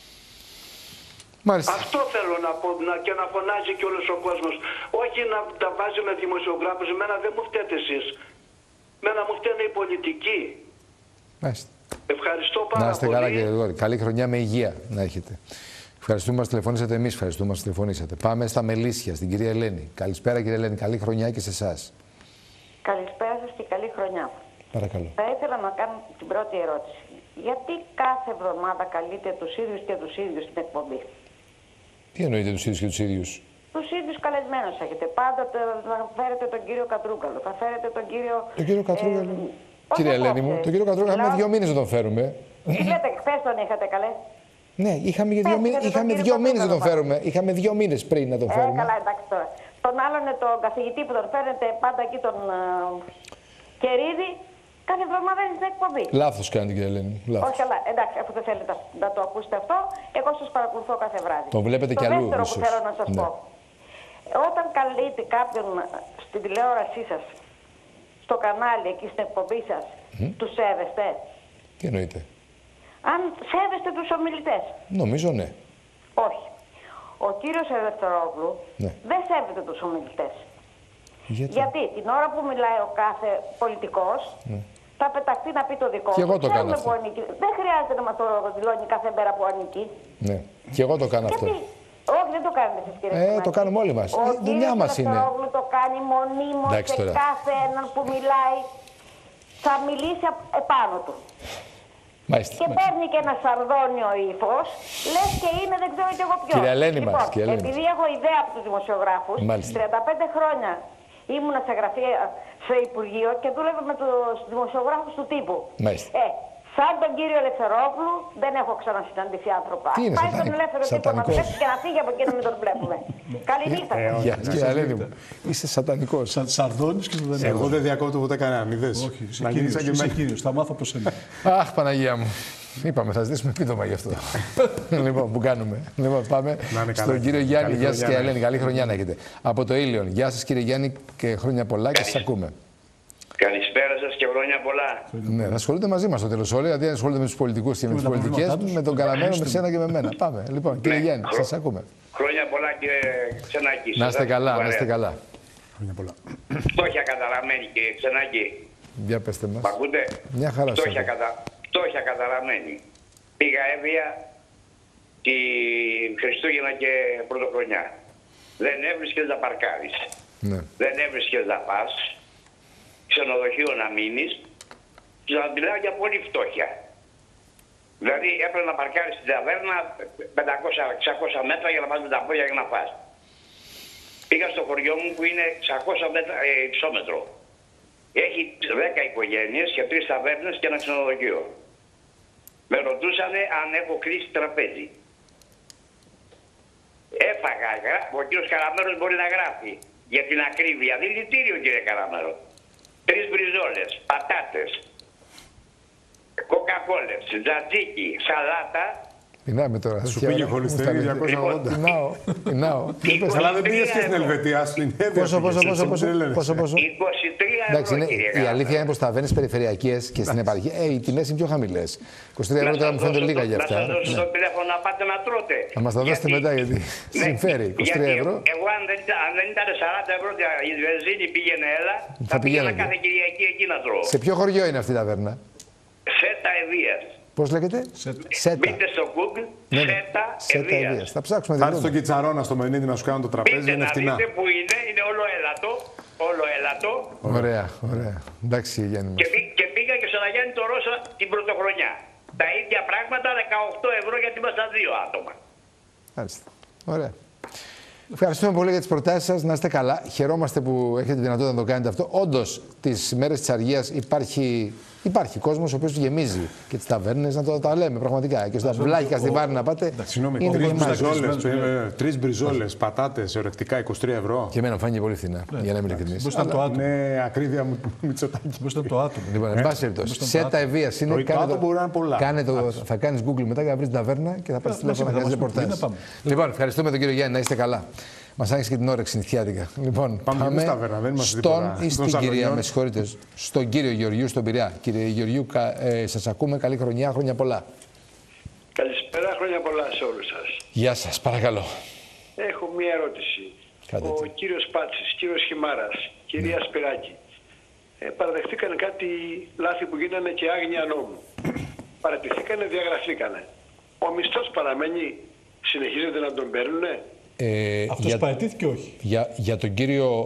Μάλιστα. Αυτό θέλω να πω και να φωνάζει και όλος ο κόσμος. Όχι να τα βάζει με δημοσιογράφους. Εμένα δεν μου φταίτε εσείς. Εμένα μου φταίνε οι πολιτικοί. Μάλιστα. Ευχαριστώ πάρα πολύ. Να είστε καλά, κύριε Γρηγόρη. Καλή χρονιά με υγεία να έχετε. Ευχαριστούμε που μας τηλεφωνήσατε. Εμείς ευχαριστούμε που μας τηλεφωνήσατε. Πάμε στα Μελίσια, στην κυρία Ελένη. Καλησπέρα, κύριε Ελένη. Καλή χρονιά και σε εσάς. Καλησπέρα σας και καλή χρονιά. Παρακαλώ. Θα ήθελα να κάνω την πρώτη ερώτηση. Γιατί κάθε εβδομάδα καλείτε τους ίδιους και τους ίδιους στην εκπομπή. Τι εννοείτε τους ίδιους και τους ίδιους. Τους ίδιους καλεσμένους έχετε. Πάντοτε θα φέρετε τον κύριο Κατρούγκαλο, θα φέρετε τον κύριο... Τον κύριο Κατρούγκαλο. Κύριε Ελένη μου, τον κύριο Κατρούγκαλο είχαμε 2 μήνες να τον φέρουμε. Τι λέτε, χθες τον είχατε καλέ. Ναι, είχαμε 2 μήνες να τον φέρουμε. Είχαμε 2 μήνες πριν να τον φέρουμε. Καλά, εντάξει τώρα. Τον άλλον τον καθηγητή που τον φέρνετε πάντα εκεί τον Κερίδη. Κάθε εβδομάδα είναι στην εκπομπή. Λάθος κάνετε, κύριε Ελένη. Όχι, καλά. Εντάξει, αφού δεν θέλετε να το ακούσετε αυτό, εγώ σας παρακολουθώ κάθε βράδυ. Τον βλέπετε κι αλλού. Το δεύτερο που θέλω να σας πω. Όταν καλείτε κάποιον στην τηλεόρασή σας, στο κανάλι, εκεί στην εκπομπή σας, τους σέβεστε. Τι εννοείτε. Αν σέβεστε τους ομιλητές. Νομίζω ναι. Όχι. Ο κύριος Ελευθερόπουλου δεν σέβεται τους ομιλητές. Γιατί την ώρα που μιλάει ο κάθε πολιτικός, θα πεταχτεί να πει το δικό Και του. εγώ το κάνω αυτό. Δεν χρειάζεται να μας το δηλώνει κάθε μέρα που ανήκει. Ναι, και εγώ το κάνω αυτό. Όχι, δεν το κάνετε εσείς, κύριε το κάνουμε όλοι μας. Η δουλειά μας είναι. Ο κύριος το κάνει μονίμως σε κάθε έναν που μιλάει. Θα μιλήσει επάνω του. Μάλιστα. Και παίρνει και ένα σαρδόνιο ύφος, λες και είναι δεν ξέρω κι εγώ ποιος. Κυρία Ελένη μας. Επειδή έχω ιδέα από τους δημοσιογράφους, 35 χρόνια ήμουνα σε γραφεία, σε Υπουργείο και δούλευα με τους δημοσιογράφους του τύπου. Μάλιστα. Σαν τον κύριο Ελευθερόπουλου δεν έχω ξανασυναντηθεί άνθρωπα. Πάει στον ελεύθερο τύπο να βλέπει και να φύγει από εκεί να μην τον βλέπουμε. Καληνύχτα. Κύριε Ελένη μου, είσαι σατανικός. Σαρδόνης και σατανικός. Εγώ δεν διακόπτω ποτέ κανέναν. Όχι, είσαι κύριος. Θα μάθω προς εμένα. Αχ, Παναγία μου. Είπαμε, θα ζητήσουμε επίδομα γι' αυτό. Λοιπόν, που κάνουμε. Λοιπόν, πάμε στον κύριο Γιάννη. Γεια σας, κύριε Ελένη. Καλή χρονιά να έχετε. Από το Ήλιον. Γεια σας, κύριε Γιάννη, και χρόνια πολλά και σας ακούμε. Καλησπέρα σας και χρόνια πολλά. Ναι, θα ασχολούνται μαζί μας στο τέλος όλοι, δηλαδή ασχολούνται με τους πολιτικούς και με τις πολιτικές, με τον Καλαμένο, με σένα και με μένα. Πάμε. Λοιπόν, κύριε Γιάννη, σας ακούμε. Χρόνια πολλά, κύριε Ξενάκη. Να είστε καλά, να είστε καλά. Χρόνια πολλά. Φτώχεια καταραμένη, κύριε Ξενάκη. Για πέστε μας. Μ' ακούτε? Μια χαρά σας. Φτώχεια καταραμένη. Πήγα έβια τη Χριστούγεννα και Πρωτοχρονιά. Δεν έβρισκες να παρκάρεις. Ναι. Δεν έβρισκες να πας. Ξενοδοχείο να μείνεις, και να μιλάω για πολύ φτώχεια. Δηλαδή έπρεπε να παρκάρεις στην ταβέρνα 500-600 μέτρα για να πας με τα πόδια για να φας. Πήγα στο χωριό μου που είναι 600 μέτρα υψόμετρο. Έχει 10 οικογένειες και 3 ταβέρνες και ένα ξενοδοχείο. Με ρωτούσανε αν έχω κλείσει τραπέζι. Έφαγα, ο κύριος Καραμέρος μπορεί να γράφει για την ακρίβεια. Δηλητήριο, κύριε Καραμέρο. 3 μπριζόλες, πατάτες, κοκακόλες, τζατζίκι, σαλάτα. Πεινάμε τώρα. Σου πήγε χολυστερή 280. Πεινάω. Αλλά δεν πήγες και στην Ελβετία, στην Εύβοια. Πόσο. 23 Εντάξει, ευρώ, κύριε. η αλήθεια είναι πως τα ταβέρνες περιφερειακές και στην επαρχία, οι τιμές είναι πιο χαμηλές. 23 ευρώ τώρα μου φαίνονται λίγα για αυτά. Να σας δώσω το τηλέφωνο να πάτε να τρώτε. Να μας τα δώσετε μετά γιατί συμφέρει. 23 ευρώ. Εγώ αν δεν ήταν 40 ευρώ η βενζίνη πήγαινε έλα, θα πήγαινα κάθε Κυριακή εκεί να τρώω. Σε ποιο χωριό είναι αυτή η ταβέρνα? Σέτα Ευβίας. Πώς λέγεται? Σέτα. Μπείτε στο Google, Σέτα Ευβίας. Θα ψάξουμε. Θα έρθει στον Κιτσαρώνα στο Μενίδη να σου κάνουν το τραπέζι, είναι φτηνά. Δείτε που είναι όλο έλατο. Όλο έλατο. Ωραία. Εντάξει, Γιάννη. Και πήγα και στον Αγιάννη το Ρώσα την Πρωτοχρονιά. Τα ίδια πράγματα, 18 ευρώ γιατί ήμασταν 2 άτομα. Μάλιστα. Ωραία. Ευχαριστούμε πολύ για τις προτάσεις σας. Να είστε καλά. Χαιρόμαστε που έχετε τη δυνατότητα να το κάνετε αυτό. Όντως, τις μέρες της αργίας υπάρχει κόσμος ο οποίος γεμίζει και τις ταβέρνες, να τα λέμε πραγματικά. Και στα μπλάκια στη Βάρη να πάτε. Συγγνώμη, 3 μπριζόλες, πατάτες, ορεκτικά 23 ευρώ. Και εμένα φάνηκε πολύ φθηνά, για να είμαι ειλικρινής. Ναι, ακρίβεια μου, Μητσοτάκη. Πώς ήταν το άτομο. Λοιπόν, εν πάση περιπτώσει, Σέτα Ευβίας είναι. Το άτομο μπορεί να είναι πολλά. Θα κάνεις Google μετά και θα βρεις την ταβέρνα και θα πάρεις τηλέφωνο να κάνεις ρεπορτάζ. Λοιπόν, ευχαριστούμε τον κύριο Γιάννη, να είστε καλά. Μας άνοιξε και την όρεξη νυχτιάτικα. Λοιπόν, πάμε στον ή στην κυρία, με συγχωρείτε, στον κύριο Γεωργιού στον Πειραιά. Κύριε Γεωργιού, σας ακούμε. Καλή χρονιά, χρόνια πολλά. Καλησπέρα, χρόνια πολλά σε όλους σας. Γεια σας, παρακαλώ. Έχω μία ερώτηση. Ο κύριος Πάτσης, κύριος Χιμάρας, κυρία Σπυράκη, παραδεχτήκανε κάτι λάθη που γίνανε και άγνοια νόμου. Παρατηθήκανε, διαγραφήκανε. Ο μισθός παραμένει, συνεχίζεται να τον παίρνουνε. Αυτός παραιτήθηκε όχι. Για τον κύριο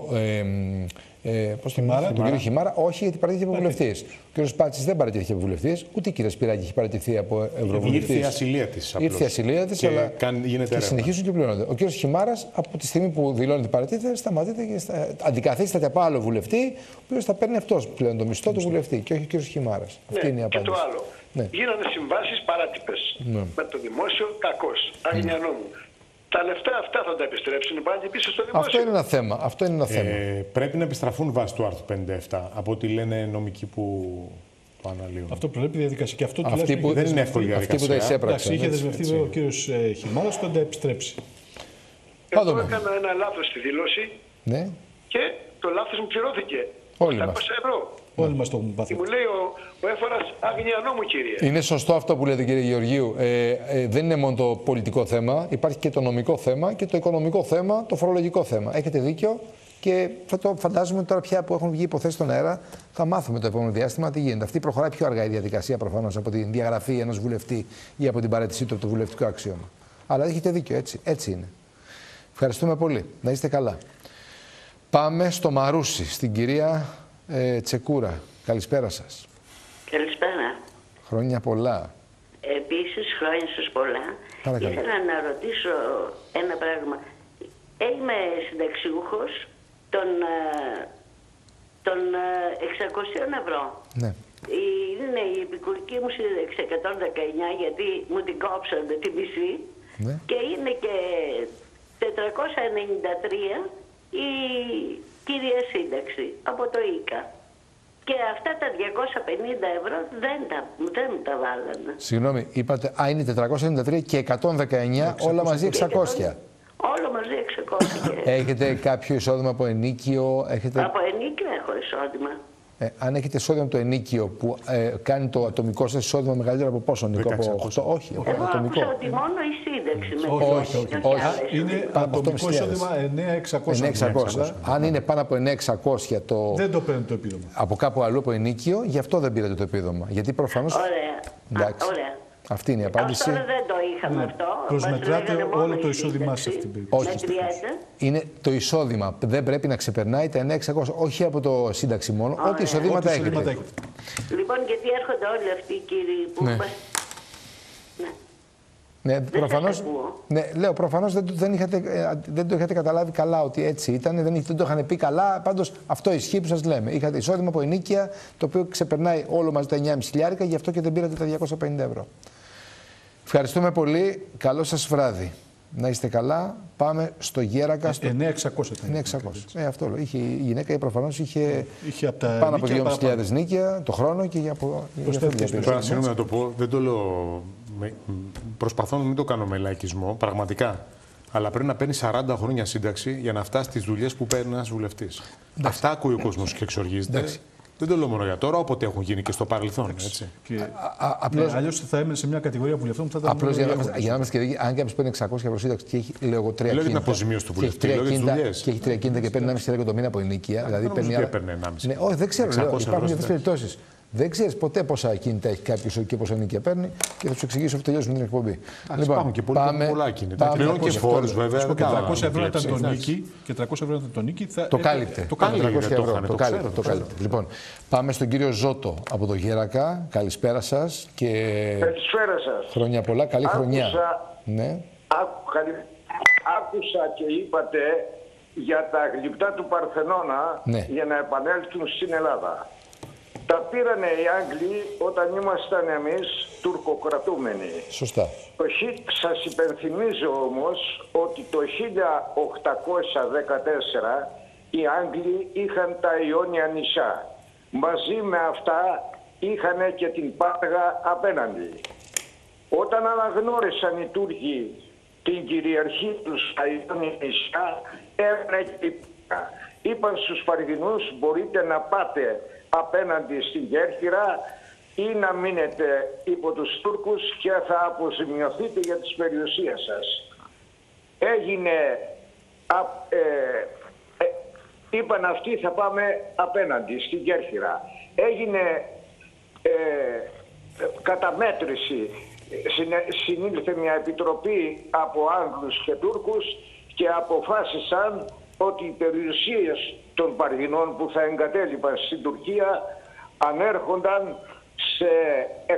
Χιμάρα. Τον κύριο Χιμάρα, όχι, γιατί παραιτήθηκε από βουλευτής. Ο κύριος Πάτσης δεν παραιτήθηκε από βουλευτής, ούτε η κυρία Σπυράκη έχει παραιτηθεί από ευρωβουλευτής. Ήρθε η ασυλία της. Ήρθε η ασυλία της, αλλά και συνεχίζουν και πληρώνονται. Ο κύριος Χιμάρας, από τη στιγμή που δηλώνει ότι παραιτείται, σταματείται και αντικαθίσταται από άλλο βουλευτή, ο οποίος θα παίρνει αυτός πλέον το μισθό του βουλευτή και όχι ο κύριος Χιμάρας. Αυτή είναι η απάντηση. Και το άλλο. Γίνανε συμβάσεις παράτυπες. Με το δημόσιο κακώς. Άγνοια νόμου. Τα λεφτά αυτά θα τα επιστρέψουν πάλι πίσω στο δημόσιο. Αυτό είναι ένα θέμα. Πρέπει να επιστραφούν βάσει του άρθρου 57, από ό,τι λένε νομικοί που το αναλύουν. Αυτό προβλέπει διαδικασία. Και αυτό δεν είναι εύκολη διαδικασία. Αυτοί που τα εισέπραξαν. Είχε δεσμευτεί ο κύριος Χιμάρας να τα επιστρέψει. Εγώ έκανα ένα λάθος στη δήλωση και το λάθος μου πληρώθηκε. 700 ευρώ. Όλοι μας το έχουμε πάθει. Μου λέει ο Έφορας άγνοια νόμου, κύριε. Είναι σωστό αυτό που λέτε, κύριε Γεωργίου. Δεν είναι μόνο το πολιτικό θέμα. Υπάρχει και το νομικό θέμα και το οικονομικό θέμα, το φορολογικό θέμα. Έχετε δίκιο Και θα το φαντάζομαι τώρα πια που έχουν βγει υποθέσεις στον αέρα, θα μάθουμε το επόμενο διάστημα τι γίνεται. Αυτή προχωράει πιο αργά η διαδικασία προφανώς από την διαγραφή ενός βουλευτή ή από την παραίτησή του από το βουλευτικό αξίωμα. Αλλά έχετε δίκιο, έτσι είναι. Ευχαριστούμε πολύ. Να είστε καλά. Πάμε στο Μαρούσι, στην κυρία Τσεκούρα. Καλησπέρα σας. Καλησπέρα. Χρόνια πολλά. Επίσης, χρόνια σας πολλά. Παρακαλώ. Ήθελα να ρωτήσω ένα πράγμα. Είμαι συνταξιούχος των 600 ευρώ. Ναι. Είναι η επικουρική μου σύνταξη 119, γιατί μου την κόψανε τη μισή. Ναι. Και είναι και 493 η κυρία σύνταξη από το ΙΚΑ. Και αυτά τα 250 ευρώ δεν τα βάλανε. Συγγνώμη, είπατε, είναι 493 και 119, όλα μαζί 600. Όλο μαζί 600. Έχετε κάποιο εισόδημα από ενίκιο? Από ενίκιο έχω εισόδημα. Αν έχετε εισόδημα από το ενίκιο που κάνει το ατομικό σας εισόδημα μεγαλύτερο από πόσο, Νίκο? Από 8, όχι. Εγώ άκουσα ότι μόνο η σύνταξη. Όχι. Είναι ατομικό εισόδημα 9.600. Αν είναι πάνω από 9.600 το... Δεν το παίρνει το επίδομα. Από κάπου αλλού από ενίκιο, γι' αυτό δεν πήρατε το επίδομα. Γιατί προφανώς... Ωραία. Ωραία. Αυτή είναι η απάντηση. Τώρα δεν το είχαμε αυτό. Προσμετράτε όλο το εισόδημά σε αυτήν την περίπτωση. Όχι. Είναι το εισόδημα. Δεν πρέπει να ξεπερνάει τα 9.600, όχι από το σύνταξη μόνο, ό,τι εισοδήματα έχετε. Λοιπόν, γιατί έρχονται όλοι αυτοί οι κύριοι που μας... Ναι, προφανώς, λέω, προφανώς δεν το είχατε καταλάβει καλά ότι έτσι ήταν, δεν το είχαν πει καλά, πάντως αυτό ισχύει που σας λέμε. Είχατε εισόδημα από ενίκεια, το οποίο ξεπερνάει όλο μαζί τα 9.500, γι' αυτό και δεν πήρατε τα 250 ευρώ. Ευχαριστούμε πολύ, καλό σας βράδυ. Να είστε καλά, πάμε στο Γέρακα. 9.600 ήταν. 9.600. Αυτό λέω. Η γυναίκα προφανώς είχε πάνω από 2.500 νίκια το χρόνο και από... Συγγνώμη να το πω, δεν το λέω... Προσπαθώ να μην το κάνω με λαϊκισμό, πραγματικά. Αλλά πρέπει να παίρνει 40 χρόνια σύνταξη για να φτάσει στις δουλειές που παίρνει ένας βουλευτής. Αυτά ακούει ο κόσμος και εξοργίζεται. Δεν το λέω μόνο για τώρα, όποτε έχουν γίνει και στο παρελθόν. Αλλιώς θα έμενε σε μια κατηγορία βουλευτών που θα ήταν. Απλώς για να είμαστε και δίκαιοι, αν κάποιος παίρνει 600 ευρώ σύνταξη και έχει, λέω εγώ, 3 κίνητα. Την αποζημίωση του βουλευτή. Και έχει 3 κίνητα και παίρνει 1,5 ευρώ το μήνα από ενοικία. Δηλαδή παίρνει. Όχι, δεν ξέρω. Υπάρχουν διαφορετικές περιπτώσεις. Δεν ξέρεις ποτέ πόσα κίνητα έχει κάποιος και πόσα νίκια παίρνει και θα σου εξηγήσω αφού τελειώσουμε την εκπομπή. Λοιπόν, και πολλά κίνητα. Πλέον και φόρους βέβαια. Και 300 ευρώ ήταν το νίκη. Και 300 ευρώ ήταν το νίκη. Το κάλυπτε. Το κάλυπτε. Λοιπόν, πάμε στον κύριο Ζώτο από το Γέρακα. Καλησπέρα σας. Καλησπέρα σας. Χρόνια πολλά. Καλή χρονιά. Άκουσα και είπατε για τα γλυπτά του Παρθενώνα για να επανέλθουν στην Ελλάδα. Τα πήρανε οι Άγγλοι όταν ήμασταν εμείς τουρκοκρατούμενοι. Σωστά. Σας υπενθυμίζω όμως ότι το 1814 οι Άγγλοι είχαν τα Ιόνια νησιά. Μαζί με αυτά είχαν και την Πάταγα απέναντι. Όταν αναγνώρισαν οι Τούρκοι την κυριαρχία τους στα Ιόνια νησιά, έμενε και είπαν στους Παργινούς, μπορείτε να πάτε απέναντι στην Κέρκυρα ή να μείνετε υπό τους Τούρκους και θα αποζημιωθείτε για τις περιουσίες σας. Έγινε, είπαν αυτοί θα πάμε απέναντι στην Κέρκυρα. Έγινε καταμέτρηση, συνήλθε μια επιτροπή από Άγγλους και Τούρκους και αποφάσισαν ότι οι περιουσίες των Παργινών που θα εγκατέλειπαν στην Τουρκία ανέρχονταν σε 656.000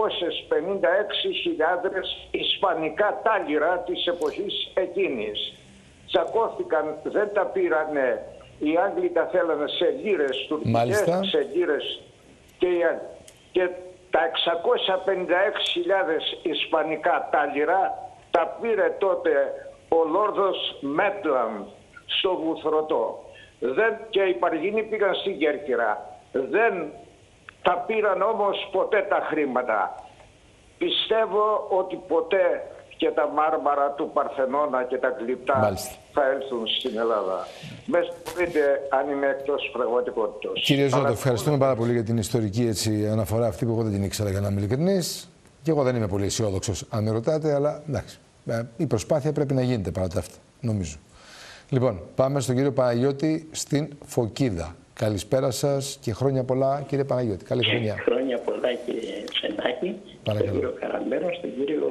ισπανικά τάλιρα της εποχής εκείνης. Τσακώθηκαν, δεν τα πήρανε, οι Άγγλοι τα θέλανε σε λίρες τουρκικές, σε λίρες και τα 656.000 ισπανικά τάλιρα τα πήρε τότε ο Λόρδος Μέτλαντ στο Βουθρωτό. Και οι Παργινοί πήγαν στην Κέρκυρα. Δεν τα πήραν όμως ποτέ τα χρήματα. Πιστεύω ότι ποτέ και τα μάρμαρα του Παρθενώνα και τα γλυπτά θα έλθουν στην Ελλάδα. Με συγχωρείτε αν είμαι εκτός πραγματικότητας. Κύριε Ζώτο, ευχαριστούμε πάρα πολύ για την ιστορική αναφορά αυτή που εγώ δεν την ήξερα, για να είμαι ειλικρινής. Και εγώ δεν είμαι πολύ αισιόδοξος αν με ρωτάτε, αλλά εντάξει. Η προσπάθεια πρέπει να γίνεται παρά τα αυτά, νομίζω. Λοιπόν, πάμε στον κύριο Παναγιώτη στην Φωκίδα. Καλησπέρα σας και χρόνια πολλά, κύριε Παναγιώτη. Καλή χρονιά. Χρόνια πολλά, κύριε Ξενάκη. Παρακαλώ. Στον κύριο Καραμένο, στον κύριο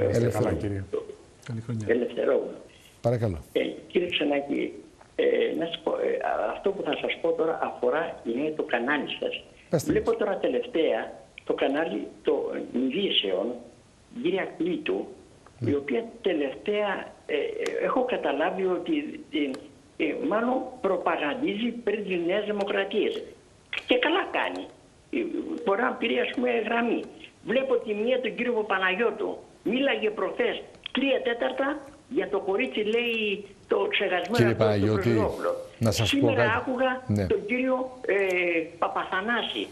Ελευθερόπουλο. Παρακαλώ. Κύριε Ξενάκη, να σας πω, αυτό που θα σας πω τώρα αφορά είναι το κανάλι σας. Βλέπω τώρα τελευταία το κανάλι των ειδήσεων, κυρία Κλήτου, η οποία τελευταία έχω καταλάβει ότι μάλλον προπαγανδίζει πριν τις Νέες Δημοκρατίες. Και καλά κάνει. Μπορεί να πήρε, ας πούμε, γραμμή. Βλέπω τη μία τον κύριο Παναγιώτου. Μίλαγε προχθές 3/4 για το κορίτσι, λέει, το ξεχασμένο. Κύριε Παναγιώτη, να σας πω κάτι. Σήμερα άκουγα τον κύριο Παπαθανάση.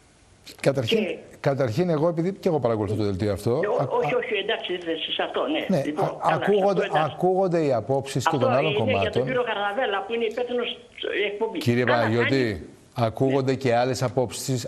Καταρχήν, εγώ, επειδή και εγώ παρακολουθώ το δελτίο αυτό. Όχι, εντάξει, σε αυτό, ναι. Λοιπόν, ακούγονται οι απόψεις και των άλλων κομμάτων. Για τον κύριο Καραδέλα, που είναι υπεύθυνος εκπομπή. Κύριε Παναγιώτη, ακούγονται και άλλες απόψεις.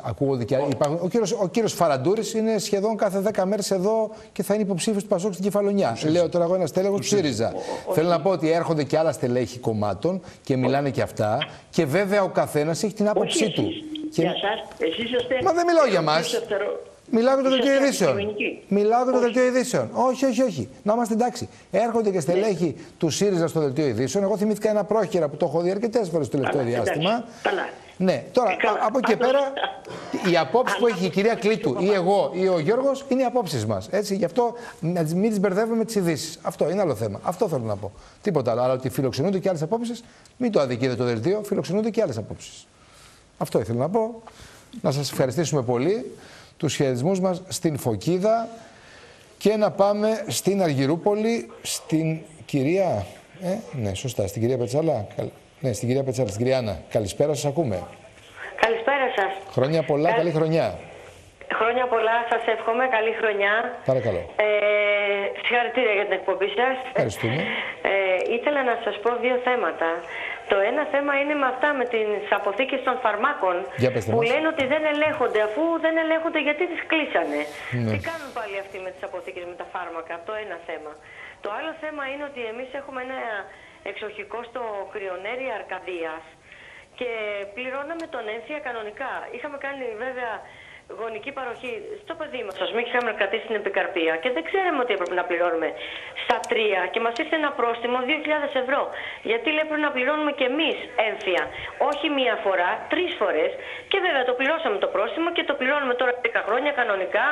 Ο κύριος Φαραντούρης είναι σχεδόν κάθε 10 μέρες εδώ και θα είναι υποψήφιος του Πασόκ στην Κεφαλονιά. Λέω τώρα εγώ ένα στέλεχος του ΣΥΡΙΖΑ. Θέλω να πω ότι έρχονται και άλλα στελέχη κομμάτων και μιλάνε και αυτά. Και βέβαια ο καθένας έχει την άποψή του. Για εσάς, εσείς είστε... Μα δεν μιλάω για μας. Μιλάω για το δελτίο ειδήσεων. Μιλάω για το δελτίο ειδήσεων. Όχι. Να είμαστε εντάξει. Έρχονται και στελέχη του ΣΥΡΙΖΑ στο δελτίο ειδήσεων. Εγώ θυμήθηκα ένα πρόχειρα που το έχω δει αρκετές φορές το τελευταίο διάστημα. Ναι, τώρα από εκεί πέρα οι απόψεις που έχει η κυρία Κλήτου ή εγώ ή ο Γιώργος είναι οι απόψεις μας. Έτσι, γι' αυτό μην τις μπερδεύουμε με τις ειδήσεις. Αυτό είναι άλλο θέμα. Αυτό θέλω να πω. Τίποτα άλλο. Αλλά ότι φιλοξενούνται και άλλες απόψεις, μην το αδικείτε το δελτίο, φιλοξενούνται και άλλες απόψεις. Αυτό ήθελα να πω. Να σας ευχαριστήσουμε πολύ. Τους χαιρετισμούς μας στην Φωκίδα και να πάμε στην Αργυρούπολη, στην κυρία... ναι, σωστά, στην κυρία Πετσάλα. Ναι, στην κυρία Πετσάλα, στην κυρία Άννα. Καλησπέρα, σας ακούμε. Καλησπέρα σας. Χρόνια πολλά, καλή χρονιά. Χρόνια πολλά, σας εύχομαι, καλή χρονιά. Παρακαλώ. Συγχαρητήρια για την εκπομπή σας. Ευχαριστούμε. Ήθελα να σας πω δύο θέματα. Το ένα θέμα είναι με αυτά, με τις αποθήκες των φαρμάκων που λένε ότι δεν ελέγχονται. Αφού δεν ελέγχονται, γιατί τις κλείσανε. Ναι. Τι κάνουν πάλι αυτοί με τις αποθήκες, με τα φάρμακα. Το ένα θέμα. Το άλλο θέμα είναι ότι εμείς έχουμε ένα εξοχικό στο Κρυονέρι Αρκαδίας και πληρώναμε τον έμφυα κανονικά. Είχαμε κάνει βέβαια γονική παροχή στο παιδί μας, ας πούμε, και είχαμε κρατήσει την επικαρπία και δεν ξέραμε ότι έπρεπε να πληρώνουμε στα 3 και μας ήρθε ένα πρόστιμο 2.000 ευρώ. Γιατί λέει πρέπει να πληρώνουμε και εμείς έμφυα. Όχι μία φορά, 3 φορές και βέβαια το πληρώσαμε το πρόστιμο και το πληρώνουμε τώρα 10 χρόνια κανονικά.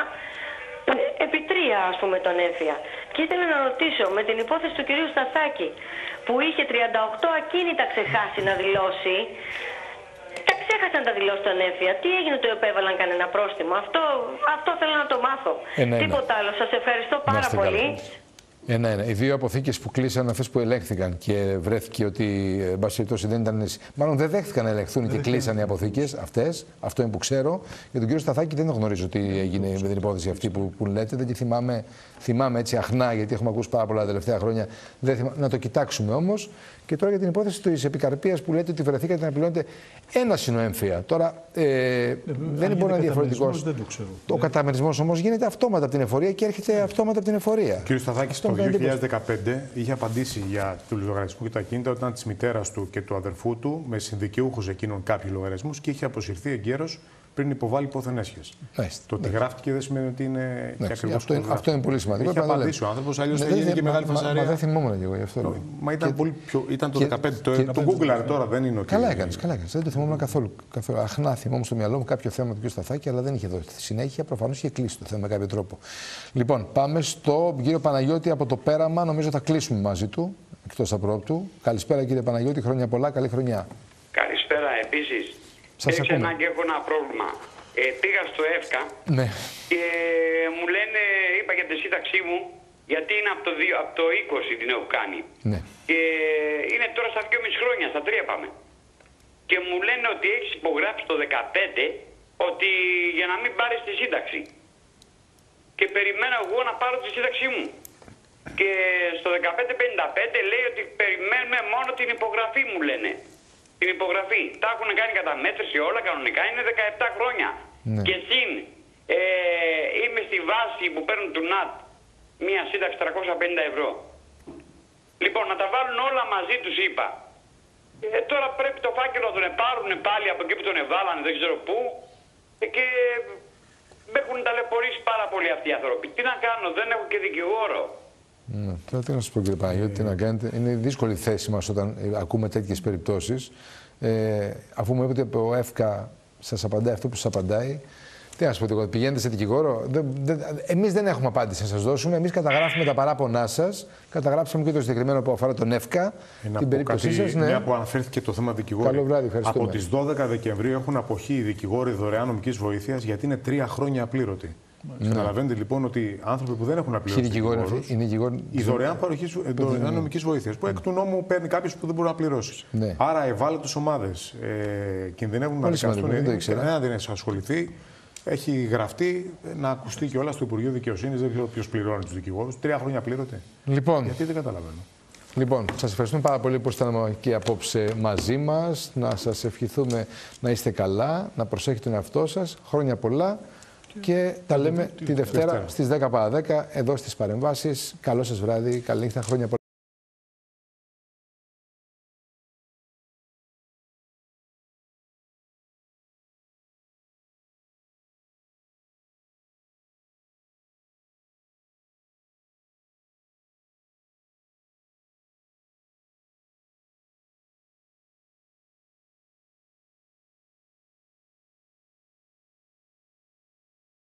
Επί 3, ας πούμε, τον έμφυα. Και ήθελα να ρωτήσω με την υπόθεση του κυρίου Σταθάκη που είχε 38 ακίνητα ξεχάσει να δηλώσει. Τα ξέχασαν τα δηλώσει τον έμφυα. Τι έγινε, το επέβαλαν κανένα πρόστιμο? Αυτό θέλω να το μάθω. Τίποτα άλλο. Σας ευχαριστώ πάρα πολύ. Οι δύο αποθήκες που κλείσαν, αυτές που ελέγχθηκαν και βρέθηκε ότι εν πάση περιπτώσει δεν ήταν. Μάλλον δεν δέχτηκαν να ελεγχθούν και κλείσαν οι αποθήκες αυτές. Αυτό είναι που ξέρω. Για τον κύριο Σταθάκη δεν γνωρίζω τι έγινε με την υπόθεση αυτή που λέτε. Δεν τη θυμάμαι έτσι αχνά, γιατί έχουμε ακούσει πάρα πολλά τα τελευταία χρόνια. Να το κοιτάξουμε όμως. Και τώρα για την υπόθεση της επικαρπίας που λέτε ότι βρεθήκατε να πληρώνετε ένα έμφυα. Τώρα δεν μπορεί να είναι διαφορετικός. Ο καταμερισμός όμως γίνεται αυτόματα από την εφορία και έρχεται αυτόματα από την εφορία. Κύριο Σταθάκη, το 2015 είχε απαντήσει για του λογαριασμού και τα κίνητα όταν της μητέρας του και του αδερφού του με συνδικαιούχους εκείνων κάποιους λογαριασμούς και είχε αποσυρθεί εγκαίρως πριν υποβάλει πόθεν έσχες. Το ότι γράφτηκε δεν σημαίνει ότι είναι και ακριβώς αυτό είναι πολύ σημαντικό. Είχε απαντήσει ο άνθρωπος, αλλιώς θα γίνει και μεγάλη φασαρία. Μα δεν θυμόμουν και εγώ γι' αυτό. Μα ήταν πολύ πιο. Ήταν το 2015. Το Google τώρα δεν είναι ότι. Καλά έκανες. Δεν το θυμόμουν καθόλου. Αχνά θυμόμουν στο μυαλό μου κάποιο θέμα του κ. Σταθάκη, αλλά δεν είχε δώσει συνέχεια. Προφανώς είχε κλείσει το θέμα με κάποιο τρόπο. Λοιπόν, πάμε στο κύριο Παναγιώτη από το Πέραμα. Νομίζω θα κλείσουμε μαζί του, εκτός απρόπτου. Καλησπέρα κύριε Παναγιώτη, χρόνια πολλά, καλή χρονιά. Καλησπέρα επίσης. Έξε να και έχω ένα πρόβλημα. Πήγα στο ΕΦΚΑ και μου λένε, είπα για τη σύνταξή μου, γιατί είναι από το 20 την έχω κάνει. Ναι. Και είναι τώρα στα 2,5 χρόνια, στα 3 πάμε. Και μου λένε ότι έχεις υπογράψει το 15 ότι για να μην πάρεις τη σύνταξη. Και περιμένω εγώ να πάρω τη σύνταξή μου. Και στο 1555 λέει ότι περιμένουμε μόνο την υπογραφή, μου λένε. Την υπογραφή. Τα έχουν κάνει καταμέτρηση όλα κανονικά, είναι 17 χρόνια. Ναι. Και συν είμαι στη βάση που παίρνουν του ΝΑΤ μία σύνταξη 350 ευρώ. Λοιπόν, να τα βάλουν όλα μαζί τους, είπα. Τώρα πρέπει το φάκελο να τον πάρουν πάλι από εκεί που τον εβάλανε, δεν ξέρω πού. Και με έχουν ταλαιπωρήσει πάρα πολύ αυτοί οι άνθρωποι. Τι να κάνω, δεν έχω και δικηγόρο. Τώρα τι να σας πω, κύριε Παναγιώτη, τι να κάνετε. Είναι δύσκολη θέση μας όταν ακούμε τέτοιες περιπτώσεις. Αφού μου είπατε ότι ο ΕΦΚΑ σας απαντάει αυτό που σας απαντάει, τι να σας πω εγώ, πηγαίνετε σε δικηγόρο. Εμείς δεν έχουμε απάντηση να σας δώσουμε. Εμείς καταγράφουμε τα παράπονά σας. Καταγράψαμε και το συγκεκριμένο που αφορά τον ΕΦΚΑ. Την περίπτωσή σας. Ναι. Μια που αναφέρθηκε το θέμα δικηγόρου. Καλό βράδυ, ευχαριστούμε. Από τις 12 Δεκεμβρίου έχουν αποχή οι δικηγόροι δωρεάν νομικής βοήθειας, γιατί είναι 3 χρόνια απλήρωτοι. Καταλαβαίνετε λοιπόν ότι άνθρωποι που δεν έχουν απληρώσει δικηγόρους, η δωρεάν παροχή νομικής βοήθειας, που εκ του νόμου παίρνει κάποιος που δεν μπορεί να πληρώσει. Ναι. Άρα ευάλωτες ομάδες κινδυνεύουν να δικαστούν. Κανένα δεν έχει ασχοληθεί. Έχει γραφτεί να ακουστεί και όλα στο Υπουργείο Δικαιοσύνης. Δεν ξέρω ποιος πληρώνει τους δικηγόρους. 3 χρόνια πλήρωτε. Λοιπόν, γιατί δεν καταλαβαίνω. Λοιπόν, σας ευχαριστούμε πάρα πολύ που ήσασταν και απόψε μαζί μας. Να σας ευχηθούμε να είστε καλά, να προσέχετε τον εαυτό σας. Χρόνια πολλά. Και τα λέμε τη Δευτέρα στις 10 παρα 10 εδώ στις παρεμβάσεις. Καλό σας βράδυ, καλή νύχτα, χρόνια πολλά.